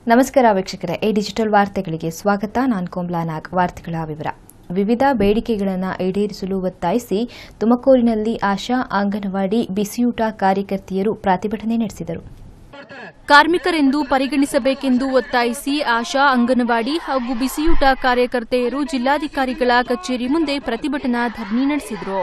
ನಮಸ್ಕಾರ ವೀಕ್ಷಕರೇ, A digital ವಾರ್ತೆಗಳಿಗೆ ಸ್ವಾಗತ. ನಾನು ಕೋಮ್ಲಾ ನಾಗ್. ವಾರ್ತೆಗಳ ವಿವರ. ವಿವಿಧ ಬೇಡಿಕೆಗಳನ್ನು ಈಡೇರಿಸಲು ಒತ್ತಾಯಿಸಿ ತುಮಕೂರಿನಲ್ಲಿ ಆಶಾ ಅಂಗನವಾಡಿ ಬಿಸಿಯೂಟ ಕಾರ್ಯಕರ್ತೆಯರು ಪ್ರತಿಭಟನೆ ನಡೆಸಿದರು. ಕಾರ್ಮಿಕರೆಂದು ಪರಿಗಣಿಸಬೇಕೆಂದು ಒತ್ತಾಯಿಸಿ ಆಶಾ ಅಂಗನವಾಡಿ ಹಾಗೂ ಬಿಸಿಯೂಟ ಕಾರ್ಯಕರ್ತೆಯರು ಜಿಲ್ಲಾಧಿಕಾರಿಗಳ ಕಚೇರಿ ಮುಂದೆ ಪ್ರತಿಭಟನಾ ಧರಣಿ ನಡೆಸಿದರು.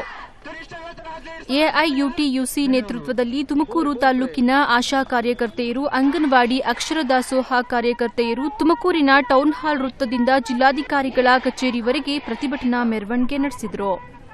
ಎಐಯುಟಿಯುಸಿ ನೇತೃತ್ವದಲ್ಲಿ ತುಮಕೂರು ತಾಲೂಕಿನ ಆಶಾ ಕಾರ್ಯಕರ್ತೆಯರು, ಅಂಗನವಾಡಿ ಅಕ್ಷರ ದಾಸೋಹ ಕಾರ್ಯಕರ್ತೆಯರು ತುಮಕೂರಿನ ಟೌನ್ ಹಾಲ್ ವೃತ್ತದಿಂದ ಜಿಲ್ಲಾಧಿಕಾರಿಗಳ ಕಚೇರಿವರೆಗೆ ಪ್ರತಿಭಟನಾ ಮೆರವಣಿಗೆ ನಡೆಸಿದರು.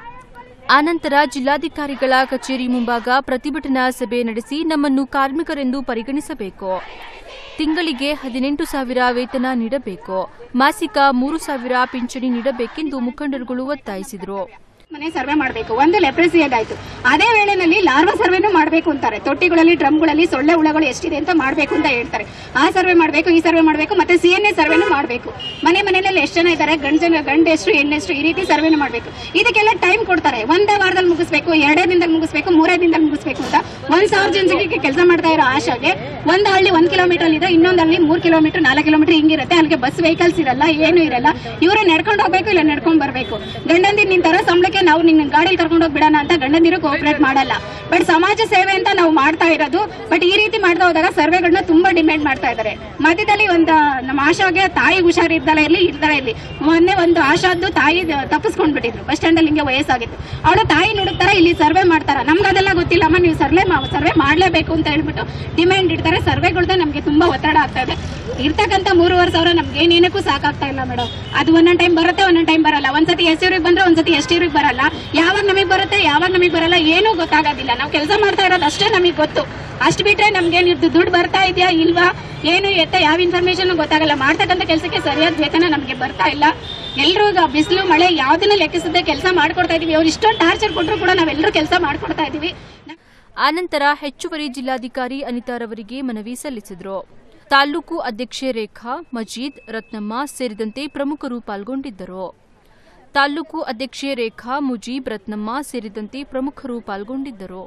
ಆನಂತರ ಜಿಲ್ಲಾಧಿಕಾರಿಗಳ ಕಚೇರಿ ಮುಂಭಾಗ ಪ್ರತಿಭಟನಾ ಸಭೆ ನಡೆಸಿ ನಮ್ಮನ್ನು ಕಾರ್ಮಿಕರೆಂದು ಪರಿಗಣಿಸಬೇಕು, ತಿಂಗಳಿಗೆ 18,000 ವೇತನ ನೀಡಬೇಕು, ಮಾಸಿಕ 3,000 ಪಿಂಚಣಿ ನೀಡಬೇಕೆಂದು ಮುಖಂಡರುಗಳು ಒತ್ತಾಯಿಸಿದರು. ಮನೆ ಸರ್ವೆ ಮಾಡಬೇಕು. ಒಂದು ಲೆಪ್ರಸಿ ಆಯ್ತು. ಅದೇ ವೇಳೆನಲ್ಲಿ ಲಾರ್ವಾ ಸರ್ವೆನೂ ಮಾಡಬೇಕು ಅಂತಾರೆ. ತೊಟ್ಟಿಗಳಲ್ಲಿ, ಡ್ರಮ್ಗಳಲ್ಲಿ ಸೊಳ್ಳೆ ಹುಳಗಳು ಎಷ್ಟಿದೆ ಅಂತ ಮಾಡಬೇಕು ಅಂತ ಹೇಳ್ತಾರೆ. ಆ ಸರ್ವೆ ಮಾಡಬೇಕು, ಈ ಸರ್ವೆ ಮಾಡಬೇಕು, ಮತ್ತೆ ಸಿಎನ್ಎ ಸರ್ವೆನೂ ಮಾಡಬೇಕು. ಮನೆಯಲ್ಲಿ ಎಷ್ಟು ಜನ ಇದ್ದಾರೆ, ಗಂಡೆಷ್ಟು ಹೆಣ್ಣೆಷ್ಟು, ಈ ರೀತಿ ಸರ್ವೆನೂ ಮಾಡಬೇಕು. ಇದಕ್ಕೆಲ್ಲ ಟೈಮ್ ಕೊಡ್ತಾರೆ. ಒಂದೇ ವಾರದಲ್ಲಿ ಮುಗಿಸ್ಬೇಕು, 2 ದಿನದಲ್ಲಿ ಮುಗಿಸ್ಬೇಕು, 3 ದಿನದಲ್ಲಿ ಮುಗಿಸ್ಬೇಕು ಅಂತ 1,000 ಜನರಿಗೆ ಕೆಲಸ ಮಾಡ್ತಾ ಇರೋ ಆಶಾಗೆ ಒಂದು ಹಳ್ಳಿ 1 ಕಿಲೋಮೀಟರ್ ಇದೆ, ಇನ್ನೊಂದು ಹಳ್ಳಿ 3 ಕಿಲೋಮೀಟರ್ 4 ಕಿಲೋಮೀಟರ್ ಹಿಂಗಿರುತ್ತೆ. ಅಲ್ಲಿಗೆ ಬಸ್ ವೆಹಿಕಲ್ಸ್ ಇರಲ್ಲ, ಏನು ಇರಲ್ಲ. ಇವರೇ ನಡ್ಕೊಂಡು ಹೋಗ್ಬೇಕು, ಇಲ್ಲ ನಡ್ಕೊಂಡ್ ಬರ್ಬೇಕು. ಗಂಡಂದಿರು ನಿಂತರ ಸಂಬಳಕ್ಕೆ ನಾವು ನಿನ್ನ ಗಾಡಿ ಕರ್ಕೊಂಡು ಹೋಗಿ ಬಿಡೋಣ ಅಂತ ಗಂಡಂದಿರು ಕೋಆಪರೇಟ್ ಮಾಡಲ್ಲ. ಬಟ್ ಸಮಾಜ ಸೇವೆ ಅಂತ ನಾವು ಮಾಡ್ತಾ ಇರೋದು. ಬಟ್ ಈ ರೀತಿ ಮಾಡ್ತಾ ಹೋದಾಗ ಸರ್ವೆಗಳನ್ನ ತುಂಬಾ ಡಿಮ್ಯಾಂಡ್ ಮಾಡ್ತಾ ಇದ್ದಾರೆ. ಮಧ್ಯದಲ್ಲಿ ಒಂದು ನಮ್ಮ ಆಶಾಗೆ ತಾಯಿ ಹುಷಾರಿದ್ದಲ್ಲ ಇರ್ಲಿ. ಮೊನ್ನೆ ಒಂದು ಆಶಾದ್ದು ತಾಯಿ ತಪ್ಪಿಸ್ಕೊಂಡ್ಬಿಟ್ಟಿದ್ರು. ಬಸ್ ಸ್ಟ್ಯಾಂಡ್ ಅಲ್ಲಿ ಹಿಂಗೆ ವಯಸ್ಸಾಗಿತ್ತು. ಅವಳು ತಾಯಿ ನುಡುಕ್ತಾರ, ಇಲ್ಲಿ ಸರ್ವೆ ಮಾಡ್ತಾರ. ನಮ್ಗೆ ಅದೆಲ್ಲ ಗೊತ್ತಿಲ್ಲಮ್ಮ, ನೀವು ಸರ್ವೆ ಮಾಡ್ಲೇಬೇಕು ಅಂತ ಹೇಳ್ಬಿಟ್ಟು ಡಿಮ್ಯಾಂಡ್ ಇಡ್ತಾರೆ. ಸರ್ವೆಗಳ್ದ ನಮ್ಗೆ ತುಂಬಾ ಒತ್ತಡ ಆಗ್ತಾ ಇದೆ. ಇರ್ತಕ್ಕಂಥ 3,500 ನಮ್ಗೆ ಏನೇನಕ್ಕೂ ಸಾಕಾಗ್ತಾ ಇಲ್ಲ ಮೇಡಮ್. ಅದು ಒಂದೊಂದು ಟೈಮ್ ಬರುತ್ತೆ, ಒಂದೊಂದು ಟೈಮ್ ಬರಲ್ಲ. ಒಂದ್ಸತಿ ಎಸ್ ಇವ್ರಿಗೆ ಬಂದ್ರೆ ಒಂದ್ಸತಿ ಎಸ್ ಇವ್ರಿಗೆ ಬರಲ್ಲ. ಯಾವಾಗ ನಮಗೆ ಬರುತ್ತೆ, ಯಾವಾಗ ನಮಗೆ ಬರಲ್ಲ, ಏನೂ ಗೊತ್ತಾಗೋದಿಲ್ಲ. ನಾವು ಕೆಲಸ ಮಾಡ್ತಾ ಇರೋದು ಅಷ್ಟೇ ನಮಗೆ ಗೊತ್ತು. ಅಷ್ಟು ಬಿಟ್ರೆ ನಮ್ಗೆ ದುಡ್ಡು ಬರ್ತಾ ಇದೆಯಾ ಇಲ್ವಾ, ಏನು ಯಾವ ಇನ್ಫಾರ್ಮೇಶನ್ ಗೊತ್ತಾಗಲ್ಲ. ಮಾಡ್ತಕ್ಕಂಥ ಕೆಲಸಕ್ಕೆ ಸರಿಯಾದ ವೇತನ ನಮಗೆ ಬರ್ತಾ ಇಲ್ಲ. ಎಲ್ಲರೂ ಬಿಸಿಲು ಮಳೆ ಯಾವ್ದನ್ನ ಲೆಕ್ಕಿಸದೆ ಕೆಲಸ ಮಾಡ್ಕೊಡ್ತಾ ಇದೀವಿ. ಅವ್ರು ಇಷ್ಟೊಂದು ಟಾರ್ಚರ್ ಕೊಟ್ಟರು ಕೂಡ ನಾವೆಲ್ಲರೂ ಕೆಲಸ ಮಾಡ್ಕೊಡ್ತಾ ಇದೀವಿ. ಆನಂತರ ಹೆಚ್ಚುವರಿ ಜಿಲ್ಲಾಧಿಕಾರಿ ಅನಿತಾರವರಿಗೆ ಮನವಿ ಸಲ್ಲಿಸಿದರು. ತಾಲೂಕು ಅಧ್ಯಕ್ಷೆ ರೇಖಾ, ಮಜೀದ್, ರತ್ನಮ್ಮ ಸೇರಿದಂತೆ ಪ್ರಮುಖರು ಪಾಲ್ಗೊಂಡಿದ್ದರು. ತಾಲೂಕು ಅಧ್ಯಕ್ಷೆ ರೇಖಾ, ಮುಜೀಬ್, ರತ್ನಮ್ಮ ಸೇರಿದಂತೆ ಪ್ರಮುಖರು ಪಾಲ್ಗೊಂಡಿದ್ದರು.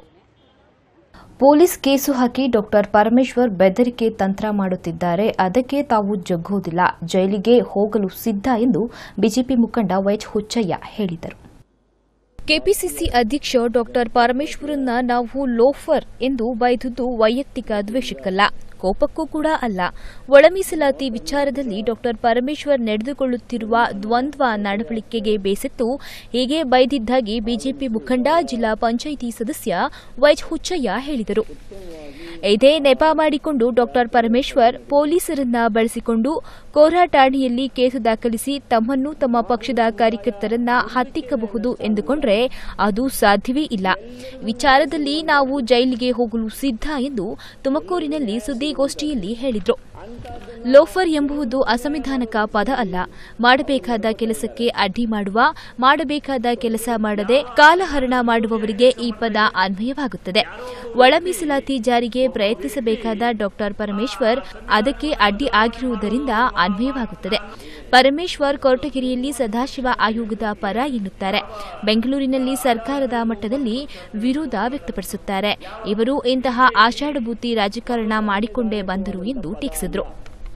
ಪೊಲೀಸ್ ಕೇಸು ಹಾಕಿ ಡಾಕ್ಟರ್ ಪರಮೇಶ್ವರ್ ಬೆದರಿಕೆ ತಂತ್ರ ಮಾಡುತ್ತಿದ್ದಾರೆ. ಅದಕ್ಕೆ ತಾವು ಜಗ್ಗುವುದಿಲ್ಲ, ಜೈಲಿಗೆ ಹೋಗಲು ಸಿದ್ಧ ಎಂದು ಬಿಜೆಪಿ ಮುಖಂಡ ವೈಎಚ್ ಹುಚ್ಚಯ್ಯ ಹೇಳಿದರು. ಕೆಪಿಸಿಸಿ ಅಧ್ಯಕ್ಷ ಡಾಕ್ಟರ್ ಪರಮೇಶ್ವರನ್ನ ನಾವು ಲೋಫರ್ ಎಂದು ಬೈದುದು ವೈಯಕ್ತಿಕ ದ್ವೇಷಕ್ಕಲ್ಲ, ಕೋಪಕ್ಕೂ ಕೂಡ ಅಲ್ಲ. ಒಳ ಮೀಸಲಾತಿ ವಿಚಾರದಲ್ಲಿ ಡಾಕ್ಟರ್ ಪರಮೇಶ್ವರ್ ನಡೆದುಕೊಳ್ಳುತ್ತಿರುವ ದ್ವಂದ್ವ ನಡವಳಿಕೆಗೆ ಬೇಸತ್ತು ಹೀಗೆ ಬೈದಿದ್ದಾಗಿ ಬಿಜೆಪಿ ಮುಖಂಡ ಜಿಲ್ಲಾ ಪಂಚಾಯಿತಿ ಸದಸ್ಯ ವೈಎಚ್ ಹುಚ್ಚಯ್ಯ ಹೇಳಿದರು. ಇದೇ ನೆಪ ಮಾಡಿಕೊಂಡು ಡಾಕ್ಟರ್ ಪರಮೇಶ್ವರ್ ಪೊಲೀಸರನ್ನ ಬಳಸಿಕೊಂಡು ಕೋರಾ ಠಾಣೆಯಲ್ಲಿ ಕೇಸು ದಾಖಲಿಸಿ ತಮ್ಮನ್ನು ತಮ್ಮ ಪಕ್ಷದ ಕಾರ್ಯಕರ್ತರನ್ನ ಹತ್ತಿಕ್ಕಬಹುದು ಎಂದುಕೊಂಡ್ರೆ ಅದು ಸಾಧ್ಯವೇ ಇಲ್ಲ. ವಿಚಾರದಲ್ಲಿ ನಾವು ಜೈಲಿಗೆ ಹೋಗಲು ಸಿದ್ಧ ಎಂದು ತುಮಕೂರಿನಲ್ಲಿ ಸುದ್ದಿಗೋಷ್ಠಿಯಲ್ಲಿ ಹೇಳಿದರು. ಲೋಫರ್ ಎಂಬುದು ಅಸಂವಿಧಾನಿಕ ಪದ ಅಲ್ಲ. ಮಾಡಬೇಕಾದ ಕೆಲಸಕ್ಕೆ ಅಡ್ಡಿ ಮಾಡುವ, ಮಾಡಬೇಕಾದ ಕೆಲಸ ಮಾಡದೆ ಕಾಲಹರಣ ಮಾಡುವವರಿಗೆ ಈ ಪದ ಅನ್ವಯವಾಗುತ್ತದೆ. ಒಳ ಮೀಸಲಾತಿ ಜಾರಿಗೆ ಪ್ರಯತ್ನಿಸಬೇಕಾದ ಡಾಕ್ಟರ್ ಪರಮೇಶ್ವರ್ ಅದಕ್ಕೆ ಅಡ್ಡಿ ಆಗಿರುವುದರಿಂದ ಅನ್ವಯವಾಗುತ್ತದೆ. ಪರಮೇಶ್ವರ್ ಕೊರಟಗೆರೆಯಲ್ಲಿ ಸದಾಶಿವ ಆಯೋಗದ ಪರ ಎನ್ನುತ್ತಾರೆ. ಬೆಂಗಳೂರಿನಲ್ಲಿ ಸರ್ಕಾರದ ಮಟ್ಟದಲ್ಲಿ ವಿರೋಧ ವ್ಯಕ್ತಪಡಿಸುತ್ತಾರೆ. ಇವರು ಇಂತಹ ಆಷಾಢಭೂತಿ ರಾಜಕಾರಣ ಮಾಡಿಕೊಂಡೇ ಬಂದರು ಎಂದು ಟೀಕಿಸಿದರು.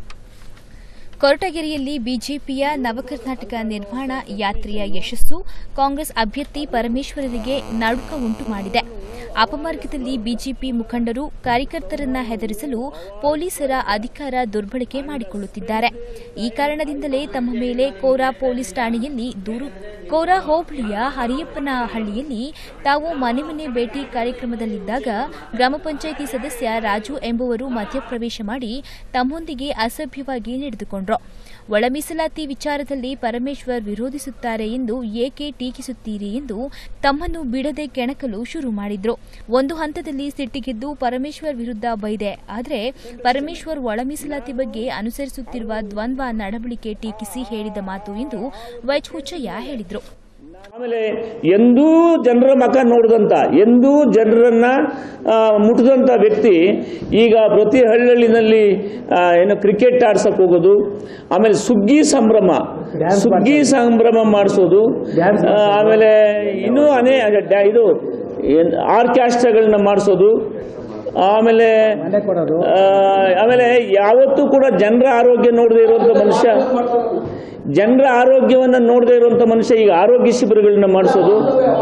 ಕೊರಟಗೆರೆಯಲ್ಲಿ ಬಿಜೆಪಿಯ ನವಕರ್ನಾಟಕ ನಿರ್ಮಾಣ ಯಾತ್ರೆಯ ಯಶಸ್ಸು ಕಾಂಗ್ರೆಸ್ ಅಭ್ಯರ್ಥಿ ಪರಮೇಶ್ವರರಿಗೆ ನಡುಕ ಉಂಟು ಮಾಡಿದೆ. ಅಪಮಾರ್ಗದಲ್ಲಿ ಬಿಜೆಪಿ ಮುಖಂಡರು ಕಾರ್ಯಕರ್ತರನ್ನ ಹೆದರಿಸಲು ಪೊಲೀಸರ ಅಧಿಕಾರ ದುರ್ಬಳಕೆ ಮಾಡಿಕೊಳ್ಳುತ್ತಿದ್ದಾರೆ. ಈ ಕಾರಣದಿಂದಲೇ ತಮ್ಮ ಮೇಲೆ ಕೋರಾ ಪೊಲೀಸ್ ಠಾಣೆಯಲ್ಲಿ ದೂರು. ಕೋರಾ ಹೋಬಳಿಯ ಹರಿಯಪ್ಪನಹಳ್ಳಿಯಲ್ಲಿ ತಾವು ಮನೆ ಮನೆ ಭೇಟಿ ಕಾರ್ಯಕ್ರಮದಲ್ಲಿದ್ದಾಗ ಗ್ರಾಮ ಪಂಚಾಯಿತಿ ಸದಸ್ಯ ರಾಜು ಎಂಬುವರು ಮಧ್ಯಪ್ರವೇಶ ಮಾಡಿ ತಮ್ಮೊಂದಿಗೆ ಅಸಭ್ಯವಾಗಿ ನಡೆದುಕೊಂಡರು. ಒಳ ಮೀಸಲಾತಿ ವಿಚಾರದಲ್ಲಿ ಪರಮೇಶ್ವರ್ ವಿರೋಧಿಸುತ್ತಾರೆ ಎಂದು ಏಕೆ ಟೀಕಿಸುತ್ತೀರಿ ಎಂದು ತಮ್ಮನ್ನು ಬಿಡದೆ ಕೆಣಕಲು ಶುರು ಮಾಡಿದ್ರು. ಒಂದು ಹಂತದಲ್ಲಿ ಸಿಟ್ಟಿಗೆದ್ದು ಪರಮೇಶ್ವರ್ ವಿರುದ್ಧ ಬೈದೆ. ಆದರೆ ಪರಮೇಶ್ವರ್ ಒಳ ಮೀಸಲಾತಿ ಬಗ್ಗೆ ಅನುಸರಿಸುತ್ತಿರುವ ದ್ವಂದ್ವ ನಡವಳಿಕೆ ಟೀಕಿಸಿ ಹೇಳಿದ ಮಾತು ಎಂದು ವೈಎಚ್ ಹುಚ್ಚಯ್ಯ ಹೇಳಿದರು. ಆಮೇಲೆ ಎಂದೂ ಜನರ ಮುಖ ನೋಡಿದಂತ, ಎಂದೂ ಜನರನ್ನ ಮುಟ್ಟಿದಂತ ವ್ಯಕ್ತಿ ಈಗ ಪ್ರತಿ ಹಳ್ಳಿನಲ್ಲಿ ಏನು ಕ್ರಿಕೆಟ್ ಆಡ್ಸಕ್ ಹೋಗೋದು, ಆಮೇಲೆ ಸುಗ್ಗಿ ಸಂಭ್ರಮ ಮಾಡಿಸೋದು, ಆಮೇಲೆ ಇನ್ನೂ ಇದು ಆರ್ಕೆಸ್ಟ್ರಾಗಳನ್ನ ಮಾಡಿಸೋದು, ಆಮೇಲೆ ಯಾವತ್ತೂ ಕೂಡ ಜನರ ಆರೋಗ್ಯ ನೋಡದೇ ಇರುವಂತ ಮನುಷ್ಯ, ಜನರ ಆರೋಗ್ಯವನ್ನು ನೋಡದೇ ಇರುವಂತ ಮನುಷ್ಯ ಈಗ ಆರೋಗ್ಯ ಶಿಬಿರಗಳನ್ನ ಮಾಡಿಸೋದು,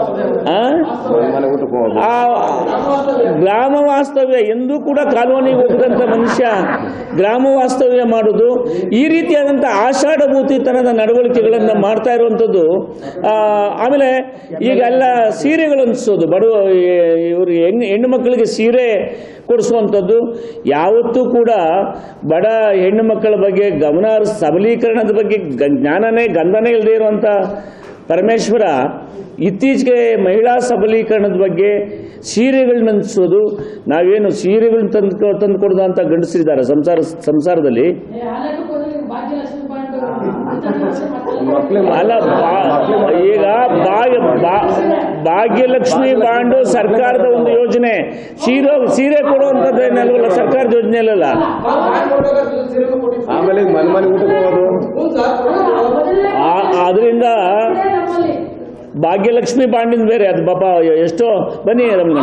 ಗ್ರಾಮ ವಾಸ್ತವ್ಯ ಎಂದೂ ಕೂಡ ಕಾಲೋನಿಗೆ ಹೋಗದಂತ ಮನುಷ್ಯ ಗ್ರಾಮ ವಾಸ್ತವ್ಯ ಮಾಡೋದು, ಈ ರೀತಿಯಾದಂಥ ಆಷಾಢಭೂತಿತನದ ನಡವಳಿಕೆಗಳನ್ನು ಮಾಡ್ತಾ ಇರುವಂಥದ್ದು. ಆಮೇಲೆ ಈಗೆಲ್ಲ ಸೀರೆಗಳು ಅನಿಸೋದು, ಬಡವ ಇವರು ಹೆಣ್ಣು ಮಕ್ಕಳಿಗೆ ಸೀರೆ ಕೊಡಿಸುವಂಥದ್ದು. ಯಾವತ್ತೂ ಕೂಡ ಬಡ ಹೆಣ್ಣು ಮಕ್ಕಳ ಬಗ್ಗೆ ಗಮನ ಸಬಲೀಕರಣದ ಬಗ್ಗೆ ಗಂಧನೇ ಇಲ್ಲದೆ ಇರುವಂಥ ಪರಮೇಶ್ವರ ಇತ್ತೀಚೆಗೆ ಮಹಿಳಾ ಸಬಲೀಕರಣದ ಬಗ್ಗೆ ಸೀರೆಗಳನ್ನ ಅನಿಸೋದು. ನಾವೇನು ಸೀರೆಗಳನ್ನ ತಂದು ಕೊಡೋದು ಅಂತ ಗಂಡಸರಿದ್ದಾರೆ ಸಂಸಾರದಲ್ಲಿ. ಅಲ್ಲ, ಈಗ ಭಾಗ್ಯಲಕ್ಷ್ಮಿ ಬಾಂಡು ಸರ್ಕಾರದ ಒಂದು ಯೋಜನೆ, ಸೀರೆ ಕೊಡುವಂಥದ್ದು ಏನಲ್ವಲ್ಲ, ಸರ್ಕಾರದ ಯೋಜನೆ ಅಲ್ಲಲ್ಲ. ಆಮೇಲೆ ಮನೆ ಊಟಕ್ಕೆ ಆದ್ರಿಂದ ಭಾಗ್ಯಲಕ್ಷ್ಮಿ ಬಾಂಡಿನ ಬೇರೆ ಅದು ಪಾಪ ಎಷ್ಟೋ. ಬನ್ನಿ ರಮಣ.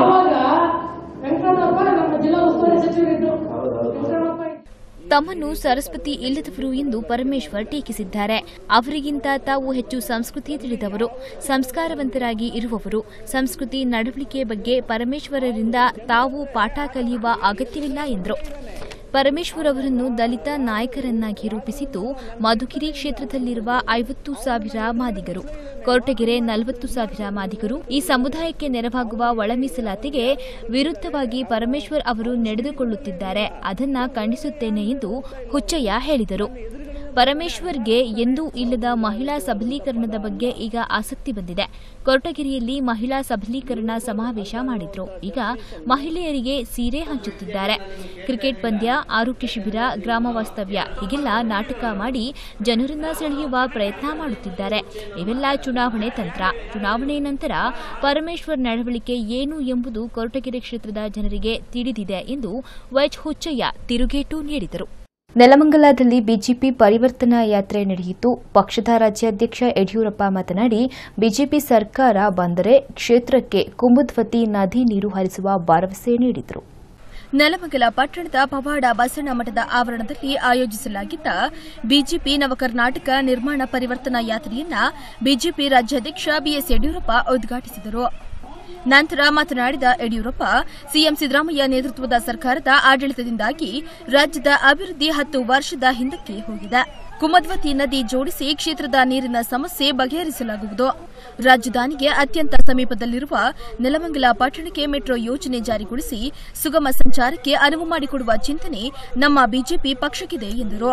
ತಮ್ಮನ್ನು ಸರಸ್ವತಿ ಇಲ್ಲದವರು ಎಂದು ಪರಮೇಶ್ವರ್ ಟೀಕಿಸಿದ್ದಾರೆ. ಅವರಿಗಿಂತ ತಾವು ಹೆಚ್ಚು ಸಂಸ್ಕೃತಿ ತಿಳಿದವರು, ಸಂಸ್ಕಾರವಂತರಾಗಿ ಇರುವವರು. ಸಂಸ್ಕೃತಿ ನಡವಳಿಕೆ ಬಗ್ಗೆ ಪರಮೇಶ್ವರರಿಂದ ತಾವು ಪಾಠ ಕಲಿಯುವ ಅಗತ್ಯವಿಲ್ಲ ಎಂದರು. ಪರಮೇಶ್ವರ್ ಅವರನ್ನು ದಲಿತ ನಾಯಕರನ್ನಾಗಿ ರೂಪಿಸಿದ್ದು ಮಧುಗಿರಿ ಕ್ಷೇತ್ರದಲ್ಲಿರುವ 50,000 ಮಾದಿಗರು, ಕೊರಟಗೆರೆ 40,000 ಮಾದಿಗರು. ಈ ಸಮುದಾಯಕ್ಕೆ ನೆರವಾಗುವ ಒಳ ಮೀಸಲಾತಿಗೆ ವಿರುದ್ಧವಾಗಿ ಪರಮೇಶ್ವರ್ ಅವರು ನಡೆದುಕೊಳ್ಳುತ್ತಿದ್ದಾರೆ. ಅದನ್ನ ಖಂಡಿಸುತ್ತೇನೆ ಎಂದು ಹುಚ್ಚಯ್ಯ ಹೇಳಿದರು. ಪರಮೇಶ್ವರ್ಗೆ ಎಂದೂ ಇಲ್ಲದ ಮಹಿಳಾ ಸಬಲೀಕರಣದ ಬಗ್ಗೆ ಈಗ ಆಸಕ್ತಿ ಬಂದಿದೆ. ಕೊರಟಗೆರೆಯಲ್ಲಿ ಮಹಿಳಾ ಸಬಲೀಕರಣ ಸಮಾವೇಶ ಮಾಡಿದ್ರು. ಈಗ ಮಹಿಳೆಯರಿಗೆ ಸೀರೆ ಹಂಚುತ್ತಿದ್ದಾರೆ. ಕ್ರಿಕೆಟ್ ಪಂದ್ಯ, ಆರೋಗ್ಯ ಶಿಬಿರ, ಗ್ರಾಮ ವಾಸ್ತವ್ಯ ಹೀಗೆಲ್ಲ ನಾಟಕ ಮಾಡಿ ಜನರನ್ನ ಸೆಳೆಯುವ ಪ್ರಯತ್ನ ಮಾಡುತ್ತಿದ್ದಾರೆ. ಇವೆಲ್ಲ ಚುನಾವಣೆ ತಂತ್ರ. ಚುನಾವಣೆ ನಂತರ ಪರಮೇಶ್ವರ್ ನಡವಳಿಕೆ ಏನು ಎಂಬುದು ಕೊರಟಗೆರೆ ಕ್ಷೇತ್ರದ ಜನರಿಗೆ ತಿಳಿದಿದೆ ಎಂದು ವೈಚ್ ಹುಚ್ಚಯ್ಯ ತಿರುಗೇಟು ನೀಡಿದರು. ನೆಲಮಂಗಲದಲ್ಲಿ ಬಿಜೆಪಿ ಪರಿವರ್ತನಾ ಯಾತ್ರೆ ನಡೆಯಿತು. ಪಕ್ಷದ ರಾಜ್ಯಾಧ್ಯಕ್ಷ ಯಡಿಯೂರಪ್ಪ ಮಾತನಾಡಿ, ಬಿಜೆಪಿ ಸರ್ಕಾರ ಬಂದರೆ ಕ್ಷೇತ್ರಕ್ಕೆ ಕುಮುದ್ವತಿ ನದಿ ನೀರು ಹರಿಸುವ ಭರವಸೆ ನೀಡಿದರು. ನೆಲಮಂಗಲ ಪಟ್ಟಣದ ಪವಾಡ ಬಸಣ್ಣ ಮಠದ ಆವರಣದಲ್ಲಿ ಆಯೋಜಿಸಲಾಗಿದ್ದ ಬಿಜೆಪಿ ನವಕರ್ನಾಟಕ ನಿರ್ಮಾಣ ಪರಿವರ್ತನಾ ಯಾತ್ರೆಯನ್ನ ಬಿಜೆಪಿ ರಾಜ್ಯಾಧ್ಯಕ್ಷ ಬಿಎಸ್ ಯಡಿಯೂರಪ್ಪ ಉದ್ಘಾಟಿಸಿದರು. ನಂತರ ಮಾತನಾಡಿದ ಯಡಿಯೂರಪ್ಪ, ಸಿಎಂ ಸಿದ್ದರಾಮಯ್ಯ ನೇತೃತ್ವದ ಸರ್ಕಾರದ ಆಡಳಿತದಿಂದಾಗಿ ರಾಜ್ಯದ ಅಭಿವೃದ್ಧಿ 10 ವರ್ಷದ ಹಿಂದಕ್ಕೆ ಹೋಗಿದೆ. ಕುಮದ್ವತಿ ನದಿ ಜೋಡಿಸಿ ಕ್ಷೇತ್ರದ ನೀರಿನ ಸಮಸ್ಯೆ ಬಗೆಹರಿಸಲಾಗುವುದು. ರಾಜಧಾನಿಗೆ ಅತ್ಯಂತ ಸಮೀಪದಲ್ಲಿರುವ ನೆಲಮಂಗಲ ಪಟ್ಟಣಕ್ಕೆ ಮೆಟ್ರೋ ಯೋಜನೆ ಜಾರಿಗೊಳಿಸಿ ಸುಗಮ ಸಂಚಾರಕ್ಕೆ ಅನುವು ಮಾಡಿಕೊಡುವ ಚಿಂತನೆ ನಮ್ಮ ಬಿಜೆಪಿ ಪಕ್ಷಕ್ಕಿದೆ ಎಂದರು.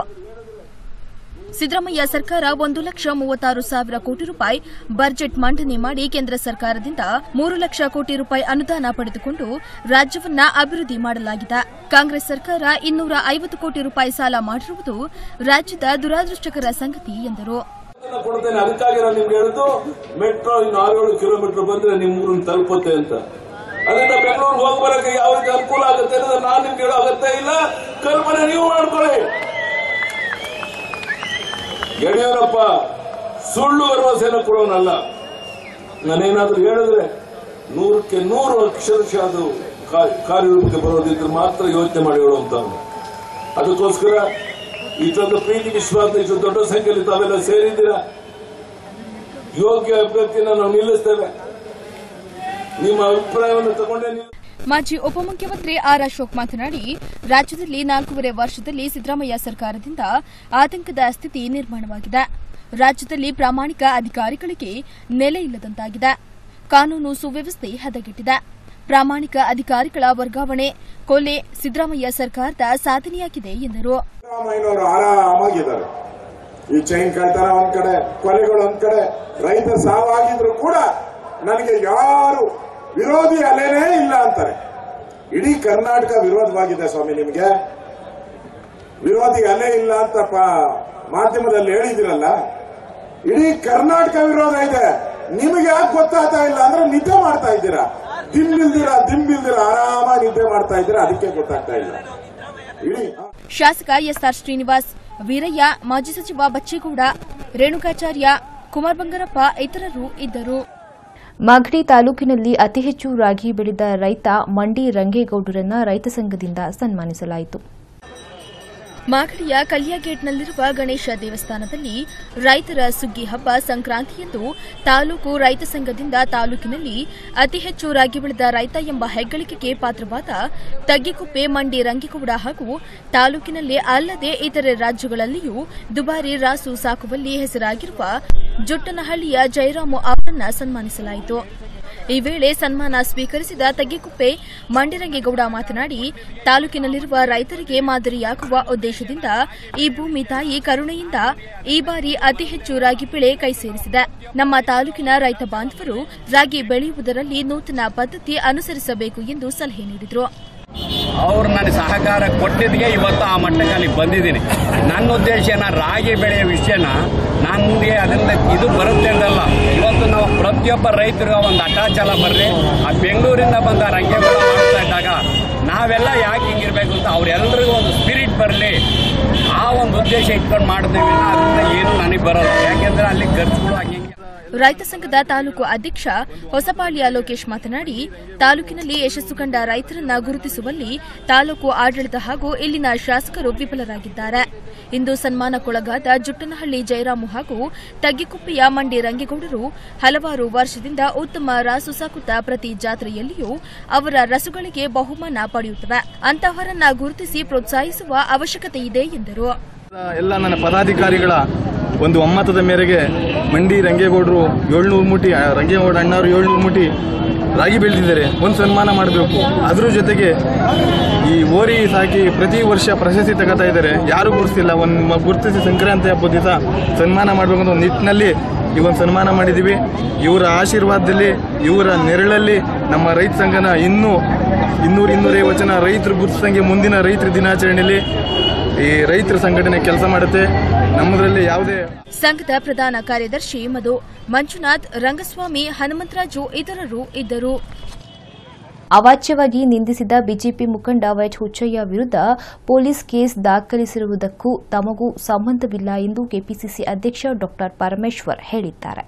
ಸಿದ್ದರಾಮಯ್ಯ ಸರ್ಕಾರ 1,36,000 ಕೋಟಿ ರೂಪಾಯಿ ಬಜೆಟ್ ಮಂಡನೆ ಮಾಡಿ ಕೇಂದ್ರ ಸರ್ಕಾರದಿಂದ 3 ಲಕ್ಷ ಕೋಟಿ ರೂಪಾಯಿ ಅನುದಾನ ಪಡೆದುಕೊಂಡು ರಾಜ್ಯವನ್ನ ಅಭಿವೃದ್ಧಿ ಮಾಡಲಾಗಿದೆ. ಕಾಂಗ್ರೆಸ್ ಸರ್ಕಾರ 250 ಕೋಟಿ ರೂಪಾಯಿ ಸಾಲ ಮಾಡಿರುವುದು ರಾಜ್ಯದ ದುರಾದೃಷ್ಟಕರ ಸಂಗತಿ ಎಂದರು. ಅದಕ್ಕಾಗಿ ನಾನು ನಿಮ್ಗೆ ಹೇಳುದು, ಮೆಟ್ರೋ ಇನ್ನು 6-7 ಕಿಲೋಮೀಟರ್ ಬಂದ್ರೆ ನಿಮ್ಮ ಊರನ್ನು ತಲುಪುತ್ತೆ ಅಂತ. ಅದರಿಂದ ಬೆಂಗಳೂರಿಗೆ ಹೋಗಿ ಬರೋಕೆ ಯಾವ ರೀತಿ ಅನುಕೂಲ ಆಗುತ್ತೆ ಅನ್ನೋದು ನಾನು ನಿಮ್ಗೆ ಹೇಳೋ ಅಗತ್ಯ ಇಲ್ಲ. ಕಲ್ಪನೆ ನೀವು ಮಾಡ್ಕೊಳ್ಳಿ. ಯಡಿಯೂರಪ್ಪ ಸುಳ್ಳು ಭರವಸೆಯನ್ನು ಕೊಡೋನಲ್ಲ. ನಾನೇನಾದ್ರೂ ಹೇಳಿದ್ರೆ 100ಕ್ಕೆ 100 ಅಕ್ಷರಶಃ ಅದು ಕಾರ್ಯರೂಪಕ್ಕೆ ಬರೋದಿದ್ರೆ ಮಾತ್ರ ಯೋಚನೆ ಮಾಡಿ ಹೇಳುವಂತ. ಅದಕ್ಕೋಸ್ಕರ ಇಷ್ಟೊಂದು ಪ್ರೀತಿ ವಿಶ್ವಾಸ, ಇಷ್ಟು ದೊಡ್ಡ ಸಂಖ್ಯೆಯಲ್ಲಿ ತಾವೆಲ್ಲ ಸೇರಿದ್ದೀರಾ. ಯೋಗ್ಯ ಅಭ್ಯರ್ಥಿನ ನಾವು ನಿಲ್ಲಿಸ್ತೇವೆ. ನಿಮ್ಮ ಅಭಿಪ್ರಾಯವನ್ನು ತಗೊಂಡೇ ಮಾಜಿ ಉಪಮುಖ್ಯಮಂತ್ರಿ ಆರ್ ಅಶೋಕ್ ಮಾತನಾಡಿ, ರಾಜ್ಯದಲ್ಲಿ 4.5 ವರ್ಷದಲ್ಲಿ ಸಿದ್ದರಾಮಯ್ಯ ಸರ್ಕಾರದಿಂದ ಆತಂಕದ ಸ್ಥಿತಿ ನಿರ್ಮಾಣವಾಗಿದೆ. ರಾಜ್ಯದಲ್ಲಿ ಪ್ರಾಮಾಣಿಕ ಅಧಿಕಾರಿಗಳಿಗೆ ನೆಲೆ ಇಲ್ಲದಂತಾಗಿದೆ. ಕಾನೂನು ಸುವ್ಯವಸ್ಥೆ ಹದಗೆಟ್ಟಿದೆ. ಪ್ರಾಮಾಣಿಕ ಅಧಿಕಾರಿಗಳ ವರ್ಗಾವಣೆ, ಕೊಲೆ ಸಿದ್ದರಾಮಯ್ಯ ಸರ್ಕಾರದ ಸಾಧನೆಯಾಗಿದೆ ಎಂದರು. ಸಿದ್ದರಾಮಯ್ಯನವರು ಆರಾಮಾಗಿದ್ದಾರೆ. ಈ ಚೈನ್ ಕಳ್ತನ ಒಂದ್ ಕಡೆ, ಕೊಲೆಗಳು ಒಂದ್ ಕಡೆ, ರೈತ ಸಾವಾಗಿದ್ರು ಕೂಡ ನನಗೆ ಯಾರು ವಿರೋಧಿ ಅಲೆನೇ ಇಲ್ಲ ಅಂತಾರೆ. ಇಡೀ ಕರ್ನಾಟಕ ವಿರೋಧವಾಗಿದೆ ಸ್ವಾಮಿ. ನಿಮಗೆ ವಿರೋಧಿ ಅಲೆ ಇಲ್ಲ ಅಂತ ಮಾಧ್ಯಮದಲ್ಲಿ ಹೇಳಿದಿರಲ್ಲ. ಇಡೀ ಕರ್ನಾಟಕ ವಿರೋಧ ಇದೆ. ನಿಮಗೆ ಯಾಕೆ ಗೊತ್ತಾಗ್ತಾ ಇಲ್ಲ ಅಂದ್ರೆ ನಿದ್ದೆ ಮಾಡ್ತಾ ಇದ್ದೀರಾ. ದಿಂಬಿಲ್ದಿರ ಆರಾಮಾಗಿ ನಿದ್ದೆ ಮಾಡ್ತಾ ಇದ್ದೀರಾ. ಅದಕ್ಕೆ ಗೊತ್ತಾಗ್ತಾ ಇಲ್ಲ. ಶಾಸಕ ಎಸ್ಆರ್ ಶ್ರೀನಿವಾಸ್, ವೀರಯ್ಯ, ಮಾಜಿ ಸಚಿವ ಬಚ್ಚೇಗೌಡ, ರೇಣುಕಾಚಾರ್ಯ, ಕುಮಾರ್ ಬಂಗಾರಪ್ಪ ಇತರರು ಇದ್ದರು. ಮಾಗಡಿ ತಾಲೂಕಿನಲ್ಲಿ ಅತಿ ಹೆಚ್ಚು ರಾಗಿ ಬೆಳೆದ ರೈತ ಮಂಡಿ ರಂಗೇಗೌಡರನ್ನು ರೈತ ಸಂಘದಿಂದ ಸನ್ಮಾನಿಸಲಾಯಿತು. ಮಾಗಡಿಯ ಕಲ್ಯಾಗೇಟ್ನಲ್ಲಿರುವ ಗಣೇಶ ದೇವಸ್ಥಾನದಲ್ಲಿ ರೈತರ ಸುಗ್ಗಿ ಹಬ್ಬ ಸಂಕ್ರಾಂತಿಯಂದು ತಾಲೂಕು ರೈತ ಸಂಘದಿಂದ ತಾಲೂಕಿನಲ್ಲಿ ಅತಿ ಹೆಚ್ಚು ರಾಗಿ ಬೆಳೆದ ರೈತ ಎಂಬ ಹೆಗ್ಗಳಿಕೆಗೆ ಪಾತ್ರವಾದ ತಗ್ಗಿಕುಪ್ಪೆ ಮಂಡಿ ರಂಗೇಗೌಡ ಹಾಗೂ ತಾಲೂಕಿನಲ್ಲೇ ಅಲ್ಲದೆ ಇತರೆ ರಾಜ್ಯಗಳಲ್ಲಿಯೂ ದುಬಾರಿ ರಾಸು ಸಾಕುವಲ್ಲಿ ಹೆಸರಾಗಿರುವ ಜುಟ್ಟನಹಳ್ಳಿಯ ಜಯರಾಮು ಅವರನ್ನು ಸನ್ಮಾನಿಸಲಾಯಿತು. ಈ ವೇಳೆ ಸನ್ಮಾನ ಸ್ವೀಕರಿಸಿದ ತಗ್ಗಿಕುಪ್ಪೆ ಮಂಡಿರಂಗೇಗೌಡ ಮಾತನಾಡಿ, ತಾಲೂಕಿನಲ್ಲಿರುವ ರೈತರಿಗೆ ಮಾದರಿಯಾಗುವ ಉದ್ದೇಶದಿಂದ ಈ ಭೂಮಿ ತಾಯಿ ಕರುಣೆಯಿಂದ ಈ ಬಾರಿ ಅತಿ ಹೆಚ್ಚು ರಾಗಿ ಬೆಳೆ ಕೈ ಸೇರಿಸಿದೆ. ನಮ್ಮ ತಾಲೂಕಿನ ರೈತ ಬಾಂಧವರು ರಾಗಿ ಬೆಳೆಯುವುದರಲ್ಲಿ ನೂತನ ಪದ್ಧತಿ ಅನುಸರಿಸಬೇಕು ಎಂದು ಸಲಹೆ ನೀಡಿದರು. ಅವ್ರು ನನಗೆ ಸಹಕಾರ ಕೊಟ್ಟಿದ್ದಕ್ಕೆ ಇವತ್ತು ಆ ಮಟ್ಟಕ್ಕೆ ಅಲ್ಲಿ ಬಂದಿದ್ದೀನಿ. ನನ್ನ ಉದ್ದೇಶನ ರಾಗಿ ಬೆಳೆಯ ವಿಷಯನ ನನಗೆ ಅದರಿಂದ ಇದು ಬರುತ್ತೆ ಅಂತಲ್ಲ. ಇವತ್ತು ನಾವು ಪ್ರತಿಯೊಬ್ಬ ರೈತರಿಗೆ ಒಂದು ಅಟಾಚಲ ಬರ್ರಿ, ಆ ಬೆಂಗಳೂರಿಂದ ಬಂದ ರಂಗೇಗೌಡ ಮಾಡ್ತಾ ಇದ್ದಾಗ ನಾವೆಲ್ಲ ಯಾಕೆ ಹಿಂಗಿರ್ಬೇಕು ಅಂತ ಅವ್ರೆಲ್ಲರಿಗೂ ಒಂದು ಸ್ಪಿರಿಟ್ ಬರಲಿ, ಆ ಒಂದು ಉದ್ದೇಶ ಇಟ್ಕೊಂಡು ಮಾಡಿದ್ವಿ. ಅದರಿಂದ ಏನು ನನಗೆ ಬರೋಲ್ಲ, ಯಾಕೆಂದ್ರೆ ಅಲ್ಲಿ ಖರ್ಚುಗಳು ಹಾಗೆ. ರೈತ ಸಂಘದ ತಾಲೂಕು ಅಧ್ಯಕ್ಷ ಹೊಸಪಾಳ್ಯ ಲೋಕೇಶ್ ಮಾತನಾಡಿ, ತಾಲೂಕಿನಲ್ಲಿ ಯಶಸ್ಸು ಕಂಡ ರೈತರನ್ನ ಗುರುತಿಸುವಲ್ಲಿ ತಾಲೂಕು ಆಡಳಿತ ಹಾಗೂ ಇಲ್ಲಿನ ಶಾಸಕರು ವಿಫಲರಾಗಿದ್ದಾರೆ. ಇಂದು ಸನ್ಮಾನಕ್ಕೊಳಗಾದ ಜುಟ್ಟನಹಳ್ಳಿ ಜಯರಾಮು ಹಾಗೂ ತಗ್ಗಿಕುಪ್ಪೆಯ ಮಂಡಿ ರಂಗೇಗೌಡರು ಹಲವಾರು ವರ್ಷದಿಂದ ಉತ್ತಮ ರಾಸು ಸಾಕುತ್ತಾ ಪ್ರತಿ ಜಾತ್ರೆಯಲ್ಲಿಯೂ ಅವರ ರಸುಗಳಿಗೆ ಬಹುಮಾನ ಪಡೆಯುತ್ತವೆ. ಅಂತಹವರನ್ನ ಗುರುತಿಸಿ ಪ್ರೋತ್ಸಾಹಿಸುವ ಅವಶ್ಯಕತೆ ಇದೆ ಎಂದರು. ಎಲ್ಲ ನನ್ನ ಪದಾಧಿಕಾರಿಗಳ ಒಂದು ಒಮ್ಮತದ ಮೇರೆಗೆ ಮಂಡಿ ರಂಗೇಗೌಡರು 700 ಮೂಟಿ, ರಂಗೇಗೌಡ ಅಣ್ಣವರು 700 ಮೂಟಿ ರಾಗಿ ಬೆಳೆದಿದ್ದಾರೆ. ಒಂದು ಸನ್ಮಾನ ಮಾಡಬೇಕು. ಅದರ ಜೊತೆಗೆ ಈ ಓರಿ ಸಾಕಿ ಪ್ರತಿ ವರ್ಷ ಪ್ರಶಸ್ತಿ ತಗೋತಾ ಇದ್ದಾರೆ, ಯಾರು ಗುರುತಿಸಿಲ್ಲ. ಒಂದು ಗುರುತಿಸಿ ಸಂಕ್ರಾಂತಿ ಹಬ್ಬದ ದಿವಸ ಸನ್ಮಾನ ಮಾಡಬೇಕು ಅಂತ ಒಂದು ನಿಟ್ಟಿನಲ್ಲಿ ಈ ಒಂದು ಸನ್ಮಾನ ಮಾಡಿದ್ದೀವಿ. ಇವರ ಆಶೀರ್ವಾದದಲ್ಲಿ, ಇವರ ನೆರಳಲ್ಲಿ ನಮ್ಮ ರೈತ ಸಂಘನ ಇನ್ನೂ 200-250 ಜನ ರೈತರು ಗುರುತಿಸಂಗೆ ಮುಂದಿನ ರೈತರ ದಿನಾಚರಣೆಯಲ್ಲಿ ಈ ರೈತರ ಸಂಘಟನೆ ಕೆಲಸ ಮಾಡುತ್ತೆ. ನಮ್ಮದರಲ್ಲಿ ಯಾವುದೇ ಸಂಘದ ಪ್ರಧಾನ ಕಾರ್ಯದರ್ಶಿ ಮಧು, ಮಂಜುನಾಥ್, ರಂಗಸ್ವಾಮಿ, ಹನುಮಂತರಾಜು ಇತರರು ಇದ್ದರು. ಅವಾಚ್ಯವಾಗಿ ನಿಂದಿಸಿದ ಬಿಜೆಪಿ ಮುಖಂಡ ವೈಎಚ್ ಹುಚ್ಚಯ್ಯ ವಿರುದ್ಧ ಪೊಲೀಸ್ ಕೇಸ್ ದಾಖಲಿಸಿರುವುದಕ್ಕೂ ತಮಗೂ ಸಂಬಂಧವಿಲ್ಲ ಎಂದು ಕೆಪಿಸಿಸಿ ಅಧ್ಯಕ್ಷ ಡಾ ಪರಮೇಶ್ವರ್ ಹೇಳಿದ್ದಾರೆ.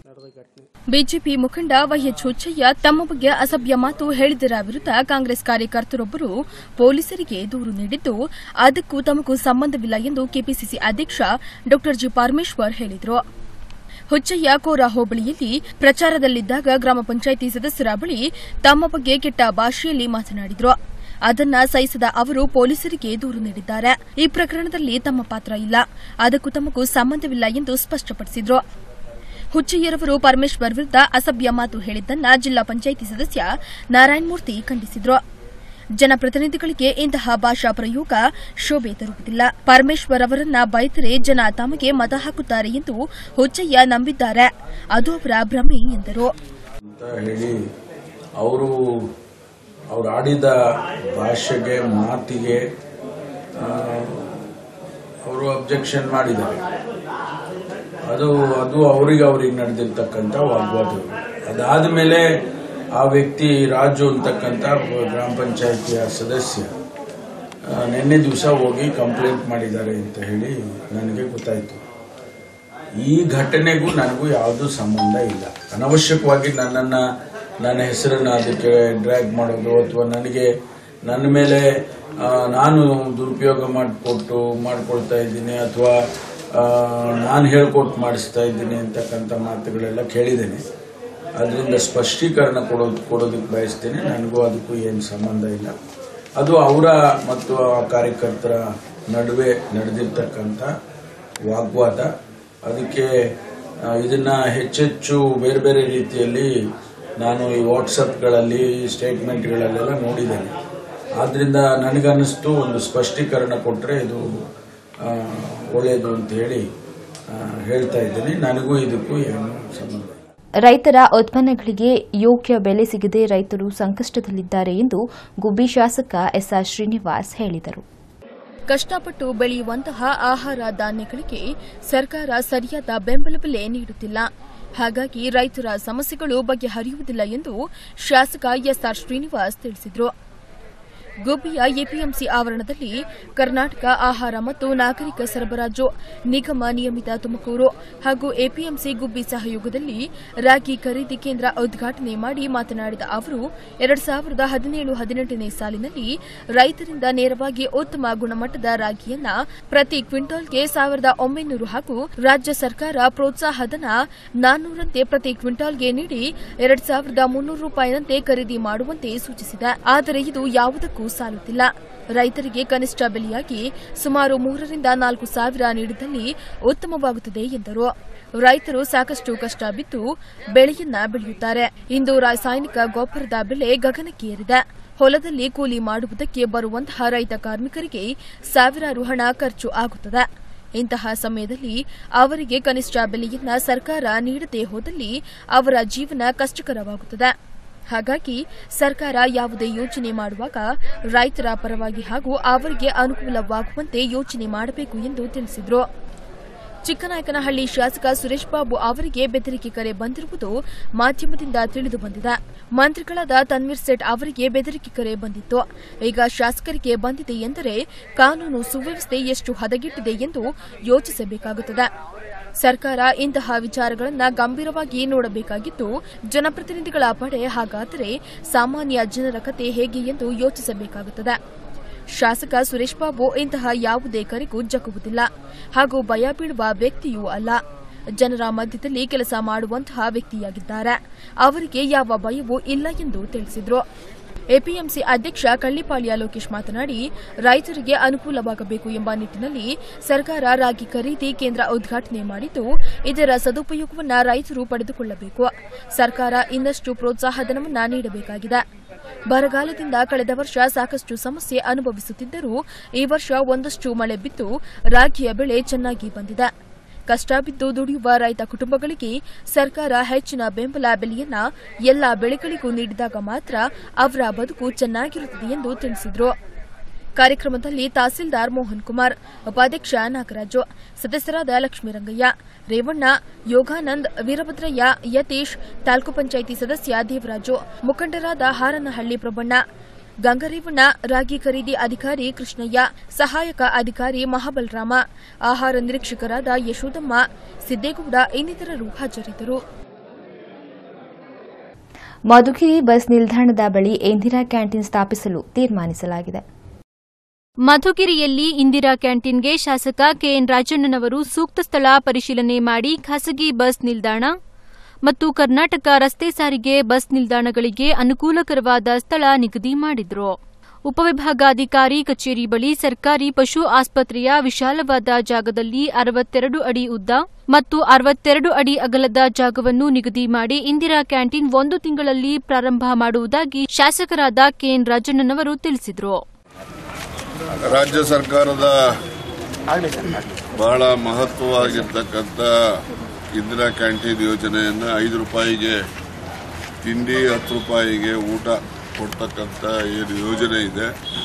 ಬಿಜೆಪಿ ಮುಖಂಡ ವೈಎಚ್ ಹುಚ್ಚಯ್ಯ ತಮ್ಮ ಬಗ್ಗೆ ಅಸಭ್ಯ ಮಾತು ಹೇಳಿದರ ವಿರುದ್ಧ ಕಾಂಗ್ರೆಸ್ ಕಾರ್ಯಕರ್ತರೊಬ್ಬರು ಪೊಲೀಸರಿಗೆ ದೂರು ನೀಡಿದ್ದು, ಅದಕ್ಕೂ ತಮಗೂ ಸಂಬಂಧವಿಲ್ಲ ಎಂದು ಕೆಪಿಸಿಸಿ ಅಧ್ಯಕ್ಷ ಡಾ ಜಿ ಪರಮೇಶ್ವರ್ ಹೇಳಿದರು. ಹುಚ್ಚಯ್ಯ ಕೋರ ಹೋಬಳಿಯಲ್ಲಿ ಪ್ರಚಾರದಲ್ಲಿದ್ದಾಗ ಗ್ರಾಮ ಪಂಚಾಯಿತಿ ಸದಸ್ಯರ ಬಳಿ ತಮ್ಮ ಬಗ್ಗೆ ಕೆಟ್ಟ ಭಾಷೆಯಲ್ಲಿ ಮಾತನಾಡಿದರು. ಅದನ್ನ ಸಹಿಸದ ಅವರು ಪೊಲೀಸರಿಗೆ ದೂರು ನೀಡಿದ್ದಾರೆ. ಈ ಪ್ರಕರಣದಲ್ಲಿ ತಮ್ಮ ಪಾತ್ರ ಇಲ್ಲ, ಅದಕ್ಕೂ ತಮಗೂ ಸಂಬಂಧವಿಲ್ಲ ಎಂದು ಸ್ಪಷ್ಟಪಡಿಸಿದರು. ಹುಚ್ಚಯ್ಯರವರು ಪರಮೇಶ್ವರ್ ವಿರುದ್ಧ ಅಸಭ್ಯ ಮಾತು ಹೇಳಿದ್ದನ್ನ ಜಿಲ್ಲಾ ಪಂಚಾಯಿತಿ ಸದಸ್ಯ ನಾರಾಯಣಮೂರ್ತಿ ಖಂಡಿಸಿದರು. ಜನಪ್ರತಿನಿಧಿಗಳಿಗೆ ಇಂತಹ ಭಾಷಾ ಪ್ರಯೋಗ ಶೋಭೆ ತರುವುದಿಲ್ಲ. ಪರಮೇಶ್ವರ್ ಅವರನ್ನ ಬೈತರೆ ಜನ ತಮಗೆ ಮತ ಹಾಕುತ್ತಾರೆ ಎಂದು ಹುಚ್ಚಯ್ಯ ನಂಬಿದ್ದಾರೆ. ಅದು ಅವರ ಭ್ರಮೆ ಎಂದರು. ಅವರು ಆಡಿದ ಭಾಷೆಗೆ, ಮಾತಿಗೆ ಅವರು ಅಬ್ಜೆಕ್ಷನ್ ಮಾಡಿದ್ದಾರೆ. ಅದು ಅವರಿಗೆ ನಡೆದಿರ್ತಕ್ಕಂಥ ವಾಗ್ವಾದ. ಅದಾದ ಮೇಲೆ ಆ ವ್ಯಕ್ತಿ ರಾಜು ಅಂತಕ್ಕಂಥ ಗ್ರಾಮ ಪಂಚಾಯಿತಿಯ ಸದಸ್ಯ ನಿನ್ನೆ ದಿವಸ ಹೋಗಿ ಕಂಪ್ಲೇಂಟ್ ಮಾಡಿದ್ದಾರೆ ಅಂತ ಹೇಳಿ ನನಗೆ ಗೊತ್ತಾಯಿತು. ಈ ಘಟನೆಗೂ ನನಗೂ ಯಾವುದೂ ಸಂಬಂಧ ಇಲ್ಲ. ಅನವಶ್ಯಕವಾಗಿ ನನ್ನ ಹೆಸರನ್ನು ಅದಕ್ಕೆ ಡ್ರ್ಯಾಗ್ ಮಾಡೋದು ಅಥವಾ ನನ್ನ ಮೇಲೆ ನಾನು ದುರುಪಯೋಗ ಮಾಡ್ಕೊಳ್ತಾ ಇದ್ದೀನಿ ಅಥವಾ ನಾನು ಹೇಳ್ಕೊಟ್ಟು ಮಾಡಿಸ್ತಾ ಇದ್ದೀನಿ ಅಂತಕ್ಕಂಥ ಮಾತುಗಳೆಲ್ಲ ಕೇಳಿದ್ದೇನೆ. ಅದರಿಂದ ಸ್ಪಷ್ಟೀಕರಣ ಕೊಡೋದಕ್ಕೆ ಬಯಸ್ತೇನೆ. ನನಗೂ ಅದಕ್ಕೂ ಏನು ಸಂಬಂಧ ಇಲ್ಲ. ಅದು ಅವರ ಮತ್ತು ಆ ಕಾರ್ಯಕರ್ತರ ನಡುವೆ ನಡೆದಿರ್ತಕ್ಕಂಥ ವಾಗ್ವಾದ. ಅದಕ್ಕೆ ಇದನ್ನ ಹೆಚ್ಚೆಚ್ಚು ಬೇರೆ ಬೇರೆ ರೀತಿಯಲ್ಲಿ ನಾನು ಈ ವಾಟ್ಸಪ್ಗಳಲ್ಲಿ, ಸ್ಟೇಟ್ಮೆಂಟ್ಗಳಲ್ಲೆಲ್ಲ ನೋಡಿದ್ದೇನೆ. ಆದ್ರಿಂದ ನನಗನ್ನಿಸ್ತು ಒಂದು ಸ್ಪಷ್ಟೀಕರಣ ಕೊಟ್ಟರೆ ಇದು ಒಳ್ಳೆಯದು ಅಂತ ಹೇಳಿ ಹೇಳ್ತಾ ಇದ್ದೀನಿ. ನನಗೂ ಇದಕ್ಕೂ ಏನು ಸಂಬಂಧ. ರೈತರ ಉತ್ಪನ್ನಗಳಿಗೆ ಯೋಗ್ಯ ಬೆಲೆ ಸಿಗದೆ ರೈತರು ಸಂಕಷ್ಟದಲ್ಲಿದ್ದಾರೆ ಎಂದು ಗುಬ್ಬಿ ಶಾಸಕ ಎಸ್ಆರ್ ಶ್ರೀನಿವಾಸ್ ಹೇಳಿದರು. ಕಷ್ಟಪಟ್ಟು ಬೆಳೆಯುವಂತಹ ಆಹಾರ ಧಾನ್ಯಗಳಿಗೆ ಸರ್ಕಾರ ಸರಿಯಾದ ಬೆಂಬಲ ಬೆಲೆ ನೀಡುತ್ತಿಲ್ಲ. ಹಾಗಾಗಿ ರೈತರ ಸಮಸ್ಯೆಗಳು ಬಗೆಹರಿಯುವುದಿಲ್ಲ ಎಂದು ಶಾಸಕ ಎಸ್ಆರ್ ಶ್ರೀನಿವಾಸ್ ತಿಳಿಸಿದರು. ಗುಬ್ಬಿಯ ಎಪಿಎಂಸಿ ಆವರಣದಲ್ಲಿ ಕರ್ನಾಟಕ ಆಹಾರ ಮತ್ತು ನಾಗರಿಕ ಸರಬರಾಜು ನಿಗಮ ನಿಯಮಿತ ತುಮಕೂರು ಹಾಗೂ ಎಪಿಎಂಸಿ ಗುಬ್ಬಿ ಸಹಯೋಗದಲ್ಲಿ ರಾಗಿ ಖರೀದಿ ಕೇಂದ್ರ ಉದ್ಘಾಟನೆ ಮಾಡಿ ಮಾತನಾಡಿದ ಅವರು 2017-18ನೇ ಸಾಲಿನಲ್ಲಿ ರೈತರಿಂದ ನೇರವಾಗಿ ಉತ್ತಮ ಗುಣಮಟ್ಟದ ರಾಗಿಯನ್ನ ಪ್ರತಿ ಕ್ವಿಂಟಾಲ್ಗೆ 1900 ಹಾಗೂ ರಾಜ್ಯ ಸರ್ಕಾರ ಪ್ರೋತ್ಸಾಹಧನ 400ರಂತೆ ಪ್ರತಿ ಕ್ವಿಂಟಾಲ್ಗೆ ನೀಡಿ 2300 ರೂಪಾಯಿನಂತೆ ಖರೀದಿ ಮಾಡುವಂತೆ ಸೂಚಿಸಿದೆ. ಆದರೆ ಇದು ಯಾವುದಕ್ಕೂ ಸಾಲುತ್ತಿಲ್ಲ. ರೈತರಿಗೆ ಕನಿಷ್ಠ ಬೆಲೆಯಾಗಿ ಸುಮಾರು 3 ರಿಂದ 4 ಸಾವಿರ ನೀಡಿದಲ್ಲಿ ಉತ್ತಮವಾಗುತ್ತದೆ ಎಂದರು. ರೈತರು ಸಾಕಷ್ಟು ಕಷ್ಟ ಬಿದ್ದು ಬೆಳೆಯನ್ನ ಬೆಳೆಯುತ್ತಾರೆ. ಇಂದು ರಾಸಾಯನಿಕ ಗೊಬ್ಬರದ ಬೆಲೆ ಗಗನಕ್ಕೆ ಏರಿದೆ. ಹೊಲದಲ್ಲಿ ಕೂಲಿ ಮಾಡುವುದಕ್ಕೆ ಬರುವಂತಹ ರೈತ ಕಾರ್ಮಿಕರಿಗೆ ಸಾವಿರಾರು ಹಣ ಖರ್ಚು ಆಗುತ್ತದೆ. ಇಂತಹ ಸಮಯದಲ್ಲಿ ಅವರಿಗೆ ಕನಿಷ್ಠ ಬೆಲೆಯನ್ನ ಸರ್ಕಾರ ನೀಡದೇ ಹೋದಲ್ಲಿ ಅವರ ಜೀವನ ಕಷ್ಟಕರವಾಗುತ್ತದೆ. ಹಾಗಾಗಿ ಸರ್ಕಾರ ಯಾವುದೇ ಯೋಚನೆ ಮಾಡುವಾಗ ರೈತರ ಪರವಾಗಿ ಹಾಗೂ ಅವರಿಗೆ ಅನುಕೂಲವಾಗುವಂತೆ ಯೋಚನೆ ಮಾಡಬೇಕು ಎಂದು ತಿಳಿಸಿದರು. ಚಿಕ್ಕನಾಯಕನಹಳ್ಳಿ ಶಾಸಕ ಸುರೇಶ್ ಬಾಬು ಅವರಿಗೆ ಬೆದರಿಕೆ ಕರೆ ಬಂದಿರುವುದು ಮಾಧ್ಯಮದಿಂದ ತಿಳಿದು ಬಂದಿದೆ. ಮಂತ್ರಿಗಳಾದ ತನ್ವೀರ್ ಸೇಠ್ ಅವರಿಗೆ ಬೆದರಿಕೆ ಕರೆ ಬಂದಿತ್ತು. ಈಗ ಶಾಸಕರಿಗೆ ಬಂದಿದೆ ಎಂದರೆ ಕಾನೂನು ಸುವ್ಯವಸ್ಥೆ ಎಷ್ಟು ಹದಗೆಟ್ಟಿದೆ ಎಂದು ಯೋಚಿಸಬೇಕಾಗುತ್ತದೆ. ಸರ್ಕಾರ ಇಂತಹ ವಿಚಾರಗಳನ್ನು ಗಂಭೀರವಾಗಿ ನೋಡಬೇಕಾಗಿದ್ದು, ಜನಪ್ರತಿನಿಧಿಗಳ ಪಡೆ ಹಾಗಾದರೆ ಸಾಮಾನ್ಯ ಜನರ ಕತೆ ಹೇಗೆ ಎಂದು ಯೋಚಿಸಬೇಕಾಗುತ್ತದೆ. ಶಾಸಕ ಸುರೇಶ್ ಬಾಬು ಇಂತಹ ಯಾವುದೇ ಕರೆಗೂ ಜಗ್ಗುವುದಿಲ್ಲ ಹಾಗೂ ಭಯ ಬೀಳುವ ವ್ಯಕ್ತಿಯೂ ಅಲ್ಲ. ಜನರ ಮಧ್ಯದಲ್ಲಿ ಕೆಲಸ ಮಾಡುವಂತಹ ವ್ಯಕ್ತಿಯಾಗಿದ್ದಾರೆ. ಅವರಿಗೆ ಯಾವ ಭಯವೂ ಇಲ್ಲ ಎಂದು ತಿಳಿಸಿದರು. ಎಪಿಎಂಸಿ ಅಧ್ಯಕ್ಷ ಕಳ್ಳಿಪಾಳ್ಯ ಲೋಕೇಶ್ ಮಾತನಾಡಿ, ರೈತರಿಗೆ ಅನುಕೂಲವಾಗಬೇಕು ಎಂಬ ನಿಟ್ಟಿನಲ್ಲಿ ಸರ್ಕಾರ ರಾಗಿ ಖರೀದಿ ಕೇಂದ್ರ ಉದ್ಘಾಟನೆ ಮಾಡಿದ್ದು, ಇದರ ಸದುಪಯೋಗವನ್ನು ರೈತರು ಪಡೆದುಕೊಳ್ಳಬೇಕು. ಸರ್ಕಾರ ಇನ್ನಷ್ಟು ಪ್ರೋತ್ಸಾಹಧನವನ್ನು ನೀಡಬೇಕಾಗಿದೆ. ಬರಗಾಲದಿಂದ ಕಳೆದ ವರ್ಷ ಸಾಕಷ್ಟು ಸಮಸ್ಯೆ ಅನುಭವಿಸುತ್ತಿದ್ದರೂ ಈ ವರ್ಷ ಒಂದಷ್ಟು ಮಳೆ ಬಿದ್ದು ರಾಗಿಯ ಬೆಳೆ ಚೆನ್ನಾಗಿ ಬಂದಿದೆ. ಕಷ್ಟ ಬಿದ್ದು ದುಡಿಯುವ ರೈತ ಕುಟುಂಬಗಳಿಗೆ ಸರ್ಕಾರ ಹೆಚ್ಚಿನ ಬೆಂಬಲ ಬೆಲೆಯನ್ನ ಎಲ್ಲಾ ಬೆಳೆಗಳಿಗೂ ನೀಡಿದಾಗ ಮಾತ್ರ ಅವರ ಬದುಕು ಚೆನ್ನಾಗಿರುತ್ತದೆ ಎಂದು ತಿಳಿಸಿದರು. ಕಾರ್ಯಕ್ರಮದಲ್ಲಿ ತಹಸೀಲ್ದಾರ್ ಮೋಹನ್ ಕುಮಾರ್, ಉಪಾಧ್ಯಕ್ಷ ನಾಗರಾಜು, ಸದಸ್ಯರಾದ ಲಕ್ಷ್ಮೀರಂಗಯ್ಯ, ರೇವಣ್ಣ, ಯೋಗಾನಂದ್, ವೀರಭದ್ರಯ್ಯ, ಯತೀಶ್, ತಾಲೂಕು ಪಂಚಾಯಿತಿ ಸದಸ್ಯ ದೇವರಾಜು, ಮುಖಂಡರಾದ ಹಾರನಹಳ್ಳಿ ಪ್ರಭಣ್ಣ, ಗಂಗರೇವಣ್ಣ, ರಾಗಿ ಖರೀದಿ ಅಧಿಕಾರಿ ಕೃಷ್ಣಯ್ಯ, ಸಹಾಯಕ ಅಧಿಕಾರಿ ಮಹಾಬಲರಾಮ, ಆಹಾರ ನಿರೀಕ್ಷಕರಾದ ಯಶೋದಮ್ಮ, ಸಿದ್ದೇಗೌಡ ಇನ್ನಿತರರು ಹಾಜರಿದ್ದರು. ಮಧುಗಿರಿ ಬಸ್ ನಿಲ್ದಾಣದ ಬಳಿ ಇಂದಿರಾ ಕ್ಯಾಂಟೀನ್ ಸ್ಥಾಪಿಸಲು ತೀರ್ಮಾನಿಸಲಾಗಿದೆ. ಮಧುಗಿರಿಯಲ್ಲಿ ಇಂದಿರಾ ಕ್ಯಾಂಟೀನ್ಗೆ ಶಾಸಕ ಕೆಎನ್ ರಾಜಣ್ಣನವರು ಸೂಕ್ತ ಸ್ಥಳ ಪರಿಶೀಲನೆ ಮಾಡಿ ಖಾಸಗಿ ಬಸ್ ನಿಲ್ದಾಣ ಮತ್ತು ಕರ್ನಾಟಕ ರಸ್ತೆ ಸಾರಿಗೆ ಬಸ್ ನಿಲ್ದಾಣಗಳಿಗೆ ಅನುಕೂಲಕರವಾದ ಸ್ಥಳ ನಿಗದಿ ಮಾಡಿದ್ರು. ಉಪವಿಭಾಗಾಧಿಕಾರಿ ಕಚೇರಿ ಬಳಿ ಸರ್ಕಾರಿ ಪಶು ಆಸ್ಪತ್ರೆಯ ವಿಶಾಲವಾದ ಜಾಗದಲ್ಲಿ 62 ಅಡಿ ಉದ್ದ ಮತ್ತು 62 ಅಡಿ ಅಗಲದ ಜಾಗವನ್ನು ನಿಗದಿ ಮಾಡಿ ಇಂದಿರಾ ಕ್ಯಾಂಟೀನ್ 1 ತಿಂಗಳಲ್ಲಿ ಪ್ರಾರಂಭ ಮಾಡುವುದಾಗಿ ಶಾಸಕರಾದ ಕೆಎನ್ ರಾಜಣ್ಣನವರು ತಿಳಿಸಿದರು. ರಾಜ್ಯ ಸರ್ಕಾರದ ಬಹಳ ಮಹತ್ವವಾಗಿರ್ತಕ್ಕಂಥ ಇಂದಿರಾ ಕ್ಯಾಂಟೀನ್ ಯೋಜನೆಯನ್ನು 5 ರೂಪಾಯಿಗೆ ತಿಂಡಿ 10 ರೂಪಾಯಿಗೆ ಊಟ ಕೊಡ್ತಕ್ಕಂಥ ಏನು ಯೋಜನೆ ಇದೆ,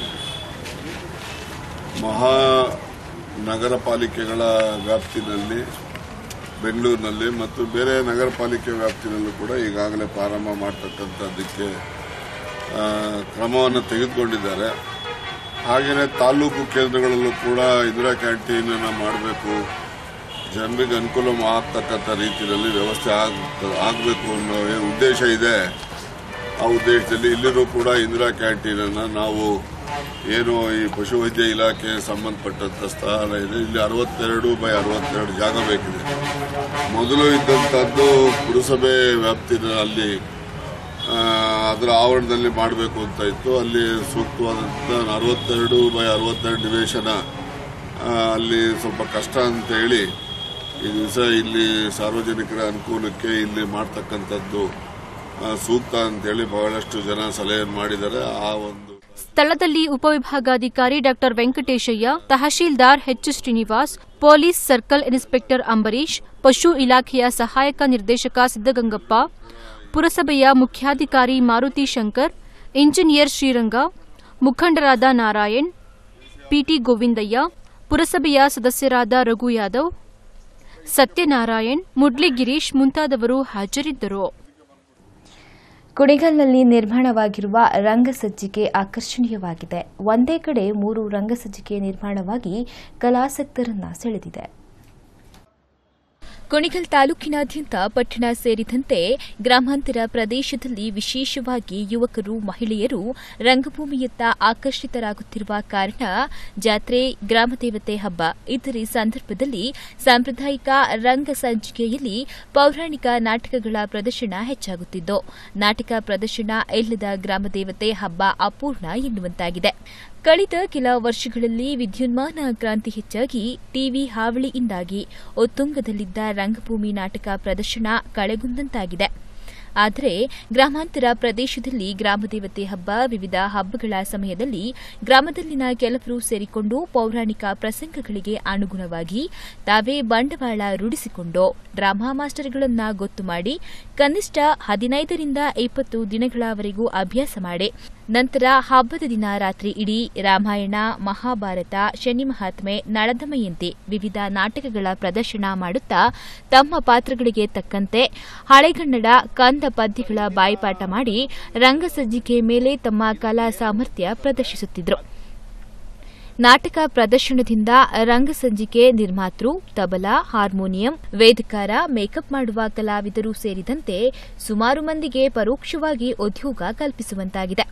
ಮಹಾನಗರ ಪಾಲಿಕೆಗಳ ವ್ಯಾಪ್ತಿನಲ್ಲಿ ಬೆಂಗಳೂರಿನಲ್ಲಿ ಮತ್ತು ಬೇರೆ ನಗರ ಪಾಲಿಕೆ ವ್ಯಾಪ್ತಿನಲ್ಲೂ ಕೂಡ ಈಗಾಗಲೇ ಪ್ರಾರಂಭ ಮಾಡ್ತಕ್ಕಂಥದ್ದಕ್ಕೆ ಕ್ರಮವನ್ನು ತೆಗೆದುಕೊಂಡಿದ್ದಾರೆ. ಹಾಗೆಯೇ ತಾಲೂಕು ಕೇಂದ್ರಗಳಲ್ಲೂ ಕೂಡ ಇಂದಿರಾ ಕ್ಯಾಂಟೀನನ್ನು ಮಾಡಬೇಕು, ಜನರಿಗೆ ಅನುಕೂಲ ಆಗ್ತಕ್ಕಂಥ ರೀತಿಯಲ್ಲಿ ವ್ಯವಸ್ಥೆ ಆಗಬೇಕು ಅನ್ನೋ ಏನು ಉದ್ದೇಶ ಇದೆ, ಆ ಉದ್ದೇಶದಲ್ಲಿ ಇಲ್ಲಿರೂ ಕೂಡ ಇಂದಿರಾ ಕ್ಯಾಂಟೀನನ್ನು ನಾವು ಏನು ಈ ಪಶುವೈದ್ಯ ಇಲಾಖೆ ಸಂಬಂಧಪಟ್ಟಂಥ ಸ್ಥಳ ಇದೆ, ಇಲ್ಲಿ 62/62 ಜಾಗ ಬೇಕಿದೆ. ಮೊದಲು ಇದ್ದಂಥದ್ದು ಪುರಸಭೆ ವ್ಯಾಪ್ತಿನಲ್ಲಿ ಅದರ ಆವರಣದಲ್ಲಿ ಮಾಡಬೇಕು ಅಂತ ಇತ್ತು. ಅಲ್ಲಿ ಸೂಕ್ತವಾದಂಥ 62/62 ನಿವೇಶನ ಅಲ್ಲಿ ಸ್ವಲ್ಪ ಕಷ್ಟ ಅಂತ ಹೇಳಿ ಈ ದಿವಸ ಇಲ್ಲಿ ಸಾರ್ವಜನಿಕರ ಅನುಕೂಲಕ್ಕೆ ಇಲ್ಲಿ ಮಾಡ್ತಕ್ಕಂಥದ್ದು ಸೂಕ್ತ ಅಂತೇಳಿ ಬಹಳಷ್ಟು ಜನ ಸಲಹೆ ಮಾಡಿದ್ದಾರೆ. ಆ ಒಂದು ಸ್ಥಳದಲ್ಲಿ ಉಪವಿಭಾಗಾಧಿಕಾರಿ ಡಾ Venkateshaiah, tahsildar H Srinivas, police circle inspector Ambareesh, ಪಶು ಇಲಾಖೆಯ ಸಹಾಯಕ ನಿರ್ದೇಶಕ ಸಿದ್ದಗಂಗಪ್ಪ, ಪುರಸಭೆಯ ಮುಖ್ಯಾಧಿಕಾರಿ ಮಾರುತಿ ಶಂಕರ್, ಇಂಜಿನಿಯರ್ ಶ್ರೀರಂಗ, ಮುಖಂಡರಾದ ನಾರಾಯಣ್, ಪಿಟಿ ಗೋವಿಂದಯ್ಯ, ಪುರಸಭೆಯ ಸದಸ್ಯರಾದ ರಘು ಯಾದವ್, ಸತ್ಯನಾರಾಯಣ್, ಮುಡ್ಲಿ ಗಿರೀಶ್ ಮುಂತಾದವರು ಹಾಜರಿದ್ದರು. ಕುಣಿಗಲ್ನಲ್ಲಿ ನಿರ್ಮಾಣವಾಗಿರುವ ರಂಗಸಜ್ಜಿಕೆ ಆಕರ್ಷಣೀಯವಾಗಿದೆ. ಒಂದೇ ಕಡೆ 3 ರಂಗಸಜ್ಜಿಕೆ ನಿರ್ಮಾಣವಾಗಿ ಕಲಾಸಕ್ತರನ್ನ ಸೆಳೆದಿದೆ. ಕುಣಿಗಲ್ ತಾಲೂಕಿನಾದ್ಯಂತ ಪಟ್ಟಣ ಸೇರಿದಂತೆ ಗ್ರಾಮಾಂತರ ಪ್ರದೇಶದಲ್ಲಿ ವಿಶೇಷವಾಗಿ ಯುವಕರು ಮಹಿಳೆಯರು ರಂಗಭೂಮಿಯತ್ತ ಆಕರ್ಷಿತರಾಗುತ್ತಿರುವ ಕಾರಣ ಜಾತ್ರೆ, ಗ್ರಾಮದೇವತೆ ಹಬ್ಬ ಇತರೆ ಸಂದರ್ಭದಲ್ಲಿ ಸಾಂಪ್ರದಾಯಿಕ ರಂಗಸಜ್ಜಿಕೆಯಲ್ಲಿ ಪೌರಾಣಿಕ ನಾಟಕಗಳ ಪ್ರದರ್ಶನ ಹೆಚ್ಚಾಗುತ್ತಿದ್ದು, ನಾಟಕ ಪ್ರದರ್ಶನ ಇಲ್ಲದ ಗ್ರಾಮದೇವತೆ ಹಬ್ಬ ಅಪೂರ್ಣ ಎನ್ನುವಂತಾಗಿದೆ. ಕಳೆದ ಕೆಲ ವರ್ಷಗಳಲ್ಲಿ ವಿದ್ಯುನ್ಮಾನ ಕ್ರಾಂತಿ ಹೆಚ್ಚಾಗಿ ಟಿವಿ ಹಾವಳಿಯಿಂದಾಗಿ ಉತ್ತುಂಗದಲ್ಲಿದ್ದ ರಂಗಭೂಮಿ ನಾಟಕ ಪ್ರದರ್ಶನ ಕಳೆಗುಂದಂತಾಗಿದೆ. ಆದರೆ ಗ್ರಾಮಾಂತರ ಪ್ರದೇಶದಲ್ಲಿ ಗ್ರಾಮದೇವತೆ ಹಬ್ಬ, ವಿವಿಧ ಹಬ್ಬಗಳ ಸಮಯದಲ್ಲಿ ಗ್ರಾಮದಲ್ಲಿನ ಕೆಲವರು ಸೇರಿಕೊಂಡು ಪೌರಾಣಿಕ ಪ್ರಸಂಗಗಳಿಗೆ ಅನುಗುಣವಾಗಿ ತಾವೇ ಬಂಡವಾಳ ರೂಢಿಸಿಕೊಂಡು ಡ್ರಾಮಾ ಮಾಸ್ಟರ್ಗಳನ್ನು ಗೊತ್ತು ಮಾಡಿ ಕನಿಷ್ಠ 15ರಿಂದ 20 ದಿನಗಳವರೆಗೂ ಅಭ್ಯಾಸ ಮಾಡಿ ನಂತರ ಹಬ್ಬದ ದಿನ ರಾತ್ರಿ ಇಡೀ ರಾಮಾಯಣ, ಮಹಾಭಾರತ, ಶನಿ ಮಹಾತ್ಮೆ, ನಳದಮಯಂತಿ ವಿವಿಧ ನಾಟಕಗಳ ಪ್ರದರ್ಶನ ಮಾಡುತ್ತಾ ತಮ್ಮ ಪಾತ್ರಗಳಿಗೆ ತಕ್ಕಂತೆ ಹಳೆಗನ್ನಡ, ಕಂದ ಪದ್ಯಗಳ ಬಾಯಿಪಾಠ ಮಾಡಿ ರಂಗಸಜ್ಜಿಕೆ ಮೇಲೆ ತಮ್ಮ ಕಲಾ ಸಾಮರ್ಥ್ಯ ಪ್ರದರ್ಶಿಸುತ್ತಿದ್ದರು. ನಾಟಕ ಪ್ರದರ್ಶನದಿಂದ ರಂಗಸಜ್ಜಿಕೆ ನಿರ್ಮಾತೃ, ತಬಲಾ, ಹಾರ್ಮೋನಿಯಂ, ವೇದಕಾರ, ಮೇಕಪ್ ಮಾಡುವ ಕಲಾವಿದರು ಸೇರಿದಂತೆ ಸುಮಾರು ಮಂದಿಗೆ ಪರೋಕ್ಷವಾಗಿ ಉದ್ಯೋಗ ಕಲ್ಪಿಸುವಂತಾಗಿದೆ.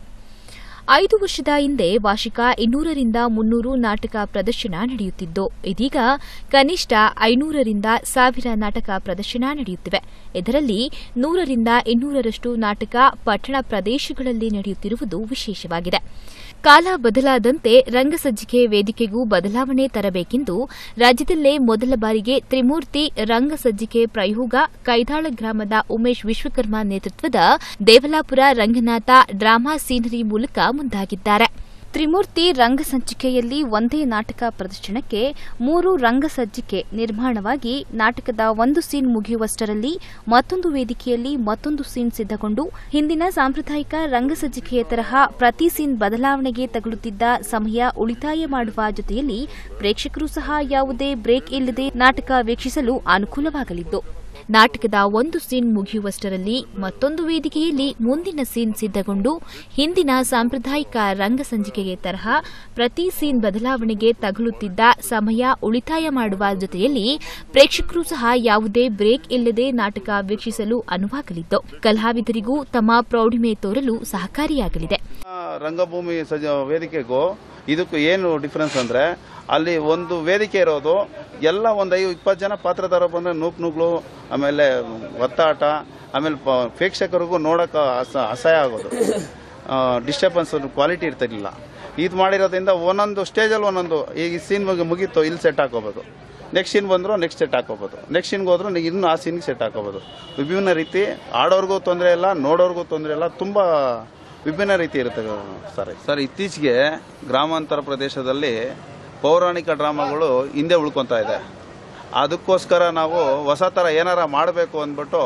5 ವರ್ಷದ ಹಿಂದೆ ವಾರ್ಷಿಕ 200ರಿಂದ 300 ನಾಟಕ ಪ್ರದರ್ಶನ ನಡೆಯುತ್ತಿದ್ದು, ಇದೀಗ ಕನಿಷ್ಠ 500ರಿಂದ 1000 ನಾಟಕ ಪ್ರದರ್ಶನ ನಡೆಯುತ್ತಿವೆ. ಇದರಲ್ಲಿ 100ರಿಂದ 200ರಷ್ಟು ನಾಟಕ ಪಟ್ಟಣ ಪ್ರದೇಶಗಳಲ್ಲಿ ನಡೆಯುತ್ತಿರುವುದು ವಿಶೇಷವಾಗಿದೆ. ಕಾಲ ಬದಲಾದಂತೆ ರಂಗಸಜ್ಜಿಕೆ ವೇದಿಕೆಗೂ ಬದಲಾವಣೆ ತರಬೇಕೆಂದು ರಾಜ್ಯದಲ್ಲೇ ಮೊದಲ ಬಾರಿಗೆ ತ್ರಿಮೂರ್ತಿ ರಂಗಸಜ್ಜಿಕೆ ಪ್ರಯೋಗ ಕೈದಾಳ ಗ್ರಾಮದ ಉಮೇಶ್ ವಿಶ್ವಕರ್ಮ ನೇತೃತ್ವದ ದೇವಲಾಪುರ ರಂಗನಾಥ ಡ್ರಾಮಾ ಸೀನರಿ ಮೂಲಕ ಮುಂದಾಗಿದ್ದಾರೆ. ತ್ರಿಮೂರ್ತಿ ರಂಗಸಜ್ಜಿಕೆಯಲ್ಲಿ ಒಂದೇ ನಾಟಕ ಪ್ರದರ್ಶನಕ್ಕೆ 3 ರಂಗಸಜ್ಜಿಕೆ ನಿರ್ಮಾಣವಾಗಿ ನಾಟಕದ ಒಂದು ಸೀನ್ ಮುಗಿಯುವಷ್ಟರಲ್ಲಿ ಮತ್ತೊಂದು ವೇದಿಕೆಯಲ್ಲಿ ಮತ್ತೊಂದು ಸೀನ್ ಸಿದ್ಧಗೊಂಡು ಹಿಂದಿನ ಸಾಂಪ್ರದಾಯಿಕ ರಂಗಸಜ್ಜಿಕೆಯ ತರಹ ಪ್ರತಿ ಸೀನ್ ಬದಲಾವಣೆಗೆ ತಗುಲುತ್ತಿದ್ದ ಸಮಯ ಉಳಿತಾಯ ಮಾಡುವ ಜೊತೆಯಲ್ಲಿ ಪ್ರೇಕ್ಷಕರು ಸಹ ಯಾವುದೇ ಬ್ರೇಕ್ ಇಲ್ಲದೆ ನಾಟಕ ವೀಕ್ಷಿಸಲು ಅನುಕೂಲವಾಗಲಿದ್ದು, ನಾಟಕದ ಒಂದು ಸೀನ್ ಮುಗಿಯುವಷ್ಟರಲ್ಲಿ ಮತ್ತೊಂದು ವೇದಿಕೆಯಲ್ಲಿ ಮುಂದಿನ ಸೀನ್ ಸಿದ್ಧಗೊಂಡು ಹಿಂದಿನ ಸಾಂಪ್ರದಾಯಿಕ ರಂಗಸಂಚಿಕೆಗೆ ತರಹ ಪ್ರತಿ ಸೀನ್ ಬದಲಾವಣೆಗೆ ತಗುಲುತ್ತಿದ್ದ ಸಮಯ ಉಳಿತಾಯ ಮಾಡುವ ಜೊತೆಯಲ್ಲಿ ಪ್ರೇಕ್ಷಕರು ಸಹ ಯಾವುದೇ ಬ್ರೇಕ್ ಇಲ್ಲದೆ ನಾಟಕ ವೀಕ್ಷಿಸಲು ಅನುವಾಗಲಿದ್ದು, ಕಲಾವಿದರಿಗೂ ತಮ್ಮ ಪ್ರೌಢಿಮೆ ತೋರಲು ಸಹಕಾರಿಯಾಗಲಿದೆ. ರಂಗಭೂಮಿ ವೇದಿಕೆಗೂ ಇದಕ್ಕೂ ಏನು ಡಿಫರೆನ್ಸ್ ಅಂದ್ರೆ, ಅಲ್ಲಿ ಒಂದು ವೇದಿಕೆ ಇರೋದು ಎಲ್ಲ ಒಂದು 20 ಜನ ಪಾತ್ರಧಾರ ಬಂದ್ರೆ ನೂಕ್ನುಗ್ಲು, ಆಮೇಲೆ ಒತ್ತಾಟ, ಆಮೇಲೆ ಪ್ರೇಕ್ಷಕರಿಗೂ ನೋಡಕ್ಕೆ ಅಸಹ್ಯ ಆಗೋದು, ಡಿಸ್ಟರ್ಬೆನ್ಸ್ ಕ್ವಾಲಿಟಿ ಇರ್ತಿರ್ಲಿಲ್ಲ. ಇದು ಮಾಡಿರೋದ್ರಿಂದ ಒಂದೊಂದು ಸ್ಟೇಜಲ್ಲಿ ಒಂದೊಂದು, ಈ ಸೀನ್ ಮುಗೀತು ಇಲ್ಲಿ ಸೆಟ್ ಹಾಕೋಬೋದು, ನೆಕ್ಸ್ಟ್ ಸೀನ್ ಬಂದ್ರು ನೆಕ್ಸ್ಟ್ ಸೆಟ್ ಹಾಕೋಬೋದು, ನೆಕ್ಸ್ಟ್ ಸೀನ್ಗೆ ಹೋದ್ರು ಇನ್ನು ಆ ಸೀನ್ಗೆ ಸೆಟ್ ಹಾಕೋಬೋದು. ವಿಭಿನ್ನ ರೀತಿ, ಆಡೋರ್ಗೂ ತೊಂದರೆ ಇಲ್ಲ, ನೋಡೋರ್ಗೂ ತೊಂದರೆ ಇಲ್ಲ, ತುಂಬ ವಿಭಿನ್ನ ರೀತಿ ಇರುತ್ತೆ ಸರ್. ಇತ್ತೀಚೆಗೆ ಗ್ರಾಮಾಂತರ ಪ್ರದೇಶದಲ್ಲಿ ಪೌರಾಣಿಕ ಡ್ರಾಮಾಗಳು ಹಿಂದೆ ಉಳ್ಕೊತಾ ಇದೆ. ಅದಕ್ಕೋಸ್ಕರ ನಾವು ಹೊಸ ಥರ ಏನಾರ ಮಾಡಬೇಕು ಅಂದ್ಬಿಟ್ಟು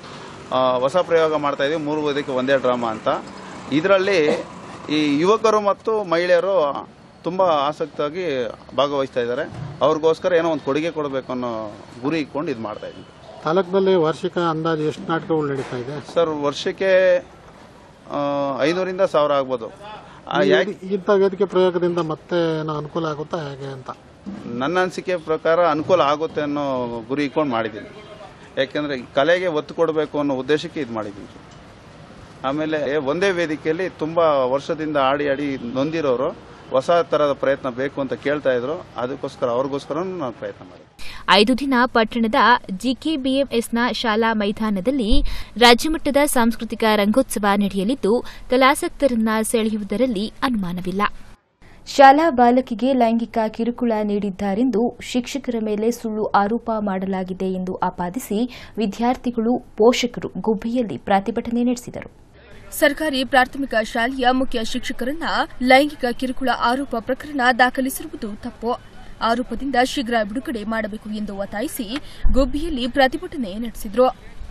ಹೊಸ ಪ್ರಯೋಗ ಮಾಡ್ತಾ ಇದೀವಿ. 3 ವೇದಿಕೆ ಒಂದೇ ಡ್ರಾಮಾ ಅಂತ. ಇದರಲ್ಲಿ ಈ ಯುವಕರು ಮತ್ತು ಮಹಿಳೆಯರು ತುಂಬ ಆಸಕ್ತಿಯಾಗಿ ಭಾಗವಹಿಸ್ತಾ ಇದ್ದಾರೆ. ಅವ್ರಿಗೋಸ್ಕರ ಏನೋ ಒಂದು ಕೊಡುಗೆ ಕೊಡಬೇಕು ಅನ್ನೋ ಗುರಿ ಇಟ್ಕೊಂಡು ಇದು ಮಾಡ್ತಾ ಇದ್ದೀವಿ. ತಾಲೂಕಿನಲ್ಲಿ ವಾರ್ಷಿಕ ಅಂದಾಜು ಎಷ್ಟು ನಾಟಕಗಳು ನಡೀತಾ ಇದೆ ಸರ್? ವರ್ಷಕ್ಕೆ 500ರಿಂದ 1000 ಆಗ್ಬೋದು. ಇಂಥ ವೇದಿಕೆ ಪ್ರಯೋಗದಿಂದ ಮತ್ತೆ ಅನುಕೂಲ ಆಗುತ್ತಾ ಹೇಗೆ ಅಂತ ನನ್ನ ಅನಿಸಿಕೆ ಪ್ರಕಾರ ಅನುಕೂಲ ಆಗುತ್ತೆ ಅನ್ನೋ ಗುರಿ ಇಟ್ಕೊಂಡು ಮಾಡಿದ್ದೀನಿ. ಯಾಕೆಂದರೆ ಕಲೆಗೆ ಒತ್ತು ಕೊಡಬೇಕು ಅನ್ನೋ ಉದ್ದೇಶಕ್ಕೆ ಇದು ಮಾಡಿದ್ದೀನಿ. ಆಮೇಲೆ ಒಂದೇ ವೇದಿಕೆಯಲ್ಲಿ ತುಂಬ ವರ್ಷದಿಂದ ಆಡಿ ನೊಂದಿರೋರು ಹೊಸ ಥರದ ಪ್ರಯತ್ನ ಬೇಕು ಅಂತ ಕೇಳ್ತಾ ಇದ್ರು. ಅದಕ್ಕೋಸ್ಕರ ಅವ್ರಿಗೋಸ್ಕರ ನಾನು ಪ್ರಯತ್ನ ಮಾಡಿದೆ. 5 ದಿನ ಪಟ್ಟಣದ ಜಿಕೆಬಿಎಂಎಸ್ನ ಶಾಲಾ ಮೈದಾನದಲ್ಲಿ ರಾಜ್ಯಮಟ್ಟದ ಸಾಂಸ್ಕೃತಿಕ ರಂಗೋತ್ಸವ ನಡೆಯಲಿದ್ದು, ಕಲಾಸಕ್ತರನ್ನ ಸೆಳೆಯುವುದರಲ್ಲಿ ಅನುಮಾನವಿಲ್ಲ. ಶಾಲಾ ಬಾಲಕಿಗೆ ಲೈಂಗಿಕ ಕಿರುಕುಳ ನೀಡಿದ್ದಾರೆಂದು ಶಿಕ್ಷಕರ ಮೇಲೆ ಸುಳ್ಳು ಆರೋಪ ಮಾಡಲಾಗಿದೆ ಎಂದು ಆಪಾದಿಸಿ ವಿದ್ಯಾರ್ಥಿಗಳು, ಪೋಷಕರು ಗುಬ್ಬಿಯಲ್ಲಿ ಪ್ರತಿಭಟನೆ ನಡೆಸಿದರು. ಸರ್ಕಾರಿ ಪ್ರಾಥಮಿಕ ಶಾಲೆಯ ಮುಖ್ಯ ಶಿಕ್ಷಕರನ್ನ ಲೈಂಗಿಕ ಕಿರುಕುಳ ಆರೋಪ ಪ್ರಕರಣ ದಾಖಲಿಸಿರುವುದು ತಪ್ಪು. ಆರೋಪದಿಂದ ಶೀಘ್ರ ಬಿಡುಗಡೆ ಮಾಡಬೇಕು ಎಂದು ಒತ್ತಾಯಿಸಿ ಗುಬ್ಬಿಯಲ್ಲಿ ಪ್ರತಿಭಟನೆ ನಡೆಸಿದರು.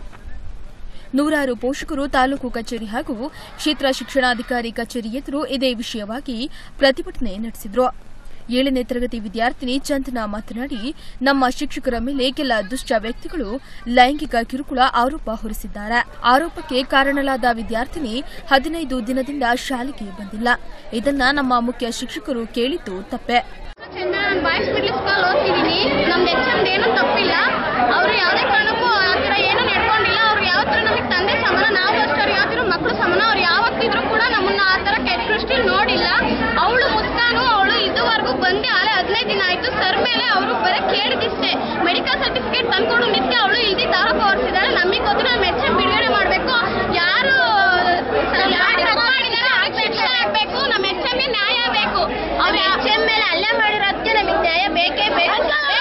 ನೂರಾರು ಪೋಷಕರು ತಾಲೂಕು ಕಚೇರಿ ಹಾಗೂ ಕ್ಷೇತ್ರ ಶಿಕ್ಷಣಾಧಿಕಾರಿ ಕಚೇರಿ ಎದುರು ಇದೇ ವಿಷಯವಾಗಿ ಪ್ರತಿಭಟನೆ ನಡೆಸಿದರು. 7ನೇ ತರಗತಿ ವಿದ್ಯಾರ್ಥಿನಿ ಚಂದನಾ ಮಾತನಾಡಿ, ನಮ್ಮ ಶಿಕ್ಷಕರ ಮೇಲೆ ಕೆಲ ದುಷ್ಟ ವ್ಯಕ್ತಿಗಳು ಲೈಂಗಿಕ ಕಿರುಕುಳ ಆರೋಪ ಹೊರಿಸಿದ್ದಾರೆ. ಆರೋಪಕ್ಕೆ ಕಾರಣಲಾದ ವಿದ್ಯಾರ್ಥಿನಿ 15 ದಿನದಿಂದ ಶಾಲೆಗೆ ಬಂದಿಲ್ಲ. ಇದನ್ನ ನಮ್ಮ ಮುಖ್ಯ ಶಿಕ್ಷಕರು ಕೇಳಿದ್ದು ತಪ್ಪೆ. ಬಾಯ್ಸ್ ಮಿಡ್ಲ್ ಸ್ಕೂಲ್ ಓದ್ತಿದ್ದೀನಿ. ನಮ್ದು ಹೆಚ್ಚಂದೇನು ತಪ್ಪಿಲ್ಲ. ಅವರು ಯಾವುದೇ ಕಾರಣಕ್ಕೂ ಆ ಥರ ಏನೂ ನಡ್ಕೊಂಡಿಲ್ಲ. ಅವ್ರು ಯಾವ ಥರ ನಮಗೆ ತಂದೆ ಸಮಾನ, ನಾವು ಅಷ್ಟೇ ಅವ್ರು ಯಾವ್ದಿದ್ರು ಮಕ್ಕಳು ಸಮಾನ. ಅವ್ರು ಯಾವತ್ತಿದ್ರು ಕೂಡ ನಮ್ಮನ್ನ ಆ ಥರ ಕೆಟ್ಟ ದೃಷ್ಟಿಲಿ ನೋಡಿಲ್ಲ. ಅವಳು ಮುಸ್ಕಾನು ಅವಳು ಇದುವರೆಗೂ ಬಂದು ಆಲೆ 15 ದಿನ ಆಯಿತು. ಸರ್ ಮೇಲೆ ಅವರು ಬರೀ ಕೇಳಿದಿಷ್ಟೇ ಮೆಡಿಕಲ್ ಸರ್ಟಿಫಿಕೇಟ್ ತಂದ್ಕೊಂಡು ನಿತ್ಯ ಅವಳು ಇಲ್ದಿದ್ದ ಆರೋಪ ಹೊರಿಸಿದಾಳೆ. ನಮಗೆ ಗೊತ್ತು, ನಮ್ಮ ಎಚ್ ಎಂ ಬಿಡುಗಡೆ ಮಾಡಬೇಕು. ಯಾರು ಶಿಕ್ಷೆ ಆಗಬೇಕು, ನಮ್ಮ ಎಚ್ ಎಂ ನ್ಯಾಯ ಬೇಕು. ಅವ್ರ ಎಚ್ ಎಂ ಮೇಲೆ ಅಲ್ಲೇ ಮಾಡಿರೋದಕ್ಕೆ ನಮಗೆ ನ್ಯಾಯ ಬೇಕೇ ಬೇಕು.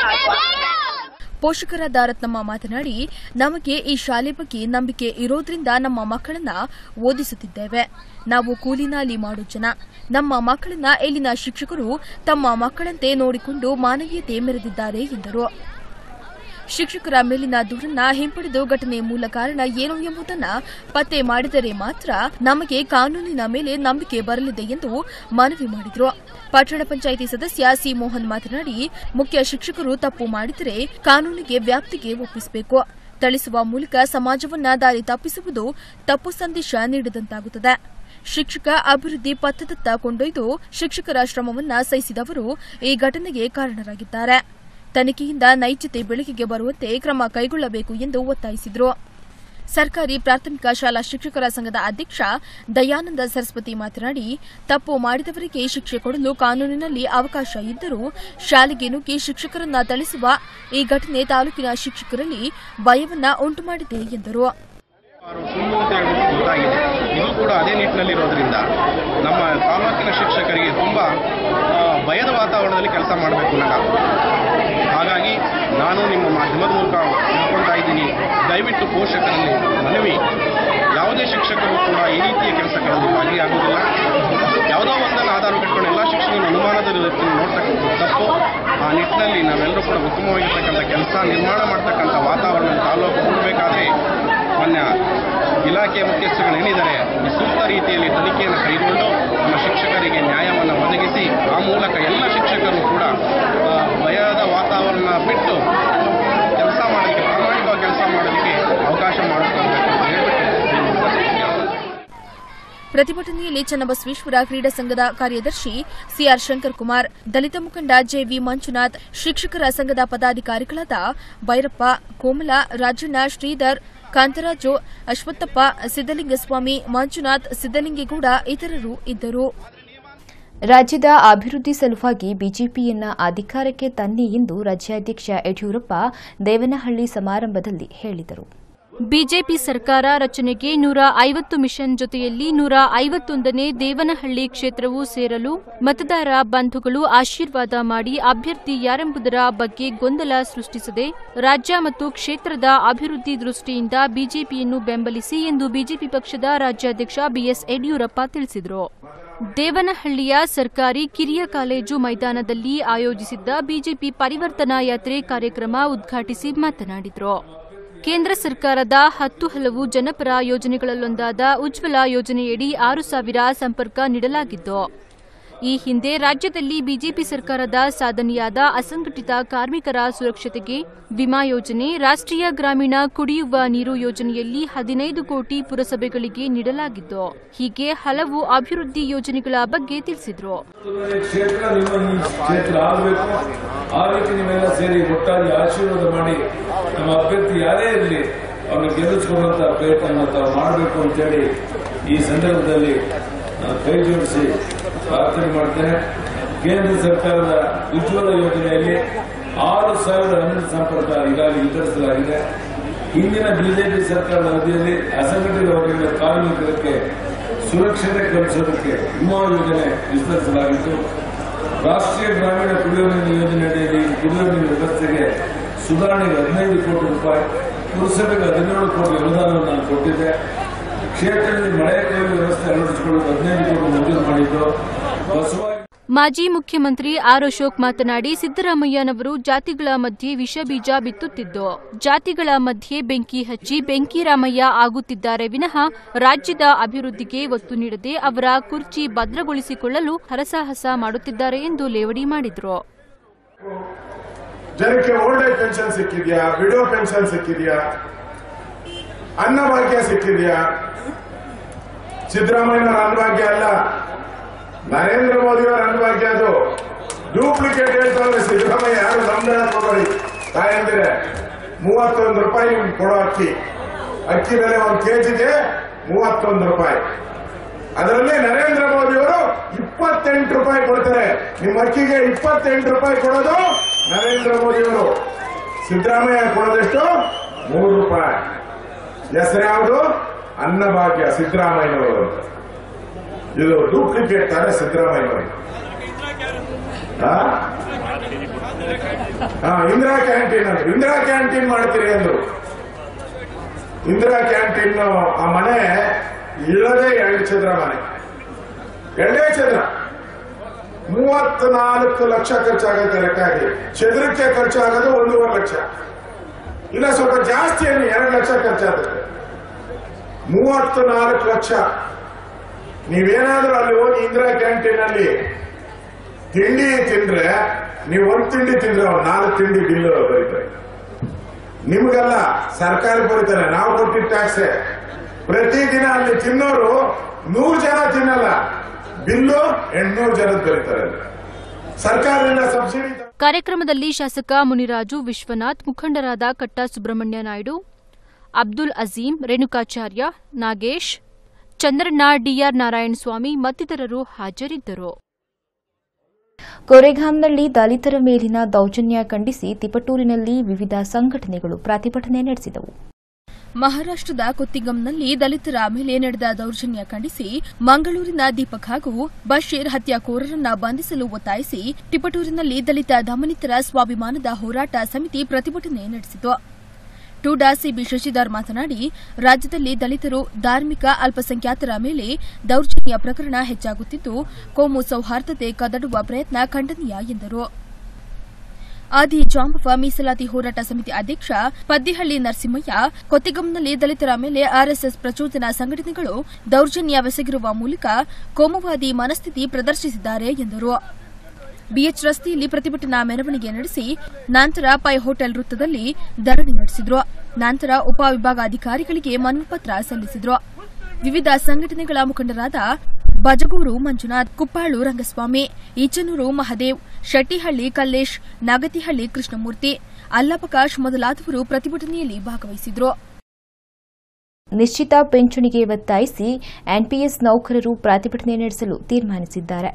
ಪೋಷಕರಾದ ರತ್ನಮ್ಮ ಮಾತನಾಡಿ, ನಮಗೆ ಈ ಶಾಲೆ ಬಗ್ಗೆ ನಂಬಿಕೆ ಇರೋದ್ರಿಂದ ನಮ್ಮ ಮಕ್ಕಳನ್ನ ಓದಿಸುತ್ತಿದ್ದೇವೆ. ನಾವು ಕೂಲಿನಾಲಿ ಮಾಡೋ ಜನ. ನಮ್ಮ ಮಕ್ಕಳನ್ನ ಇಲ್ಲಿನ ಶಿಕ್ಷಕರು ತಮ್ಮ ಮಕ್ಕಳಂತೆ ನೋಡಿಕೊಂಡು ಮಾನವೀಯತೆ ಮೆರೆದಿದ್ದಾರೆ ಎಂದರು. ಶಿಕ್ಷಕರ ಮೇಲಿನ ದೂರನ್ನ ಹಿಂಪಡೆದು ಘಟನೆ ಮೂಲ ಕಾರಣ ಏನು ಎಂಬುದನ್ನ ಪತ್ತೆ ಮಾಡಿದರೆ ಮಾತ್ರ ನಮಗೆ ಕಾನೂನಿನ ಮೇಲೆ ನಂಬಿಕೆ ಬರಲಿದೆ ಎಂದು ಮನವಿ ಮಾಡಿದರು. ಪಟ್ಟಣ ಪಂಚಾಯಿತಿ ಸದಸ್ಯ ಸಿ ಮೋಹನ್ ಮಾತನಾಡಿ, ಮುಖ್ಯ ಶಿಕ್ಷಕರು ತಪ್ಪು ಮಾಡಿದರೆ ಕಾನೂನಿಗೆ ವ್ಯಾಪ್ತಿಗೆ ಒಪ್ಪಿಸಬೇಕು. ಥಳಿಸುವ ಮೂಲಕ ಸಮಾಜವನ್ನ ದಾರಿ ತಪ್ಪಿಸುವುದು ತಪ್ಪು ಸಂದೇಶ ನೀಡಿದಂತಾಗುತ್ತದೆ. ಶಿಕ್ಷಕ ಅಭಿವೃದ್ಧಿ ಪಥದತ್ತ ಕೊಂಡೊಯ್ದು ಶಿಕ್ಷಕರ ಶ್ರಮವನ್ನ ಸಹಿಸಿದವರು ಈ ಘಟನೆಗೆ ಕಾರಣರಾಗಿದ್ದಾರೆ. ತನಿಖೆಯಿಂದ ನೈಜತೆ ಬೆಳಕಿಗೆ ಬರುವಂತೆ ಕ್ರಮ ಕೈಗೊಳ್ಳಬೇಕು ಎಂದು ಒತ್ತಾಯಿಸಿದರು. ಸರ್ಕಾರಿ ಪ್ರಾಥಮಿಕ ಶಾಲಾ ಶಿಕ್ಷಕರ ಸಂಘದ ಅಧ್ಯಕ್ಷ ದಯಾನಂದ ಸರಸ್ವತಿ ಮಾತನಾಡಿ, ತಪ್ಪು ಮಾಡಿದವರಿಗೆ ಶಿಕ್ಷೆ ಕೊಡಲು ಕಾನೂನಿನಲ್ಲಿ ಅವಕಾಶ ಇದ್ದರೂ ಶಾಲೆಗೆ ನುಗ್ಗಿ ಶಿಕ್ಷಕರನ್ನ ಥಳಿಸುವ ಈ ಘಟನೆ ತಾಲೂಕಿನ ಶಿಕ್ಷಕರಲ್ಲಿ ಭಯವನ್ನ ಉಂಟುಮಾಡಿದೆ ಎಂದರು. ಸುಳ್ಳು ಅಂತ ಹೇಳ್ಬಿಟ್ಟು ಗೊತ್ತಾಗಿದೆ. ಇದು ಕೂಡ ಅದೇ ನಿಟ್ಟಿನಲ್ಲಿರೋದ್ರಿಂದ ನಮ್ಮ ತಾಲೂಕಿನ ಶಿಕ್ಷಕರಿಗೆ ತುಂಬ ಭಯದ ವಾತಾವರಣದಲ್ಲಿ ಕೆಲಸ ಮಾಡಬೇಕು ನನಗೆ. ಹಾಗಾಗಿ ನಾನು ನಿಮ್ಮ ಮಾಧ್ಯಮದ ಮೂಲಕ ತಿಳ್ಕೊಳ್ತಾ ಇದ್ದೀನಿ, ದಯವಿಟ್ಟು ಪೋಷಕರಲ್ಲಿ ಮನವಿ, ಯಾವುದೇ ಶಿಕ್ಷಕರು ಕೂಡ ಈ ರೀತಿಯ ಕೆಲಸಗಳಲ್ಲಿ ಭಾಗಿಯಾಗುವುದಿಲ್ಲ. ಯಾವುದೋ ಒಂದನ್ನು ಆಧಾರವಿಟ್ಕೊಂಡು ಎಲ್ಲ ಶಿಕ್ಷಕರು ಅನುಮಾನದ ನೋಡ್ತಕ್ಕಂಥ ತಪ್ಪು. ಆ ನಿಟ್ಟಿನಲ್ಲಿ ನಾವೆಲ್ಲರೂ ಕೂಡ ಉತ್ತಮವಾಗಿರ್ತಕ್ಕಂಥ ಕೆಲಸ ನಿರ್ಮಾಣ ಮಾಡ್ತಕ್ಕಂಥ ವಾತಾವರಣ ತಾಲೂಕು ಕೊಡಬೇಕಾದ್ರೆ ಮಾನ್ಯ ಇಲಾಖೆಯ ಮುಖ್ಯಸ್ಥರುಗಳೇನಿದ್ದಾರೆ ಈ ಸೂಕ್ತ ರೀತಿಯಲ್ಲಿ ತನಿಖೆಯನ್ನು ಕೈಗೊಂಡು ನಮ್ಮ ಶಿಕ್ಷಕರಿಗೆ ನ್ಯಾಯವನ್ನು ಒದಗಿಸಿ ಆ ಮೂಲಕ ಎಲ್ಲ ಶಿಕ್ಷಕರು ಕೂಡ ಭಯದ ವಾತಾವರಣ ಬಿಟ್ಟು ಕೆಲಸ ಮಾಡೋದಕ್ಕೆ, ಪ್ರಾಮಾಣಿಕವಾಗಿ ಕೆಲಸ ಮಾಡೋದಕ್ಕೆ ಅವಕಾಶ ಮಾಡಿಕೊಡಬೇಕು ಅಂತ ಹೇಳ್ಬಿಟ್ಟು. ಪ್ರತಿಭಟನೆಯಲ್ಲಿ ಚನ್ನಬಸವೇಶ್ವರ ಕ್ರೀಡಾ ಸಂಘದ ಕಾರ್ಯದರ್ಶಿ ಸಿಆರ್ ಶಂಕರ್ ಕುಮಾರ್, ದಲಿತ ಮುಖಂಡ ಜೆವಿ ಮಂಜುನಾಥ್, ಶಿಕ್ಷಕರ ಸಂಘದ ಪದಾಧಿಕಾರಿಗಳಾದ ಭೈರಪ್ಪ, ಕೋಮಲ, ರಾಜಣ್ಣ, ಶ್ರೀಧರ್, ಕಾಂತರಾಜು, ಅಶ್ವತ್ಥಪ್ಪ, ಸಿದ್ದಲಿಂಗಸ್ವಾಮಿ, ಮಂಜುನಾಥ್, ಸಿದ್ದಲಿಂಗೇಗೌಡ ಇತರರು ಇದ್ದರು. ರಾಜ್ಯದ ಅಭಿವೃದ್ಧಿ ಸಲುವಾಗಿ ಬಿಜೆಪಿಯನ್ನ ಅಧಿಕಾರಕ್ಕೆ ತನ್ನಿ ಎಂದು ರಾಜ್ಯಾಧ್ಯಕ್ಷ ಯಡಿಯೂರಪ್ಪ ದೇವನಹಳ್ಳಿ ಸಮಾರಂಭದಲ್ಲಿ ಹೇಳಿದರು. ಬಿಜೆಪಿ ಸರ್ಕಾರ ರಚನೆಗೆ 150 ಮಿಷನ್ ಜೊತೆಯಲ್ಲಿ 151ನೇ ದೇವನಹಳ್ಳಿ ಕ್ಷೇತ್ರವೂ ಸೇರಲು ಮತದಾರ ಬಂಧುಗಳು ಆಶೀರ್ವಾದ ಮಾಡಿ ಅಭ್ಯರ್ಥಿ ಯಾರೆಂಬುದರ ಬಗ್ಗೆ ಗೊಂದಲ ಸೃಷ್ಟಿಸದೆ ರಾಜ್ಯ ಮತ್ತು ಕ್ಷೇತ್ರದ ಅಭಿವೃದ್ಧಿ ದೃಷ್ಟಿಯಿಂದ ಬಿಜೆಪಿಯನ್ನು ಬೆಂಬಲಿಸಿ ಎಂದು ಬಿಜೆಪಿ ಪಕ್ಷದ ರಾಜ್ಯಾಧ್ಯಕ್ಷ ಬಿಎಸ್ ಯಡಿಯೂರಪ್ಪ ತಿಳಿಸಿದರು. ದೇವನಹಳ್ಳಿಯ ಸರ್ಕಾರಿ ಕಿರಿಯ ಕಾಲೇಜು ಮೈದಾನದಲ್ಲಿ ಆಯೋಜಿಸಿದ್ದ ಬಿಜೆಪಿ ಪರಿವರ್ತನಾ ಯಾತ್ರೆ ಕಾರ್ಯಕ್ರಮ ಉದ್ಘಾಟಿಸಿ ಮಾತನಾಡಿದರು. ಕೇಂದ್ರ ಸರ್ಕಾರದ 10 ಹಲವು ಜನಪರ ಯೋಜನೆಗಳಲ್ಲೊಂದಾದ ಉಜ್ವಲ ಯೋಜನೆಯಡಿ 6,000 ಸಂಪರ್ಕ ನೀಡಲಾಗಿದ್ದು, ಈ ಹಿಂದೆ ರಾಜ್ಯದಲ್ಲಿ ಬಿಜೆಪಿ ಸರ್ಕಾರದ ಸಾಧನೆಯಾದ ಅಸಂಘಟಿತ ಕಾರ್ಮಿಕರ ಸುರಕ್ಷತೆಗೆ ವಿಮಾ ಯೋಜನೆ, ರಾಷ್ಟ್ರೀಯ ಗ್ರಾಮೀಣ ಕುಡಿಯುವ ನೀರು ಯೋಜನೆಯಲ್ಲಿ 15 ಕೋಟಿ ಪುರಸಭೆಗಳಿಗೆ ನೀಡಲಾಗಿದ್ದು, ಹೀಗೆ ಹಲವು ಅಭಿವೃದ್ಧಿ ಯೋಜನೆಗಳ ಬಗ್ಗೆ ತಿಳಿಸಿದರು. ಆ ರೀತಿ ನೀವೆಲ್ಲ ಸೇರಿ ಒಟ್ಟಾಗಿ ಆಶೀರ್ವಾದ ಮಾಡಿ ನಮ್ಮ ಅಭ್ಯರ್ಥಿ ಯಾರೇ ಇರಲಿ ಅವ್ರನ್ನ ಗೆಲ್ಲಿಸಿಕೊಳ್ಳುವಂತ ಪ್ರಯತ್ನ ತಾವು ಮಾಡಬೇಕು ಅಂತೇಳಿ ಈ ಸಂದರ್ಭದಲ್ಲಿ ಕೈ ಜೋಡಿಸಿ ಪ್ರಾರ್ಥನೆ ಮಾಡ್ತೇನೆ. ಕೇಂದ್ರ ಸರ್ಕಾರದ ಉಜ್ವಲ ಯೋಜನೆಯಲ್ಲಿ 6,000 ಸಂಪರ್ಕ ಈಗಾಗಲೇ ವಿತರಿಸಲಾಗಿದೆ. ಹಿಂದಿನ ಬಿಜೆಪಿ ಸರ್ಕಾರದ ಅವಧಿಯಲ್ಲಿ ಅಸಂಘಟಿತ ವರ್ಗಗಳ ಕಾರ್ಮಿಕರಿಗೆ ಸುರಕ್ಷತೆ ಕಲ್ಪಿಸೋದಕ್ಕೆ ವಿಮಾ ಯೋಜನೆ ವಿಸ್ತರಿಸಲಾಗಿತ್ತು. ರಾಷ್ಟ್ರೀಯ ಗ್ರಾಮೀಣ ಕುಡಿಯುವ ನೀರು ಯೋಜನೆಯಡಿಯಲ್ಲಿ ಕುಡಿಯುವ ನೀರು ವ್ಯವಸ್ಥೆಗೆ ಸುಧಾರಣೆಗೆ 15 ಕೋಟಿ ರೂಪಾಯಿ, ಪುರಸಭೆಗೆ 17 ಕೋಟಿ ಅನುದಾನವನ್ನು ನಾನು ಕೊಟ್ಟಿದ್ದೆ. ಕ್ಷೇತ್ರದಲ್ಲಿ ಮಳೆ ಕೊಯ್ಲು ವ್ಯವಸ್ಥೆ ಅಳವಡಿಸಿಕೊಳ್ಳಲು 15 ಕೋಟಿ ಮಂಜೂರು ಮಾಡಿದ್ದು. ಮಾಜಿ ಮುಖ್ಯಮಂತ್ರಿ ಆರ್ ಅಶೋಕ್ ಮಾತನಾಡಿ, ಸಿದ್ದರಾಮಯ್ಯನವರು ಜಾತಿಗಳ ಮಧ್ಯೆ ವಿಷಬೀಜ ಬಿತ್ತುತ್ತಿದ್ದು, ಜಾತಿಗಳ ಮಧ್ಯೆ ಬೆಂಕಿ ಹಚ್ಚಿ ಬೆಂಕಿ ರಾಮಯ್ಯ ಆಗುತ್ತಿದ್ದಾರೆ ವಿನಃ ರಾಜ್ಯದ ಅಭಿವೃದ್ಧಿಗೆ ಒತ್ತು ನೀಡದೆ ಅವರ ಕುರ್ಚಿ ಭದ್ರಗೊಳಿಸಿಕೊಳ್ಳಲು ಹರಸಾಹಸ ಮಾಡುತ್ತಿದ್ದಾರೆ ಎಂದು ಲೇವಡಿ ಮಾಡಿದರು. ಜನಕ್ಕೆ ಓಲ್ಡ್ ಏಜ್ ಪೆನ್ಷನ್ ಸಿಕ್ಕಿದ್ಯಾ, ವಿಡೋ ಪೆನ್ಷನ್ ಸಿಕ್ಕಿದ್ಯಾ, ಅನ್ನಭಾಗ್ಯ ಸಿಕ್ಕಿದ್ಯಾ? ಸಿದ್ದರಾಮಯ್ಯನವರ ಅನ್ನಭಾಗ್ಯ ಅಲ್ಲ, ನರೇಂದ್ರ ಮೋದಿಯವರ ಅನ್ನಭಾಗ್ಯ. ಅದು ಡೂಪ್ಲಿಕೇಟ್ ಹೇಳ್ತಾರೆ ಸಿದ್ದರಾಮಯ್ಯ. ಯಾರು ಸಂಬಳ ತಗೊಳ್ಳಿ ತಾಯಂದಿರೆ, 31 ರೂಪಾಯಿ ನಿಮ್ಗೆ ಕೊಡೋ ಅಕ್ಕಿ ಬೆಲೆ 1 ಕೆಜಿಗೆ 31 ರೂಪಾಯಿ. ಅದರಲ್ಲಿ ನರೇಂದ್ರ ಮೋದಿಯವರು 28 ರೂಪಾಯಿ ಕೊಡ್ತಾರೆ. ನಿಮ್ಮ ಅಕ್ಕಿಗೆ 28 ರೂಪಾಯಿ ಕೊಡೋದು ನರೇಂದ್ರ ಮೋದಿಯವರು. ಸಿದ್ದರಾಮಯ್ಯ ಕೊಡೋದೆಷ್ಟು? 3 ರೂಪಾಯಿ. ಹೆಸರು ಯಾವುದು? ಅನ್ನಭಾಗ್ಯ ಸಿದ್ದರಾಮಯ್ಯನವರು. ಇದು ಡೂಪ್ಲಿಕೇಟ್ ತಾರೆ ಸಿದ್ದರಾಮಯ್ಯನವರು. ಇಂದಿರಾ ಕ್ಯಾಂಟೀನ್ ಅಂದ್ರು. ಇಂದಿರಾ ಕ್ಯಾಂಟೀನ್ ಮಾಡ್ತೀರಿ ಅಂದ್ರು. ಇಂದಿರಾ ಕ್ಯಾಂಟೀನ್ ಆ ಮನೆ ಇಲ್ಲದೆ 2 ಚದರ ಮನೆ, 2 ಚದರ, 34 ಲಕ್ಷ ಖರ್ಚಾಗುತ್ತೆ ಲೆಕ್ಕಾಗಿ. ಚದರಕ್ಕೆ ಖರ್ಚಾಗೋದು 1.5 ಲಕ್ಷ, ಇಲ್ಲ ಸ್ವಲ್ಪ ಜಾಸ್ತಿ, 2 ಲಕ್ಷ ಖರ್ಚಾಗುತ್ತೆ. 34 ಲಕ್ಷ. ನೀವೇನಾದ್ರೂ ಅಲ್ಲಿ ಹೋಗಿ ಇಂದಿರಾ ಕ್ಯಾಂಟೀನ್ ಅಲ್ಲಿ ತಿಂಡಿ ತಿಂದ್ರೆ, ನೀವು 1 ತಿಂಡಿ ತಿಂದ್ರೆ 4 ತಿಂಡಿ ಬಿಲ್ ಬರೀತಾರೆ. ನಿಮ್ಗಲ್ಲ, ಸರ್ಕಾರ ಬರೀತಾರೆ. ನಾವು ಕೊಟ್ಟಿದ್ದ ಟ್ಯಾಕ್ಸ್. ಪ್ರತಿದಿನ ಅಲ್ಲಿ ತಿನ್ನೋರು 100 ಜನ ತಿನ್ನಲ್ಲ, ಬಿಲ್ಲು 800 ಜನದ ಬರೀತಾರೆ. ಸರ್ಕಾರದಿಂದ ಸಬ್ಸಿಡಿ. ಕಾರ್ಯಕ್ರಮದಲ್ಲಿ ಶಾಸಕ ಮುನಿರಾಜು, ವಿಶ್ವನಾಥ್, ಮುಖಂಡರಾದ ಕಟ್ಟ ಸುಬ್ರಹ್ಮಣ್ಯ ನಾಯ್ಡು, ಅಬ್ದುಲ್ ಅಜೀಂ, ರೇಣುಕಾಚಾರ್ಯ, ನಾಗೇಶ್, ಚಂದ್ರಣ್ಣ, ಡಿಆರ್ ನಾರಾಯಣಸ್ವಾಮಿ ಮತ್ತಿತರರು ಹಾಜರಿದ್ದರು. ಕೊರೆಗಾಂನಲ್ಲಿ ದಲಿತರ ಮೇಲಿನ ದೌರ್ಜನ್ಯ ಖಂಡಿಸಿ ತಿಪಟೂರಿನಲ್ಲಿ ವಿವಿಧ ಸಂಘಟನೆಗಳು ಪ್ರತಿಭಟನೆ ನಡೆಸಿದವು. ಮಹಾರಾಷ್ಟ್ರದ ಕೊತ್ತಿಗಂನಲ್ಲಿ ದಲಿತರ ಮೇಲೆ ನಡೆದ ದೌರ್ಜನ್ಯ ಖಂಡಿಸಿ ಮಂಗಳೂರಿನ ದೀಪಕ್ ಹಾಗೂ ಬಶೀರ್ ಹತ್ಯಾಕೋರರನ್ನ ಬಂಧಿಸಲು ಒತ್ತಾಯಿಸಿ ತಿಪಟೂರಿನಲ್ಲಿ ದಲಿತ ದಮನಿತರ ಸ್ವಾಭಿಮಾನದ ಹೋರಾಟ ಸಮಿತಿ ಪ್ರತಿಭಟನೆ ನಡೆಸಿತು. ಟೂಡಾ ಸಿಬಿ ಶಶಿಧರ್ ಮಾತನಾಡಿ, ರಾಜ್ಯದಲ್ಲಿ ದಲಿತರು, ಧಾರ್ಮಿಕ ಅಲ್ಪಸಂಖ್ಯಾತರ ಮೇಲೆ ದೌರ್ಜನ್ಯ ಪ್ರಕರಣ ಹೆಚ್ಚಾಗುತ್ತಿದ್ದು, ಕೋಮು ಸೌಹಾರ್ದತೆ ಕದಡುವ ಪ್ರಯತ್ನ ಖಂಡನೀಯ ಎಂದರು. ಆದಿ ಜಾಂಬವ ಮೀಸಲಾತಿ ಹೋರಾಟ ಸಮಿತಿ ಅಧ್ಯಕ್ಷ ಪದ್ದಿಹಳ್ಳಿ ನರಸಿಂಹಯ್ಯ, ಕೊತ್ತಿಗಂನಲ್ಲಿ ದಲಿತರ ಮೇಲೆ ಆರ್ಎಸ್ಎಸ್ ಪ್ರಚೋದನಾ ಸಂಘಟನೆಗಳು ದೌರ್ಜನ್ಯವೆಸಗಿರುವ ಮೂಲಕ ಕೋಮುವಾದಿ ಮನಸ್ಥಿತಿ ಪ್ರದರ್ಶಿಸಿದ್ದಾರೆ ಎಂದರು. ಬಿಎಚ್ ರಸ್ತೆಯಲ್ಲಿ ಪ್ರತಿಭಟನಾ ಮೆರವಣಿಗೆ ನಡೆಸಿ ನಂತರ ಪೈ ಹೋಟೆಲ್ ವೃತ್ತದಲ್ಲಿ ಧರಣಿ ನಡೆಸಿದ್ರು. ನಂತರ ಉಪವಿಭಾಗಾಧಿಕಾರಿಗಳಿಗೆ ಮನವಿ ಪತ್ರ ಸಲ್ಲಿಸಿದ್ರು. ವಿವಿಧ ಸಂಘಟನೆಗಳ ಮುಖಂಡರಾದ ಬಜಗೂರು ಮಂಜುನಾಥ್, ಕುಪ್ಪಾಳು ರಂಗಸ್ವಾಮಿ, ಈಚನೂರು ಮಹದೇವ್, ಶೆಟ್ಟಿಹಳ್ಳಿ ಕಲ್ಲೇಶ್, ನಾಗತಿಹಳ್ಳಿ ಕೃಷ್ಣಮೂರ್ತಿ, ಅಲ್ಲಪ್ರಕಾಶ್ ಮೊದಲಾದವರು ಪ್ರತಿಭಟನೆಯಲ್ಲಿ ಭಾಗವಹಿಸಿದ್ರು. ನಿಶ್ಚಿತ ಪಿಂಚಣಿಗೆ ಒತ್ತಾಯಿಸಿ ಎನ್ಪಿಎಸ್ ನೌಕರರು ಪ್ರತಿಭಟನೆ ನಡೆಸಲು ತೀರ್ಮಾನಿಸಿದ್ದಾರೆ.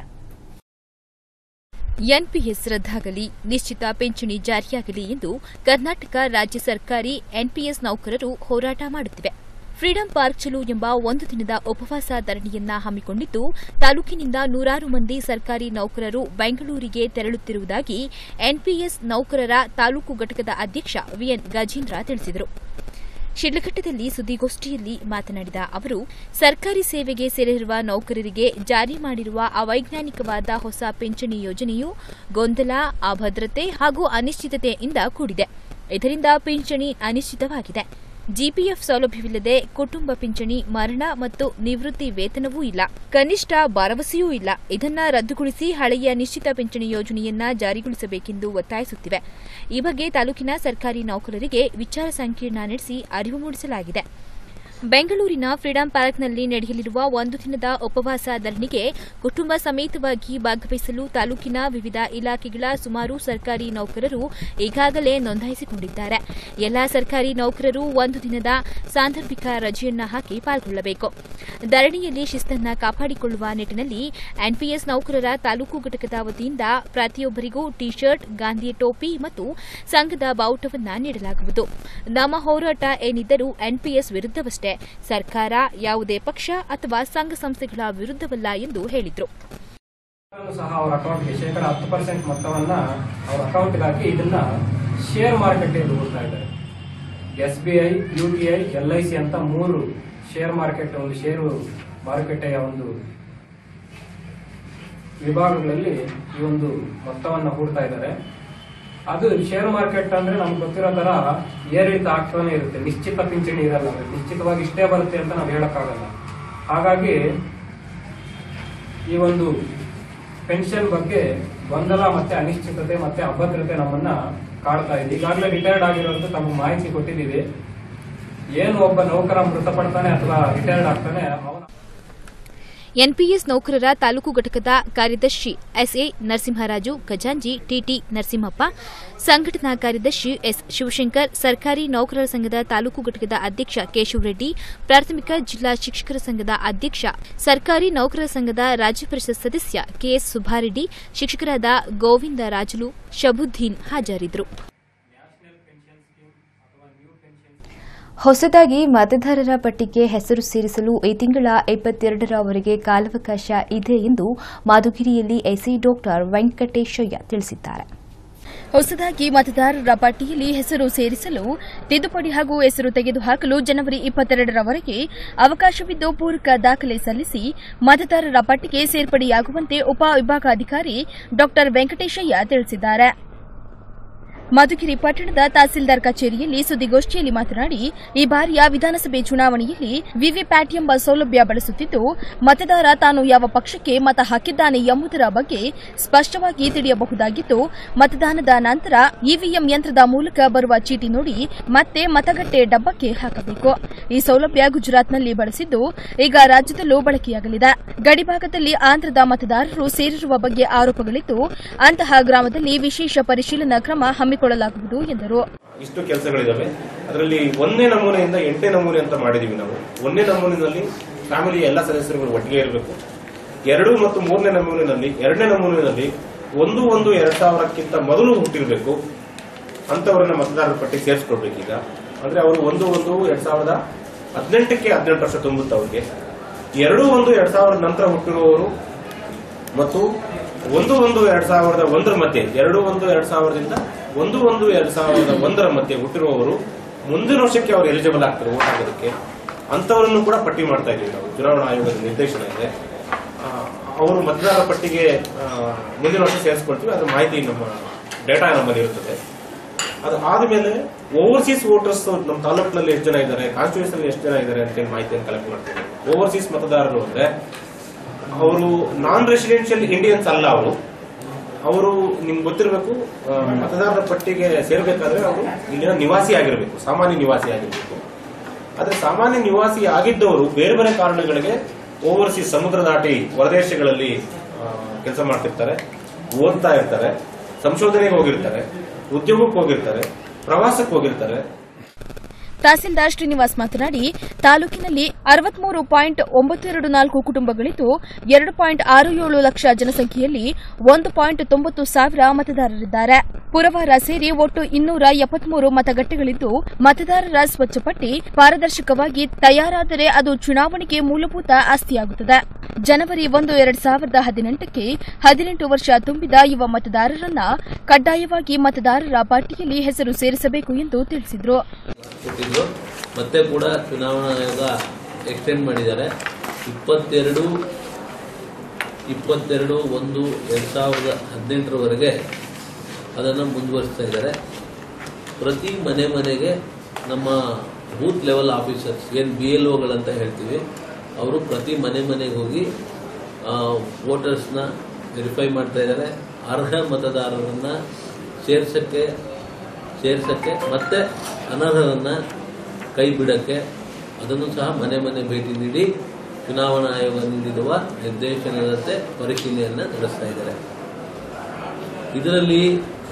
ಎನ್ಪಿಎಸ್ ರದ್ದಾಗಲಿ, ನಿಶ್ಚಿತ ಪಿಂಚಣಿ ಜಾರಿಯಾಗಲಿ ಎಂದು ಕರ್ನಾಟಕ ರಾಜ್ಯ ಸರ್ಕಾರಿ ಎನ್ಪಿಎಸ್ ನೌಕರರು ಹೋರಾಟ ಮಾಡುತ್ತಿವೆ. ಫ್ರೀಡಂ ಪಾರ್ಕ್ ಚಲೋ ಎಂಬ 1 ದಿನದ ಉಪವಾಸ ಧರಣಿಯನ್ನ ಹಮ್ಮಿಕೊಂಡಿದ್ದು, ತಾಲೂಕಿನಿಂದ 100 ಮಂದಿ ಸರ್ಕಾರಿ ನೌಕರರು ಬೆಂಗಳೂರಿಗೆ ತೆರಳುತ್ತಿರುವುದಾಗಿ ಎನ್ಪಿಎಸ್ ನೌಕರರ ತಾಲೂಕು ಘಟಕದ ಅಧ್ಯಕ್ಷ ವಿಎನ್ ಗಜೇಂದ್ರ ತಿಳಿಸಿದರು. ಶಿಡ್ಲಘಟ್ಟದಲ್ಲಿ ಸುದ್ದಿಗೋಷ್ಠಿಯಲ್ಲಿ ಮಾತನಾಡಿದ ಅವರು, ಸರ್ಕಾರಿ ಸೇವೆಗೆ ಸೇರಿರುವ ನೌಕರರಿಗೆ ಜಾರಿ ಮಾಡಿರುವ ಅವೈಜ್ಞಾನಿಕವಾದ ಹೊಸ ಪಿಂಚಣಿ ಯೋಜನೆಯು ಗೊಂದಲ, ಅಭದ್ರತೆ ಹಾಗೂ ಅನಿಶ್ಚಿತತೆಯಿಂದ ಕೂಡಿದೆ. ಇದರಿಂದ ಪಿಂಚಣಿ ಅನಿಶ್ಚಿತವಾಗಿದೆ. ಜಿಪಿಎಫ್ ಸೌಲಭ್ಯವಿಲ್ಲದೆ ಕುಟುಂಬ ಪಿಂಚಣಿ, ಮರಣ ಮತ್ತು ನಿವೃತ್ತಿ ವೇತನವೂ ಇಲ್ಲ, ಕನಿಷ್ಠ ಭರವಸೆಯೂ ಇಲ್ಲ. ಇದನ್ನ ರದ್ದುಗೊಳಿಸಿ ಹಳೆಯ ನಿಶ್ಚಿತ ಪಿಂಚಣಿ ಯೋಜನೆಯನ್ನ ಜಾರಿಗೊಳಿಸಬೇಕೆಂದು ಒತ್ತಾಯಿಸುತ್ತಿವೆ. ಈ ಬಗ್ಗೆ ತಾಲೂಕಿನ ಸರ್ಕಾರಿ ನೌಕರರಿಗೆ ವಿಚಾರ ಸಂಕಿರಣ ನಡೆಸಿ ಅರಿವು ಮೂಡಿಸಲಾಗಿದೆ. ಬೆಂಗಳೂರಿನ ಫ್ರೀಡಂ ಪಾರ್ಕ್ನಲ್ಲಿ ನಡೆಯಲಿರುವ 1 ದಿನದ ಉಪವಾಸ ಧರಣಿಗೆ ಕುಟುಂಬ ಸಮೇತವಾಗಿ ಭಾಗವಹಿಸಲು ತಾಲೂಕಿನ ವಿವಿಧ ಇಲಾಖೆಗಳ ಸುಮಾರು ಸರ್ಕಾರಿ ನೌಕರರು ಈಗಾಗಲೇ ನೋಂದಾಯಿಸಿಕೊಂಡಿದ್ದಾರೆ. ಎಲ್ಲಾ ಸರ್ಕಾರಿ ನೌಕರರು 1 ದಿನದ ಸಾಂದರ್ಭಿಕ ರಜೆಯನ್ನ ಹಾಕಿ ಪಾಲ್ಗೊಳ್ಳಬೇಕು. ಧರಣಿಯಲ್ಲಿ ಶಿಸ್ತನ್ನ ಕಾಪಾಡಿಕೊಳ್ಳುವ ನಿಟ್ಟಿನಲ್ಲಿ ಎನ್ಪಿಎಸ್ ನೌಕರರ ತಾಲೂಕು ಘಟಕದ ವತಿಯಿಂದ ಪ್ರತಿಯೊಬ್ಬರಿಗೂ ಟಿ ಶರ್ಟ್, ಗಾಂಧಿ ಟೋಪಿ ಮತ್ತು ಸಂಘದ ಬಾವುಟವನ್ನ ನೀಡಲಾಗುವುದು. ನಮ್ಮ ಹೋರಾಟ ಏನಿದ್ದರೂ ಎನ್ಪಿಎಸ್ ವಿರುದ್ಧವಷ್ಟೇ, ಸರ್ಕಾರ ಯಾವುದೇ ಪಕ್ಷ ಅಥವಾ ಸಂಘ ಸಂಸ್ಥೆಗಳ ವಿರುದ್ಧವಲ್ಲ ಎಂದು ಹೇಳಿದರು. ಸಹ ಅವರ ಅಕೌಂಟ್ಗೆ 10% ಮೊತ್ತವನ್ನ ಅವರ ಅಕೌಂಟ್ಗೆ ಹಾಕಿ ಇದನ್ನ ಶೇರ್ ಮಾರ್ಕೆಟ್ ಹೂಡ್ತಾ ಇದ್ದಾರೆ. SBI, UTI, LIC ಅಂತ 3 ಶೇರ್ ಮಾರ್ಕೆಟ್, ಒಂದು ಷೇರು ಮಾರುಕಟ್ಟೆಯ ಒಂದು ವಿಭಾಗಗಳಲ್ಲಿ ಈ ಒಂದು ಮೊತ್ತವನ್ನು ಹೂಡ್ತಾ ಇದ್ದಾರೆ. ಅದು ಶೇರ್ ಮಾರ್ಕೆಟ್ ಅಂದ್ರೆ ನಮ್ಗೆ ಗೊತ್ತಿರೋ ತರ ಏರಿಳಿತ ಆಗ್ತಾನೆ ಇರುತ್ತೆ, ನಿಶ್ಚಿತ ಪಿಂಚಣಿ ಇರಲ್ಲ, ನಿಶ್ಚಿತವಾಗಿ ಇಷ್ಟೇ ಬರುತ್ತೆ ಅಂತ ನಾವು ಹೇಳಕ್ಕಾಗಲ್ಲ. ಹಾಗಾಗಿ ಈ ಒಂದು ಪೆನ್ಷನ್ ಬಗ್ಗೆ ಗೊಂದಲ ಮತ್ತೆ ಅನಿಶ್ಚಿತತೆ ಮತ್ತೆ ಅಭದ್ರತೆ ನಮ್ಮನ್ನ ಕಾಡ್ತಾ ಇದೆ. ಈಗಾಗಲೇ ರಿಟೈರ್ಡ್ ಆಗಿರೋದು ತಮಗೆ ಮಾಹಿತಿ ಕೊಟ್ಟಿದ್ದೀವಿ. ಏನು ಒಬ್ಬ ನೌಕರ ಮೃತಪಡ್ತಾನೆ ಅಥವಾ ರಿಟೈರ್ಡ್ ಆಗ್ತಾನೆ ಅವನ ಎನ್ಪಿಎಸ್ ನೌಕರರ ತಾಲೂಕು ಘಟಕದ ಕಾರ್ಯದರ್ಶಿ ಎಸ್ಎ ನರಸಿಂಹರಾಜು, ಖಜಾಂಜಿ ಟಿಟಿ ನರಸಿಂಹಪ್ಪ, ಸಂಘಟನಾ ಕಾರ್ಯದರ್ಶಿ ಎಸ್ ಶಿವಶಂಕರ್, ಸರ್ಕಾರಿ ನೌಕರರ ಸಂಘದ ತಾಲೂಕು ಘಟಕದ ಅಧ್ಯಕ್ಷ ಕೇಶವರೆಡ್ಡಿ, ಪ್ರಾಥಮಿಕ ಜಿಲ್ಲಾ ಶಿಕ್ಷಕರ ಸಂಘದ ಅಧ್ಯಕ್ಷ, ಸರ್ಕಾರಿ ನೌಕರರ ಸಂಘದ ರಾಜ್ಯ ಪರಿಷತ್ ಸದಸ್ಯ ಕೆಎಸ್ ಸುಬ್ಬಾರೆಡ್ಡಿ, ಶಿಕ್ಷಕರಾದ ಗೋವಿಂದ ರಾಜುಲು, ಶಬುದ್ದೀನ್ ಹಾಜರಿದ್ದರು. ಹೊಸದಾಗಿ ಮತದಾರರ ಪಟ್ಟಿಗೆ ಹೆಸರು ಸೇರಿಸಲು ಈ ತಿಂಗಳ 22ರವರೆಗೆ ಕಾಲಾವಕಾಶ ಇದೆ ಎಂದು ಮಧುಗಿರಿಯಲ್ಲಿ ಎಸಿ ಡಾಕ್ಟರ್ ವೆಂಕಟೇಶಯ್ಯ ತಿಳಿಸಿದ್ದಾರೆ. ಹೊಸದಾಗಿ ಮತದಾರರ ಪಟ್ಟಿಯಲ್ಲಿ ಹೆಸರು ಸೇರಿಸಲು ತಿದ್ದುಪಡಿ ಹಾಗೂ ಹೆಸರು ತೆಗೆದುಹಾಕಲು ಜನವರಿ 22ರವರೆಗೆ ಅವಕಾಶವಿದ್ದು ಪೂರಕ ದಾಖಲೆ ಸಲ್ಲಿಸಿ ಮತದಾರರ ಪಟ್ಟಿಗೆ ಸೇರ್ಪಡೆಯಾಗುವಂತೆ ಉಪ ವಿಭಾಗಾಧಿಕಾರಿ ಡಾಕ್ಟರ್ ವೆಂಕಟೇಶಯ್ಯ ತಿಳಿಸಿದ್ದಾರೆ. ಮಧುಗಿರಿ ಪಟ್ಟಣದ ತಹಸೀಲ್ದಾರ್ ಕಚೇರಿಯಲ್ಲಿ ಸುದ್ದಿಗೋಷ್ಠಿಯಲ್ಲಿ ಮಾತನಾಡಿ, ಈ ಬಾರಿಯ ವಿಧಾನಸಭೆ ಚುನಾವಣೆಯಲ್ಲಿ ವಿವಿಪ್ಯಾಟ್ ಎಂಬ ಸೌಲಭ್ಯ ಬಳಸುತ್ತಿದ್ದು ಮತದಾರ ತಾನು ಯಾವ ಪಕ್ಷಕ್ಕೆ ಮತ ಹಾಕಿದ್ದಾನೆ ಎಂಬುದರ ಬಗ್ಗೆ ಸ್ಪಷ್ಟವಾಗಿ ತಿಳಿಯಬಹುದಾಗಿದ್ದು, ಮತದಾನದ ನಂತರ ಇವಿಎಂ ಯಂತ್ರದ ಮೂಲಕ ಬರುವ ಚೀಟಿ ನೋಡಿ ಮತ್ತೆ ಮತಗಟ್ಟೆ ಡಬ್ಬಕ್ಕೆ ಹಾಕಬೇಕು. ಈ ಸೌಲಭ್ಯ ಗುಜರಾತ್ನಲ್ಲಿ ಬಳಸಿದ್ದು ಈಗ ರಾಜ್ಯದಲ್ಲೂ ಬಳಕೆಯಾಗಲಿದೆ. ಗಡಿಭಾಗದಲ್ಲಿ ಆಂಧ್ರದ ಮತದಾರರು ಸೇರಿರುವ ಬಗ್ಗೆ ಆರೋಪಗಳಿದ್ದು ಅಂತಹ ಗ್ರಾಮದಲ್ಲಿ ವಿಶೇಷ ಪರಿಶೀಲನಾ ಕ್ರಮ ಹಮ್ಮಿಕೊಳ್ಳಲಾಗುವುದು ಎಂದರು. ಇಷ್ಟು ಕೆಲಸಗಳಿದಾವೆ. ಅದರಲ್ಲಿ 1ನೇ ನಮೂನೆಯಿಂದ 8ನೇ ನಮೂನೆ ಅಂತ ಮಾಡಿದೀವಿ ನಾವು. 1ನೇ ನಮೂನೆಯಲ್ಲಿ ಫ್ಯಾಮಿಲಿಯ ಎಲ್ಲ ಸದಸ್ಯರುಗಳು ಒಟ್ಟಿಗೆ ಇರಬೇಕು. 2 ಮತ್ತು 3ನೇ ನಮೂನೆಯಲ್ಲಿ 2ನೇ ನಮೂನೆಯಲ್ಲಿ 1/1/2000ಕ್ಕಿಂತ ಮೊದಲು ಹುಟ್ಟಿರಬೇಕು ಅಂತವರನ್ನ ಮತದಾರರ ಪಟ್ಟಿ ಸೇರಿಸ್ಕೊಡ್ಬೇಕು. ಈಗ ಅಂದ್ರೆ ಅವರು 1/1/2018ಕ್ಕೆ 18 ವರ್ಷ ತುಂಬುತ್ತೆ ಅವ್ರಿಗೆ. 2/1/2000 ನಂತರ ಹುಟ್ಟಿರುವವರು ಮತ್ತು 1/1/2001 ಮಧ್ಯೆ 2/1/2000ದಿಂದ 1/1/2001 ಮಧ್ಯೆ ಹುಟ್ಟಿರುವವರು ಮುಂದಿನ ವರ್ಷಕ್ಕೆ ಅವರು ಎಲಿಜಿಬಲ್ ಆಗ್ತಾರೆ ವೋಟ್ ಆಗೋದಕ್ಕೆ. ಅಂತವರನ್ನು ಕೂಡ ಪಟ್ಟಿ ಮಾಡ್ತಾ ಇದ್ದೀವಿ ನಾವು. ಚುನಾವಣಾ ಆಯೋಗದ ನಿರ್ದೇಶನ ಇದೆ. ಅವರು ಮತದಾರರ ಪಟ್ಟಿಗೆ ಮುಂದಿನ ವರ್ಷ ಸೇರಿಸ್ಕೊಳ್ತೀವಿ. ಅದ್ರ ಮಾಹಿತಿ ನಮ್ಮ ಡೇಟಾ ನಮ್ಮಲ್ಲಿ ಇರುತ್ತದೆ. ಅದು ಆದ್ಮೇಲೆ ಓವರ್ಸೀಸ್ ವೋಟರ್ಸ್ ನಮ್ಮ ತಾಲೂಕಿನಲ್ಲಿ ಎಷ್ಟು ಜನ ಇದ್ದಾರೆ, ಕಾನ್ಸ್ಟಿಟ್ಯೂಷನ್ ಎಷ್ಟು ಜನ ಇದ್ದಾರೆ ಅಂತ ಮಾಹಿತಿಯನ್ನು ಕಲೆಕ್ಟ್ ಮಾಡ್ತೀವಿ. ಓವರ್ಸೀಸ್ ಮತದಾರರು ಅಂದ್ರೆ ಅವರು ನಾನ್ ರೆಸಿಡೆನ್ಷಿಯಲ್ ಇಂಡಿಯನ್ಸ್ ಅಲ್ಲ. ಅವರು ನಿಮ್ಗೆ ಗೊತ್ತಿರಬೇಕು, ಮತದಾರರ ಪಟ್ಟಿಗೆ ಸೇರ್ಬೇಕಾದ್ರೆ ಅವರು ಇಲ್ಲಿನ ನಿವಾಸಿ ಆಗಿರಬೇಕು, ಸಾಮಾನ್ಯ ನಿವಾಸಿ ಆಗಿರಬೇಕು. ಆದ್ರೆ ಸಾಮಾನ್ಯ ನಿವಾಸಿ ಆಗಿದ್ದವರು ಬೇರೆ ಬೇರೆ ಕಾರಣಗಳಿಗೆ ಓವರ್ಸೀಸ್ ಸಮುದ್ರ ದಾಟಿ ಹೊರದೇಶಗಳಲ್ಲಿ ಕೆಲಸ ಮಾಡ್ತಿರ್ತಾರೆ, ಓದ್ತಾ ಇರ್ತಾರೆ, ಸಂಶೋಧನೆಗೆ ಹೋಗಿರ್ತಾರೆ, ಉದ್ಯೋಗಕ್ಕೆ ಹೋಗಿರ್ತಾರೆ, ಪ್ರವಾಸಕ್ಕೆ ಹೋಗಿರ್ತಾರೆ. ತಹಸೀಲ್ದಾರ್ ಶ್ರೀನಿವಾಸ್ ಮಾತನಾಡಿ, ತಾಲೂಕಿನಲ್ಲಿ 63.924 ಕುಟುಂಬಗಳಿದ್ದು 2.67 ಲಕ್ಷ ಜನಸಂಖ್ಯೆಯಲ್ಲಿ 1.90 ಸಾವಿರ ಮತದಾರರಿದ್ದಾರೆ. ಪುರವಾರ ಸೇರಿ ಒಟ್ಟು 273 ಮತಗಟ್ಟೆಗಳಿದ್ದು ಮತದಾರರ ಸ್ವಚ್ಛ ಪಟ್ಟಿ ಪಾರದರ್ಶಕವಾಗಿ ತಯಾರಾದರೆ ಅದು ಚುನಾವಣೆಗೆ ಮೂಲಭೂತ ಆಸ್ತಿಯಾಗುತ್ತದೆ. ಜನವರಿ 1, 2018ಕ್ಕೆ 18 ವರ್ಷ ತುಂಬಿದ ಯುವ ಮತದಾರರನ್ನ ಕಡ್ಡಾಯವಾಗಿ ಮತದಾರರ ಪಟ್ಟಿಯಲ್ಲಿ ಹೆಸರು ಸೇರಿಸಬೇಕು ಎಂದು ತಿಳಿಸಿದರು. ಮತ್ತೆ ಕೂಡ ಚುನಾವಣಾ ಆಯೋಗ ಎಕ್ಸ್ಟೆಂಡ್ ಮಾಡಿದ್ದಾರೆ. 22/1/2018 ಅದನ್ನು ಮುಂದುವರಿಸ್ತಾ ಇದ್ದಾರೆ. ಪ್ರತಿ ಮನೆಗೆ ನಮ್ಮ ಬೂತ್ ಲೆವೆಲ್ ಆಫೀಸರ್ಸ್, ಏನು BLOಗಳಂತ ಹೇಳ್ತೀವಿ, ಅವರು ಪ್ರತಿ ಮನೆಗೆ ಹೋಗಿ ವೋಟರ್ಸ್ನ ವೆರಿಫೈ ಮಾಡ್ತಾ ಇದ್ದಾರೆ. ಅರ್ಹ ಮತದಾರರನ್ನ ಸೇರ್ಸಕ್ಕೆ ಮತ್ತೆ ಅನರ್ಹರನ್ನ ಕೈ ಬಿಡಕ್ಕೆ ಅದನ್ನು ಸಹ ಮನೆ ಭೇಟಿ ನೀಡಿ ಚುನಾವಣಾ ಆಯೋಗ ನೀಡಿರುವ ನಿರ್ದೇಶನದಂತೆ ಪರಿಶೀಲನೆಯನ್ನು ನಡೆಸ್ತಾ ಇದ್ದಾರೆ. ಇದರಲ್ಲಿ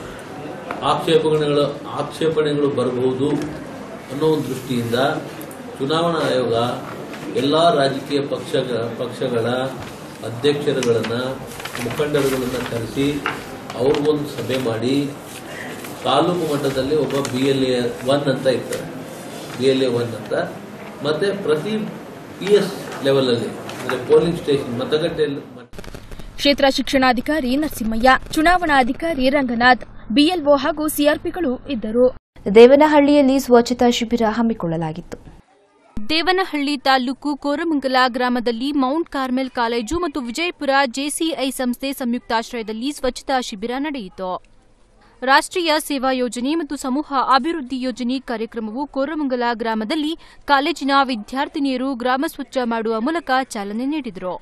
ಆಕ್ಷೇಪಣೆಗಳು ಬರಬಹುದು ಅನ್ನೋ ಒಂದು ದೃಷ್ಟಿಯಿಂದ ಚುನಾವಣಾ ಆಯೋಗ ಎಲ್ಲ ರಾಜಕೀಯ ಪಕ್ಷಗಳ ಅಧ್ಯಕ್ಷರುಗಳನ್ನು, ಮುಖಂಡರುಗಳನ್ನು ಕರೆಸಿ ಅವ್ರಿಗೊಂದು ಸಭೆ ಮಾಡಿ ತಾಲೂಕು ಮಟ್ಟದಲ್ಲಿ ಒಬ್ಬ BLA1 ಅಂತ ಇರ್ತಾರೆ, BLA1 ಅಂತ, ಮತ್ತೆ ಪ್ರತಿ PS ಲೆವೆಲಲ್ಲಿ ಅಂದರೆ ಪೋಲಿಂಗ್ ಸ್ಟೇಷನ್ ಮತಗಟ್ಟೆಯಲ್ಲಿ ಕ್ಷೇತ್ರ ಶಿಕ್ಷಣಾಧಿಕಾರಿ ನರಸಿಂಹಯ್ಯ, ಚುನಾವಣಾಧಿಕಾರಿ ರಂಗನಾಥ್, BLO ಹಾಗೂ CRPಗಳು ಇದ್ದರು. ದೇವನಹಳ್ಳಿಯಲ್ಲಿ ಸ್ವಚ್ಛತಾ ಶಿಬಿರ ಹಮ್ಮಿಕೊಳ್ಳಲಾಗಿತ್ತು. ದೇವನಹಳ್ಳಿ ತಾಲೂಕು ಕೋರಮಂಗಲ ಗ್ರಾಮದಲ್ಲಿ ಮೌಂಟ್ ಕಾರ್ಮೆಲ್ ಕಾಲೇಜು ಮತ್ತು ವಿಜಯಪುರ ಜೆಸಿಐ ಸಂಸ್ಥೆ ಸಂಯುಕ್ತಾಶ್ರಯದಲ್ಲಿ ಸ್ವಚ್ಛತಾ ಶಿಬಿರ ನಡೆಯಿತು. ರಾಷ್ಟ್ರೀಯ ಸೇವಾ ಯೋಜನೆ ಮತ್ತು ಸಮೂಹ ಅಭಿವೃದ್ಧಿ ಯೋಜನೆ ಕಾರ್ಯಕ್ರಮವು ಕೋರಮಂಗಲ ಗ್ರಾಮದಲ್ಲಿ ಕಾಲೇಜಿನ ವಿದ್ಯಾರ್ಥಿನಿಯರು ಗ್ರಾಮ ಸ್ವಚ್ಛ ಮಾಡುವ ಮೂಲಕ ಚಾಲನೆ ನೀಡಿದರು.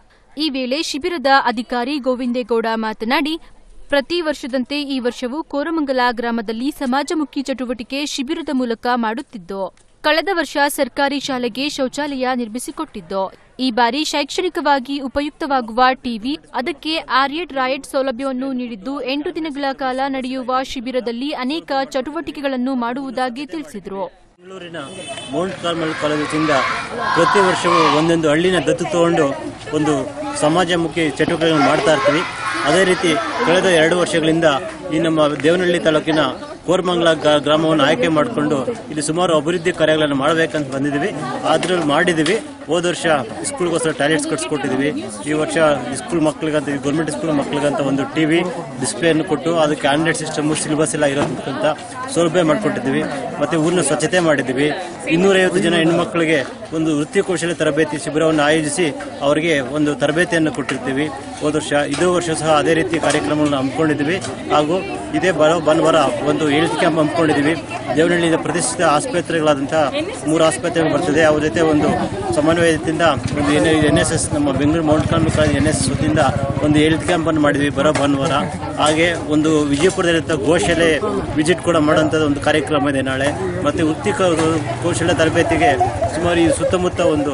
ಈ ವೇಳೆ ಶಿಬಿರದ ಅಧಿಕಾರಿ ಗೋವಿಂದೇಗೌಡ ಮಾತನಾಡಿ, ಪ್ರತಿ ವರ್ಷದಂತೆ ಈ ವರ್ಷವೂ ಕೋರಮಂಗಲ ಗ್ರಾಮದಲ್ಲಿ ಸಮಾಜಮುಖಿ ಚಟುವಟಿಕೆ ಶಿಬಿರದ ಮೂಲಕ ಮಾಡುತ್ತಿದ್ದು, ಕಳೆದ ವರ್ಷ ಸರ್ಕಾರಿ ಶಾಲೆಗೆ ಶೌಚಾಲಯ ನಿರ್ಮಿಸಿಕೊಟ್ಟಿದ್ದು, ಈ ಬಾರಿ ಶೈಕ್ಷಣಿಕವಾಗಿ ಉಪಯುಕ್ತವಾಗುವ ಟಿವಿ, ಅದಕ್ಕೆ ಆರ್ಯಡ್ ಸೌಲಭ್ಯವನ್ನು ನೀಡಿದ್ದು 8 ದಿನಗಳ ಕಾಲ ನಡೆಯುವ ಶಿಬಿರದಲ್ಲಿ ಅನೇಕ ಚಟುವಟಿಕೆಗಳನ್ನು ಮಾಡುವುದಾಗಿ ತಿಳಿಸಿದರು. ಬೆಂಗಳೂರಿನ ಮೌಂಟ್ ಕಾರ್ಮೆಲ್ ಕಾಲೇಜಿನಿಂದ ಪ್ರತಿ ವರ್ಷವೂ ಒಂದೊಂದು ಹಳ್ಳಿನ ದತ್ತು ತಗೊಂಡು ಒಂದು ಸಮಾಜಮುಖಿ ಚಟುವಟಿಕೆಗಳನ್ನು ಮಾಡ್ತಾ ಇರ್ತೀವಿ. ಅದೇ ರೀತಿ ಕಳೆದ 2 ವರ್ಷಗಳಿಂದ ಈ ನಮ್ಮ ದೇವನಹಳ್ಳಿ ತಾಲೂಕಿನ ಕೋರಮಂಗಲ ಗ್ರಾಮವನ್ನು ಆಯ್ಕೆ ಮಾಡಿಕೊಂಡು ಇಲ್ಲಿ ಸುಮಾರು ಅಭಿವೃದ್ಧಿ ಕಾರ್ಯಗಳನ್ನು ಮಾಡಬೇಕಂತ ಬಂದಿದ್ದೀವಿ. ಅದರಲ್ಲಿ ಮಾಡಿದ್ದೀವಿ. ಹೋದ ವರ್ಷ ಸ್ಕೂಲ್ಗೋಸ್ಕರ ಟಾಯ್ಲೆಟ್ಸ್ ಕಟ್ಸ್ಕೊಟ್ಟಿದ್ದೀವಿ. ಈ ವರ್ಷ ಸ್ಕೂಲ್ ಮಕ್ಕಳಿಗಂತ ಗೌರ್ಮೆಂಟ್ ಸ್ಕೂಲ್ ಮಕ್ಕಳಿಗಂತ ಒಂದು ಟಿವಿ ಡಿಸ್ಪ್ಲೇಯನ್ನು ಕೊಟ್ಟು ಅದಕ್ಕೆ ಆಂಡ್ರಾಯ್ಡ್ ಸಿಸ್ಟಮ್ ಸಿಲೆಬಸ್ ಎಲ್ಲ ಇರೋದಕ್ಕಂತ ಸೌಲಭ್ಯ ಮಾಡಿಕೊಟ್ಟಿದ್ದೀವಿ. ಮತ್ತು ಊರಿನ ಸ್ವಚ್ಛತೆ ಮಾಡಿದ್ದೀವಿ. 250 ಜನ ಹೆಣ್ಣುಮಕ್ಕಳಿಗೆ ಒಂದು ವೃತ್ತಿ ಕೌಶಲ್ಯ ತರಬೇತಿ ಶಿಬಿರವನ್ನು ಆಯೋಜಿಸಿ ಅವರಿಗೆ ಒಂದು ತರಬೇತಿಯನ್ನು ಕೊಟ್ಟಿರ್ತೀವಿ ಹೋದ ವರ್ಷ. ಇದೇ ವರ್ಷ ಸಹ ಅದೇ ರೀತಿ ಕಾರ್ಯಕ್ರಮವನ್ನು ಹಮ್ಮಿಕೊಂಡಿದ್ದೀವಿ. ಹಾಗೂ ಇದೇ ಭಾನುವಾರ ಒಂದು ಹೆಲ್ತ್ ಕ್ಯಾಂಪ್ ಹಮ್ಮಿಕೊಂಡಿದ್ದೀವಿ. ದೇವನಹಳ್ಳಿಯ ಪ್ರತಿಷ್ಠಿತ ಆಸ್ಪತ್ರೆಗಳಾದಂಥ 3 ಆಸ್ಪತ್ರೆಗಳು ಬರ್ತದೆ. ಅವ್ರ ಜೊತೆ ಒಂದು ಸಮನ್ವಯದಿಂದ ಒಂದು NSS ನಮ್ಮ Bengaluru Mount Carmel college NSS ವತಿಯಿಂದ ಒಂದು ಹೆಲ್ತ್ ಕ್ಯಾಂಪ್ ಅನ್ನು ಮಾಡಿದ್ವಿ ಬರೋ ಭಾನುವಾರ. ಹಾಗೆ ಒಂದು ವಿಜಯಪುರದಲ್ಲಿದ್ದ ಗೋಶಾಲೆ ವಿಸಿಟ್ ಕೂಡ ಮಾಡುವಂಥದ್ದು ಒಂದು ಕಾರ್ಯಕ್ರಮ ಇದೆ ನಾಳೆ. ಮತ್ತು ವೃತ್ತಿ ಕೌಶಲ್ಯ ತರಬೇತಿಗೆ ಸುಮಾರು ಈ ಸುತ್ತಮುತ್ತ ಒಂದು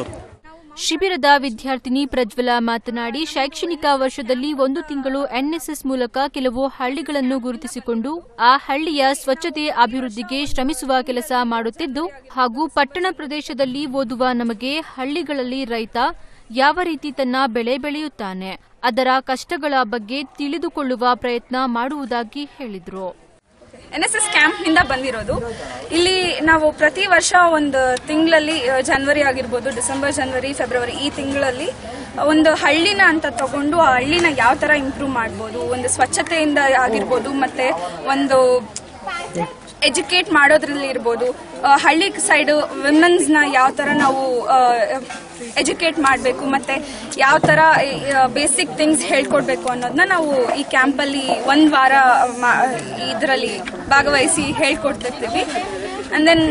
ಶಿಬಿರದ ವಿದ್ಯಾರ್ಥಿನಿ ಪ್ರಜ್ವಲ ಮಾತನಾಡಿ, ಶೈಕ್ಷಣಿಕ ವರ್ಷದಲ್ಲಿ 1 ತಿಂಗಳು NSS ಮೂಲಕ ಕೆಲವು ಹಳ್ಳಿಗಳನ್ನು ಗುರುತಿಸಿಕೊಂಡು ಆ ಹಳ್ಳಿಯ ಸ್ವಚ್ಛತೆ ಅಭಿವೃದ್ಧಿಗೆ ಶ್ರಮಿಸುವ ಕೆಲಸ ಮಾಡುತ್ತಿದ್ದು, ಹಾಗೂ ಪಟ್ಟಣ ಪ್ರದೇಶದಲ್ಲಿ ಓದುವ ನಮಗೆ ಹಳ್ಳಿಗಳಲ್ಲಿ ರೈತ ಯಾವ ರೀತಿ ತನ್ನ ಬೆಳೆ ಬೆಳೆಯುತ್ತಾನೆ, ಅದರ ಕಷ್ಟಗಳ ಬಗ್ಗೆ ತಿಳಿದುಕೊಳ್ಳುವ ಪ್ರಯತ್ನ ಮಾಡುವುದಾಗಿ ಹೇಳಿದರು. NSS ಕ್ಯಾಂಪ್ನಿಂದ ಬಂದಿರೋದು. ಇಲ್ಲಿ ನಾವು ಪ್ರತಿ ವರ್ಷ ಒಂದು ತಿಂಗಳಲ್ಲಿ ಜನವರಿ ಆಗಿರ್ಬೋದು, ಡಿಸೆಂಬರ್, ಜನವರಿ, ಫೆಬ್ರವರಿ ಈ ತಿಂಗಳಲ್ಲಿ ಒಂದು ಹಳ್ಳಿನ ಅಂತ ತಗೊಂಡು ಆ ಹಳ್ಳಿನ ಯಾವ ಥರ ಇಂಪ್ರೂವ್ ಮಾಡ್ಬೋದು, ಒಂದು ಸ್ವಚ್ಛತೆಯಿಂದ ಆಗಿರ್ಬೋದು, ಮತ್ತು ಒಂದು ಎಜುಕೇಟ್ ಮಾಡೋದ್ರಲ್ಲಿ ಇರ್ಬೋದು, ಹಳ್ಳಿ ಸೈಡ್ ವಿಮೆನ್ಸ್ನ ಯಾವ ಥರ ನಾವು ಎಜುಕೇಟ್ ಮಾಡಬೇಕು ಮತ್ತು ಯಾವ ಥರ ಬೇಸಿಕ್ ಥಿಂಗ್ಸ್ ಹೇಳ್ಕೊಡ್ಬೇಕು ಅನ್ನೋದನ್ನ ನಾವು ಈ ಕ್ಯಾಂಪಲ್ಲಿ 1 ವಾರ ಇದರಲ್ಲಿ ಭಾಗವಹಿಸಿ ಹೇಳ್ಕೊಡ್ತಿರ್ತೀವಿ. ಆ್ಯಂಡ್ ದೆನ್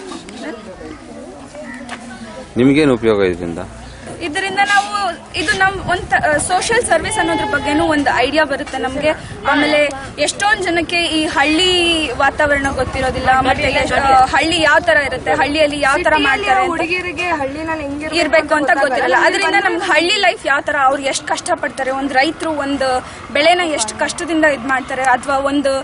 ನಿಮಗೇನು ಉಪಯೋಗ ಇದರಿಂದ ನಾವು ಇದು ನಮ್ಮ ಒಂದು ಸೋಷಿಯಲ್ ಸರ್ವಿಸ್ ಅನ್ನೋದ್ರ ಬಗ್ಗೆನೂ ಒಂದು ಐಡಿಯಾ ಬರುತ್ತೆ ನಮಗೆ. ಆಮೇಲೆ ಎಷ್ಟೊಂದು ಜನಕ್ಕೆ ಈ ಹಳ್ಳಿ ವಾತಾವರಣ ಗೊತ್ತಿರೋದಿಲ್ಲ, ಮತ್ತೆ ಹಳ್ಳಿ ಯಾವ ತರ ಇರುತ್ತೆ, ಹಳ್ಳಿಯಲ್ಲಿ ಯಾವ ತರ ಮಾಡ್ತಾರೆ, ಹುಡುಗಿಯರಿಗೆ ಹಳ್ಳಿನಲ್ಲಿ ಇರ್ಬೇಕು ಅಂತ ಗೊತ್ತಿರಲ್ಲ. ಅದರಿಂದ ನಮ್ಗೆ ಹಳ್ಳಿ ಲೈಫ್ ಯಾವ ತರ, ಅವ್ರು ಎಷ್ಟು ಕಷ್ಟಪಡ್ತಾರೆ, ಒಂದು ರೈತರು ಒಂದು ಬೆಳೆನ ಎಷ್ಟು ಕಷ್ಟದಿಂದ ಇದು ಮಾಡ್ತಾರೆ, ಅಥವಾ ಒಂದು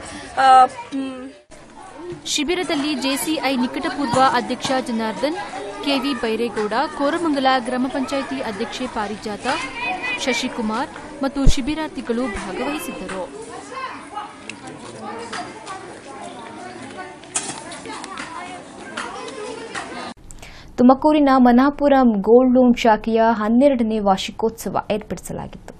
ಶಿಬಿರದಲ್ಲಿ ಜೆಸಿಐ ನಿಕಟಪೂರ್ವ ಅಧ್ಯಕ್ಷ ಜನಾರ್ದನ್, ಕೆವಿ ಬೈರೇಗೌಡ, ಕೋರಮಂಗಲ ಗ್ರಾಮ ಪಂಚಾಯಿತಿ ಅಧ್ಯಕ್ಷೆ ಪಾರಿಜಾತ, ಶಶಿಕುಮಾರ್ ಮತ್ತು ಶಿಬಿರಾರ್ಥಿಗಳು ಭಾಗವಹಿಸಿದ್ದರು. ತುಮಕೂರಿನ ಮನಾಪುರಂ ಗೋಲ್ಡ್ ಲೋನ್ ಶಾಖೆಯ 12ನೇ ವಾರ್ಷಿಕೋತ್ಸವ ಏರ್ಪಡಿಸಲಾಗಿತ್ತು.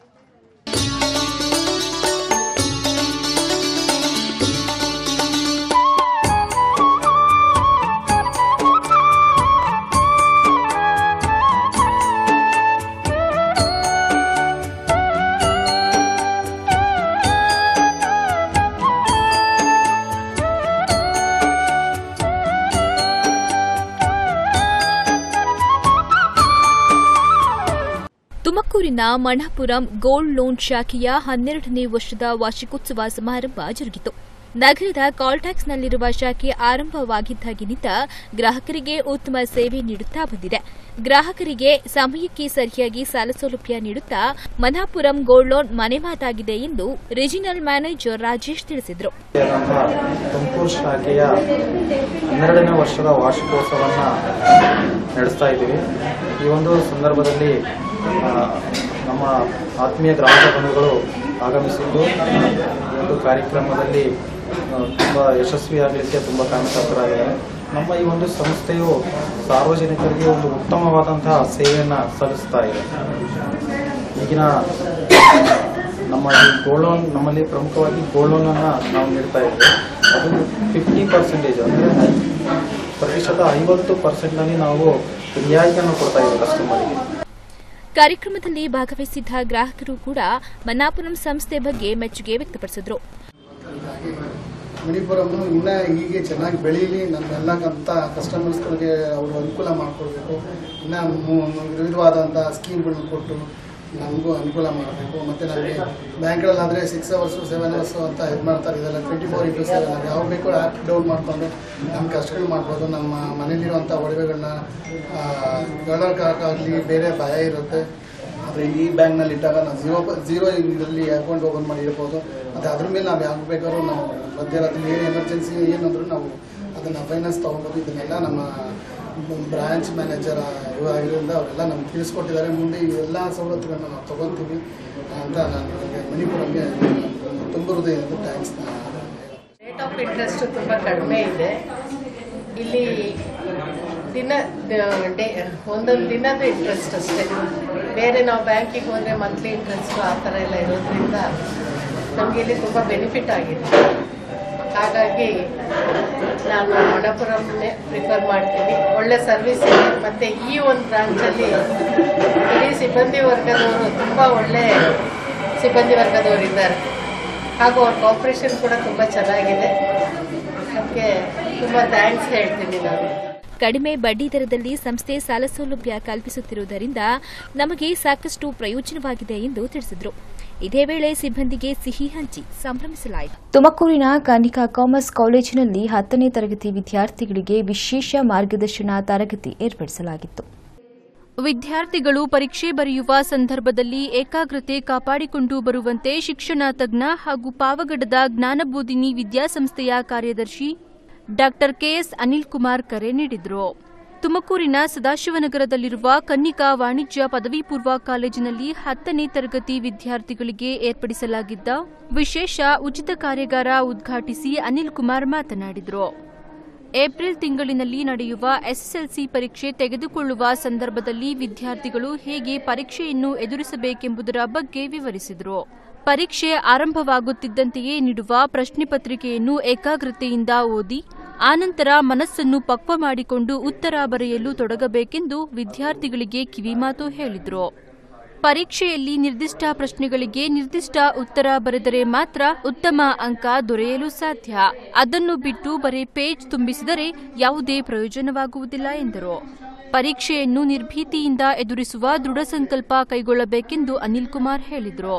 ತುಮಕೂರಿನ ಮಣಾಪುರಂ ಗೋಲ್ಡ್ ಲೋನ್ ಶಾಖೆಯ 12ನೇ ವರ್ಷದ ವಾರ್ಷಿಕೋತ್ಸವ ಸಮಾರಂಭ ಜರುಗಿತು. ನಗರದ ಕಾಲ್ ಟ್ಯಾಕ್ಸ್ನಲ್ಲಿರುವ ಶಾಖೆ ಆರಂಭವಾಗಿದ್ದಾಗಿನಿಂದ ಗ್ರಾಹಕರಿಗೆ ಉತ್ತಮ ಸೇವೆ ನೀಡುತ್ತಾ ಬಂದಿದೆ. ಗ್ರಾಹಕರಿಗೆ ಸಮಯಕ್ಕೆ ಸರಿಯಾಗಿ ಸಾಲ ಸೌಲಭ್ಯ ನೀಡುತ್ತಾ ಮನಾಪುರಂ ಗೋಲ್ಡ್ ಲೋನ್ ಮನೆ ಮಾತಾಗಿದೆ ಎಂದು ರೀಜನಲ್ ಮ್ಯಾನೇಜರ್ ರಾಜೇಶ್ ತಿಳಿಸಿದರು. ತುಮಕೂರು ಶಾಖೆಯ 12ನೇ ವರ್ಷದ ವಾರ್ಷಿಕೋತ್ಸವವನ್ನು ನಡೆಸ್ತಾ ಇದ್ದೀವಿ. ಈ ಒಂದು ಸಂದರ್ಭದಲ್ಲಿ ನಮ್ಮ ಆತ್ಮೀಯ ಗ್ರಾಹಕ ಬಂಧುಗಳು ಆಗಮಿಸಿದ್ದು ಈ ಒಂದು ಕಾರ್ಯಕ್ರಮದಲ್ಲಿ ತುಂಬ ಯಶಸ್ವಿಯಾಗಲಿಕ್ಕೆ ತುಂಬ ಕಾರಣಕರ್ತರಾಗಿದ್ದಾರೆ. ನಮ್ಮ ಈ ಒಂದು ಸಂಸ್ಥೆಯು ಸಾರ್ವಜನಿಕರಿಗೆ ಒಂದು ಉತ್ತಮವಾದಂತಹ ಸೇವೆಯನ್ನು ಸಲ್ಲಿಸ್ತಾ ಇದೆ. ಈಗಿನ ನಮ್ಮ ಈ ಗೋಲ್ಡ್ ಲೋನ್, ನಮ್ಮಲ್ಲಿ ಪ್ರಮುಖವಾಗಿ ಗೋಲ್ಡ್ ಲೋನನ್ನು ನಾವು ನೀಡ್ತಾ ಇದ್ದೇವೆ. ಅದು 50% ಅಂದರೆ ಪ್ರತಿಶತ 50% ನಾವು ರಿಯಾಯಿತಿಯನ್ನು ಕೊಡ್ತಾ ಇದ್ದೀವಿ ಕಸ್ಟಮರ್ಗೆ. ಕಾರ್ಯಕ್ರಮದಲ್ಲಿ ಭಾಗವಹಿಸಿದ್ದ ಗ್ರಾಹಕರು ಕೂಡ ಮನ್ನಾಪುರಂ ಸಂಸ್ಥೆ ಬಗ್ಗೆ ಮೆಚ್ಚುಗೆ ವ್ಯಕ್ತಪಡಿಸಿದರು. ಮಣಿಪುರಂ ಇನ್ನೂ ಹೀಗೆ ಚೆನ್ನಾಗಿ ಬೆಳೀಲಿ, ನಮ್ಮೆಲ್ಲ ಕಸ್ಟಮರ್ಸ್ಗಳಿಗೆ ಅವರು ಅನುಕೂಲ ಮಾಡಿಕೊಡ್ಬೇಕು. ಇನ್ನೂ ವಿವಿಧವಾದಂಥ ಸ್ಕೀಮ್ಗಳನ್ನ ಕೊಟ್ಟು ನಮಗೂ ಅನುಕೂಲ ಮಾಡಬೇಕು. ಮತ್ತು ನಮಗೆ ಬ್ಯಾಂಕ್ಗಳಲ್ಲಾದರೆ 6 hours 7 hours ಅಂತ ಇದು ಮಾಡ್ತಾರೆ. ಇದೆಲ್ಲ 24/7 ನಾವು ಯಾವ ಬೇಕೋ ಆ್ಯಪ್ ಡೌನ್ ಮಾಡಿಕೊಂಡು ನಮ್ಮ ಕಷ್ಟಗಳು ಮಾಡ್ಬೋದು. ನಮ್ಮ ಮನೇಲಿರುವಂಥ ಒಡವೆಗಳನ್ನ ಹೇಳೋಕ್ಕಾಗಲಿ ಬೇರೆ ಭಯ ಇರುತ್ತೆ. ಆದರೆ ಈ ಬ್ಯಾಂಕ್ನಲ್ಲಿ ಇಟ್ಟಾಗ ನಾವು ಝೀರೋ ಇದರಲ್ಲಿ ಅಕೌಂಟ್ ಓಪನ್ ಮಾಡಿ ಇಡ್ಬೋದು. ಮತ್ತು ಅದ್ರ ಮೇಲೆ ನಾವು ಯಾವ ಬೇಕಾದ್ರೂ ನಾವು ಮಧ್ಯರಾತ್ರಿ ಏನು ಎಮರ್ಜೆನ್ಸಿ ಏನಂದ್ರೂ ನಾವು ಅದನ್ನು ಫೈನಾನ್ಸ್ ತೊಗೊಬೋದು. ಇದನ್ನೆಲ್ಲ ನಮ್ಮ ಬ್ರಾಂಚ್ ಮ್ಯಾನೇಜರ್ ಆಗಿರೋದ್ರಿಂದ ಅವರೆಲ್ಲ ನಮ್ಗೆ ತಿಳಿಸ್ಕೊಟ್ಟಿದ್ದಾರೆ. ಮುಂದೆ ಇವೆಲ್ಲ ಸವಲತ್ತುಗಳನ್ನ ನಾವು ತೊಗೊತೀವಿ ಅಂತ ನಾನು ಮಣಿಪುರಕ್ಕೆ ತುಂಬ ಹೃದಯದಿಂದ ಥ್ಯಾಂಕ್ಸ್. ರೇಟ್ ಆಫ್ ಇಂಟ್ರೆಸ್ಟ್ ತುಂಬ ಕಡಿಮೆ ಇದೆ ಇಲ್ಲಿ. ಒಂದೊಂದು ದಿನದ ಇಂಟ್ರೆಸ್ಟ್ ಅಷ್ಟೇ. ಬೇರೆ ನಾವು ಬ್ಯಾಂಕಿಗೆ ಹೋದರೆ ಮಂತ್ಲಿ ಇಂಟ್ರೆಸ್ಟ್ ಆ ಥರ ಎಲ್ಲ ಇರೋದ್ರಿಂದ ನಮಗೆ ಇಲ್ಲಿ ತುಂಬ ಬೆನಿಫಿಟ್ ಆಗಿದೆ. ಹಾಗಾಗಿ ನಾನು ಮಣಪುರಮ್ನೇ ಪ್ರಿಫರ್ ಮಾಡ್ತೀನಿ. ಒಳ್ಳೆ ಸರ್ವಿಸ್ ಇದೆ. ಮತ್ತು ಈ ಒಂದು ಬ್ರಾಂಚಲ್ಲಿ ಇಡೀ ಸಿಬ್ಬಂದಿ ವರ್ಗದವರು ತುಂಬ ಒಳ್ಳೆ ಸಿಬ್ಬಂದಿ ವರ್ಗದವರಿದ್ದಾರೆ. ಹಾಗೂ ಅವ್ರ ಕೋಆಪರೇಷನ್ ಕೂಡ ತುಂಬ ಚೆನ್ನಾಗಿದೆ. ಅದಕ್ಕೆ ತುಂಬ ಥ್ಯಾಂಕ್ಸ್ ಹೇಳ್ತೀನಿ ನಾನು. ಕಡಿಮೆ ಬಡ್ಡಿ ದರದಲ್ಲಿ ಸಂಸ್ಥೆ ಸಾಲ ಸೌಲಭ್ಯ ಕಲ್ಪಿಸುತ್ತಿರುವುದರಿಂದ ನಮಗೆ ಸಾಕಷ್ಟು ಪ್ರಯೋಜನವಾಗಿದೆ ಎಂದು ತಿಳಿಸಿದರು. ಇದೇ ವೇಳೆ ಸಿಬ್ಬಂದಿಗೆ ಸಿಹಿ ಹಂಚಿ ಸಂಭ್ರಮಿಸಲಾಯಿತು. ತುಮಕೂರಿನ ಕನ್ನಿಕಾ ಕಾಮರ್ಸ್ ಕಾಲೇಜಿನಲ್ಲಿ 10ನೇ ತರಗತಿ ವಿದ್ಯಾರ್ಥಿಗಳಿಗೆ ವಿಶೇಷ ಮಾರ್ಗದರ್ಶನ ತರಗತಿ ಏರ್ಪಡಿಸಲಾಗಿತ್ತು. ವಿದ್ಯಾರ್ಥಿಗಳು ಪರೀಕ್ಷೆ ಬರೆಯುವ ಸಂದರ್ಭದಲ್ಲಿ ಏಕಾಗ್ರತೆ ಕಾಪಾಡಿಕೊಂಡು ಬರುವಂತೆ ಶಿಕ್ಷಣ ತಜ್ಞ ಹಾಗೂ ಪಾವಗಡದ ಜ್ಞಾನಬೋಧಿನಿ ವಿದ್ಯಾಸಂಸ್ಥೆಯ ಕಾರ್ಯದರ್ಶಿ ಡಾ ಕೆಎಸ್ ಅನಿಲ್ ಕುಮಾರ್ ಕರೆ ನೀಡಿದರು. ತುಮಕೂರಿನ ಸದಾಶಿವನಗರದಲ್ಲಿರುವ ಕನ್ನಿಕಾ ವಾಣಿಜ್ಯ ಪದವಿ ಪೂರ್ವ ಕಾಲೇಜಿನಲ್ಲಿ 10ನೇ ತರಗತಿ ವಿದ್ಯಾರ್ಥಿಗಳಿಗೆ ಏರ್ಪಡಿಸಲಾಗಿದ್ದ ವಿಶೇಷ ಉಚಿತ ಕಾರ್ಯಾಗಾರ ಉದ್ಘಾಟಿಸಿ ಅನಿಲ್ ಕುಮಾರ್ ಮಾತನಾಡಿದರು. ಏಪ್ರಿಲ್ ತಿಂಗಳಿನಲ್ಲಿ ನಡೆಯುವ ಎಸ್ಎಸ್ಎಲ್ಸಿ ಪರೀಕ್ಷೆ ತೆಗೆದುಕೊಳ್ಳುವ ಸಂದರ್ಭದಲ್ಲಿ ವಿದ್ಯಾರ್ಥಿಗಳು ಹೇಗೆ ಪರೀಕ್ಷೆಯನ್ನು ಎದುರಿಸಬೇಕೆಂಬುದರ ಬಗ್ಗೆ ವಿವರಿಸಿದರು. ಪರೀಕ್ಷೆ ಆರಂಭವಾಗುತ್ತಿದ್ದಂತೆಯೇ ನೀಡುವ ಪ್ರಶ್ನೆ ಪತ್ರಿಕೆಯನ್ನು ಏಕಾಗ್ರತೆಯಿಂದ ಓದಿ ಆನಂತರ ಮನಸ್ಸನ್ನು ಪಕ್ವ ಮಾಡಿಕೊಂಡು ಉತ್ತರ ಬರೆಯಲು ತೊಡಗಬೇಕೆಂದು ವಿದ್ಯಾರ್ಥಿಗಳಿಗೆ ಕಿವಿಮಾತು ಹೇಳಿದರು. ಪರೀಕ್ಷೆಯಲ್ಲಿ ನಿರ್ದಿಷ್ಟ ಪ್ರಶ್ನೆಗಳಿಗೆ ನಿರ್ದಿಷ್ಟ ಉತ್ತರ ಬರೆದರೆ ಮಾತ್ರ ಉತ್ತಮ ಅಂಕ ದೊರೆಯಲು ಸಾಧ್ಯ. ಅದನ್ನು ಬಿಟ್ಟು ಬರೀ ಪೇಜ್ ತುಂಬಿಸಿದರೆ ಯಾವುದೇ ಪ್ರಯೋಜನವಾಗುವುದಿಲ್ಲ ಎಂದರು. ಪರೀಕ್ಷೆಯನ್ನು ನಿರ್ಭೀತಿಯಿಂದ ಎದುರಿಸುವ ದೃಢ ಸಂಕಲ್ಪ ಕೈಗೊಳ್ಳಬೇಕೆಂದು ಅನಿಲ್ ಕುಮಾರ್ ಹೇಳಿದರು.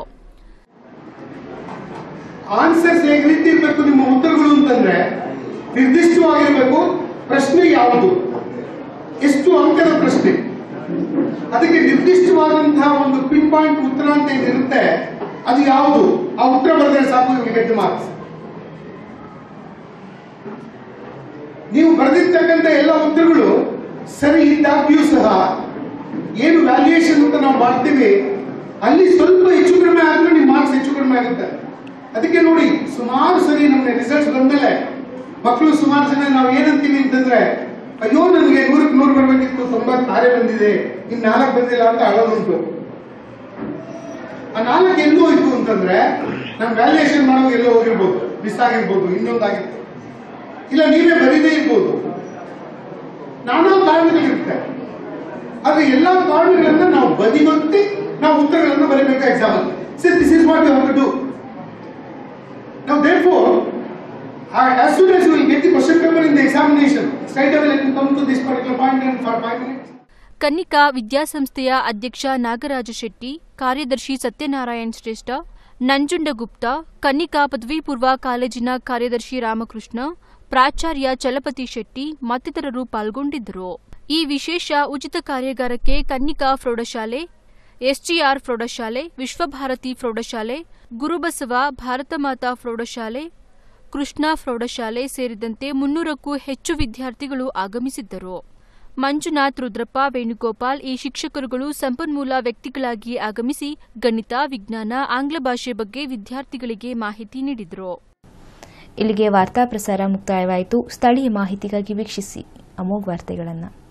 ಆನ್ಸರ್ಸ್ ಹೇಗೆ ರೀತಿ ಇರಬೇಕು, ನಿಮ್ಮ ಉತ್ತರಗಳು ಅಂತಂದ್ರೆ ನಿರ್ದಿಷ್ಟವಾಗಿರಬೇಕು. ಪ್ರಶ್ನೆ ಯಾವುದು, ಎಷ್ಟು ಅಂಕದ ಪ್ರಶ್ನೆ, ಅದಕ್ಕೆ ನಿರ್ದಿಷ್ಟವಾದಂತಹ ಒಂದು ಪಿನ್ ಪಾಯಿಂಟ್ ಉತ್ತರ ಅಂತ ಏನಿರುತ್ತೆ ಅದು ಯಾವುದು, ಆ ಉತ್ತರ ಬರೆದರೆ ಸಾಕು, ನಿಮಗೆ ಗೆಟ್ ಮಾರ್ಕ್ಸ್. ನೀವು ಬರೆದಿರ್ತಕ್ಕಂಥ ಎಲ್ಲ ಉತ್ತರಗಳು ಸರಿ ಇದ್ದಾಗ್ಯೂ ಸಹ ಏನು ವ್ಯಾಲ್ಯೂಯೇಷನ್ ಅಂತ ನಾವು ಮಾಡ್ತೀವಿ ಅಲ್ಲಿ ಸ್ವಲ್ಪ ಹೆಚ್ಚು ಕಡಿಮೆ ಆದ್ರೂ ನಿಮ್ಮ ಮಾರ್ಕ್ಸ್ ಹೆಚ್ಚು ಕಡಿಮೆ ಆಗುತ್ತೆ. ಅದಕ್ಕೆ ನೋಡಿ ಸುಮಾರು ಸರಿ ನಮ್ಗೆ ರಿಸಲ್ಟ್ಸ್ ಬಂದ್ಮೇಲೆ ಮಕ್ಕಳು ಸುಮಾರು ಜನ ನಾವು ಏನಂತೀವಿ ಅಂತಂದ್ರೆ, ಅಯ್ಯೋ ನನಗೆ 100ಕ್ಕೆ 100 ಬರಬೇಕಿತ್ತು, 96 ಬಂದಿದೆ, ಇನ್ನು 4 ಬಂದಿಲ್ಲ ಅಂತ ಅಳೋದುಂಟು. ಆ 4 ಎಲ್ಲೂ ಹೋಯ್ತು ಅಂತಂದ್ರೆ ನಾವು ವ್ಯಾಲ್ಯೂಯೇಷನ್ ಮಾಡುವಾಗ ಎಲ್ಲೋ ಹೋಗಿರ್ಬೋದು, ಮಿಸ್ ಆಗಿರ್ಬೋದು, ಇನ್ನೊಂದಾಗಿತ್ತು, ಇಲ್ಲ ನೀವೇ ಬರೀದೇ ಇರ್ಬೋದು, ನಾನಾ ಕಾರಣಗಳಿರುತ್ತೆ. ಆದ್ರೆ ಎಲ್ಲಾ ಕಾರಣಗಳನ್ನ ನಾವು ಬದಿಗೊತ್ತಿ ನಾವು ಉತ್ತರಗಳನ್ನು ಬರೀಬೇಕು ಎಕ್ಸಾಮ್ ಅಲ್ಲಿ. This is what you have to do. Now therefore, as soon as you will get the question paper in the examination, straight away let me come to this particular point and for 5 minutes. Kannika ವಿದ್ಯಾಸಂಸ್ಥೆಯ ಅಧ್ಯಕ್ಷ ನಾಗರಾಜ ಶೆಟ್ಟಿ, ಕಾರ್ಯದರ್ಶಿ ಸತ್ಯನಾರಾಯಣ್ ಶ್ರೇಷ್ಠ, ನಂಜುಂಡಗುಪ್ತ, ಕನ್ನಿಕಾ ಪದವಿ ಪೂರ್ವ ಕಾಲೇಜಿನ ಕಾರ್ಯದರ್ಶಿ ರಾಮಕೃಷ್ಣ, ಪ್ರಾಚಾರ್ಯ ಚಲಪತಿ ಶೆಟ್ಟಿ ಮತ್ತಿತರರು ಪಾಲ್ಗೊಂಡಿದ್ದರು. ಈ ವಿಶೇಷ ಉಚಿತ ಕಾರ್ಯಾಗಾರಕ್ಕೆ ಕನ್ನಿಕಾ ಪ್ರೌಢಶಾಲೆ, ಎಸ್ಜಿಆರ್ ಪ್ರೌಢಶಾಲೆ, ವಿಶ್ವಭಾರತಿ ಪ್ರೌಢಶಾಲೆ, ಗುರುಬಸವ ಭಾರತ ಮಾತಾ ಪ್ರೌಢಶಾಲೆ, ಕೃಷ್ಣ ಪ್ರೌಢಶಾಲೆ ಸೇರಿದಂತೆ 300ಕ್ಕೂ ಹೆಚ್ಚು ವಿದ್ಯಾರ್ಥಿಗಳು ಆಗಮಿಸಿದ್ದರು. ಮಂಜುನಾಥ್, ರುದ್ರಪ್ಪ, ವೇಣುಗೋಪಾಲ್ ಈ ಶಿಕ್ಷಕರುಗಳು ಸಂಪನ್ಮೂಲ ವ್ಯಕ್ತಿಗಳಾಗಿ ಆಗಮಿಸಿ ಗಣಿತ, ವಿಜ್ಞಾನ, ಆಂಗ್ಲ ಭಾಷೆ ಬಗ್ಗೆ ವಿದ್ಯಾರ್ಥಿಗಳಿಗೆ ಮಾಹಿತಿ ನೀಡಿದರು. ಇಲ್ಲಿಗೆ ವಾರ್ತಾ ಪ್ರಸಾರ ಮುಕ್ತಾಯವಾಯಿತು. ಸ್ಥಳೀಯ ಮಾಹಿತಿಗಾಗಿ ವೀಕ್ಷಿಸಿ ಅಮೋಘ್ ವಾರ್ತೆಗಳನ್ನು.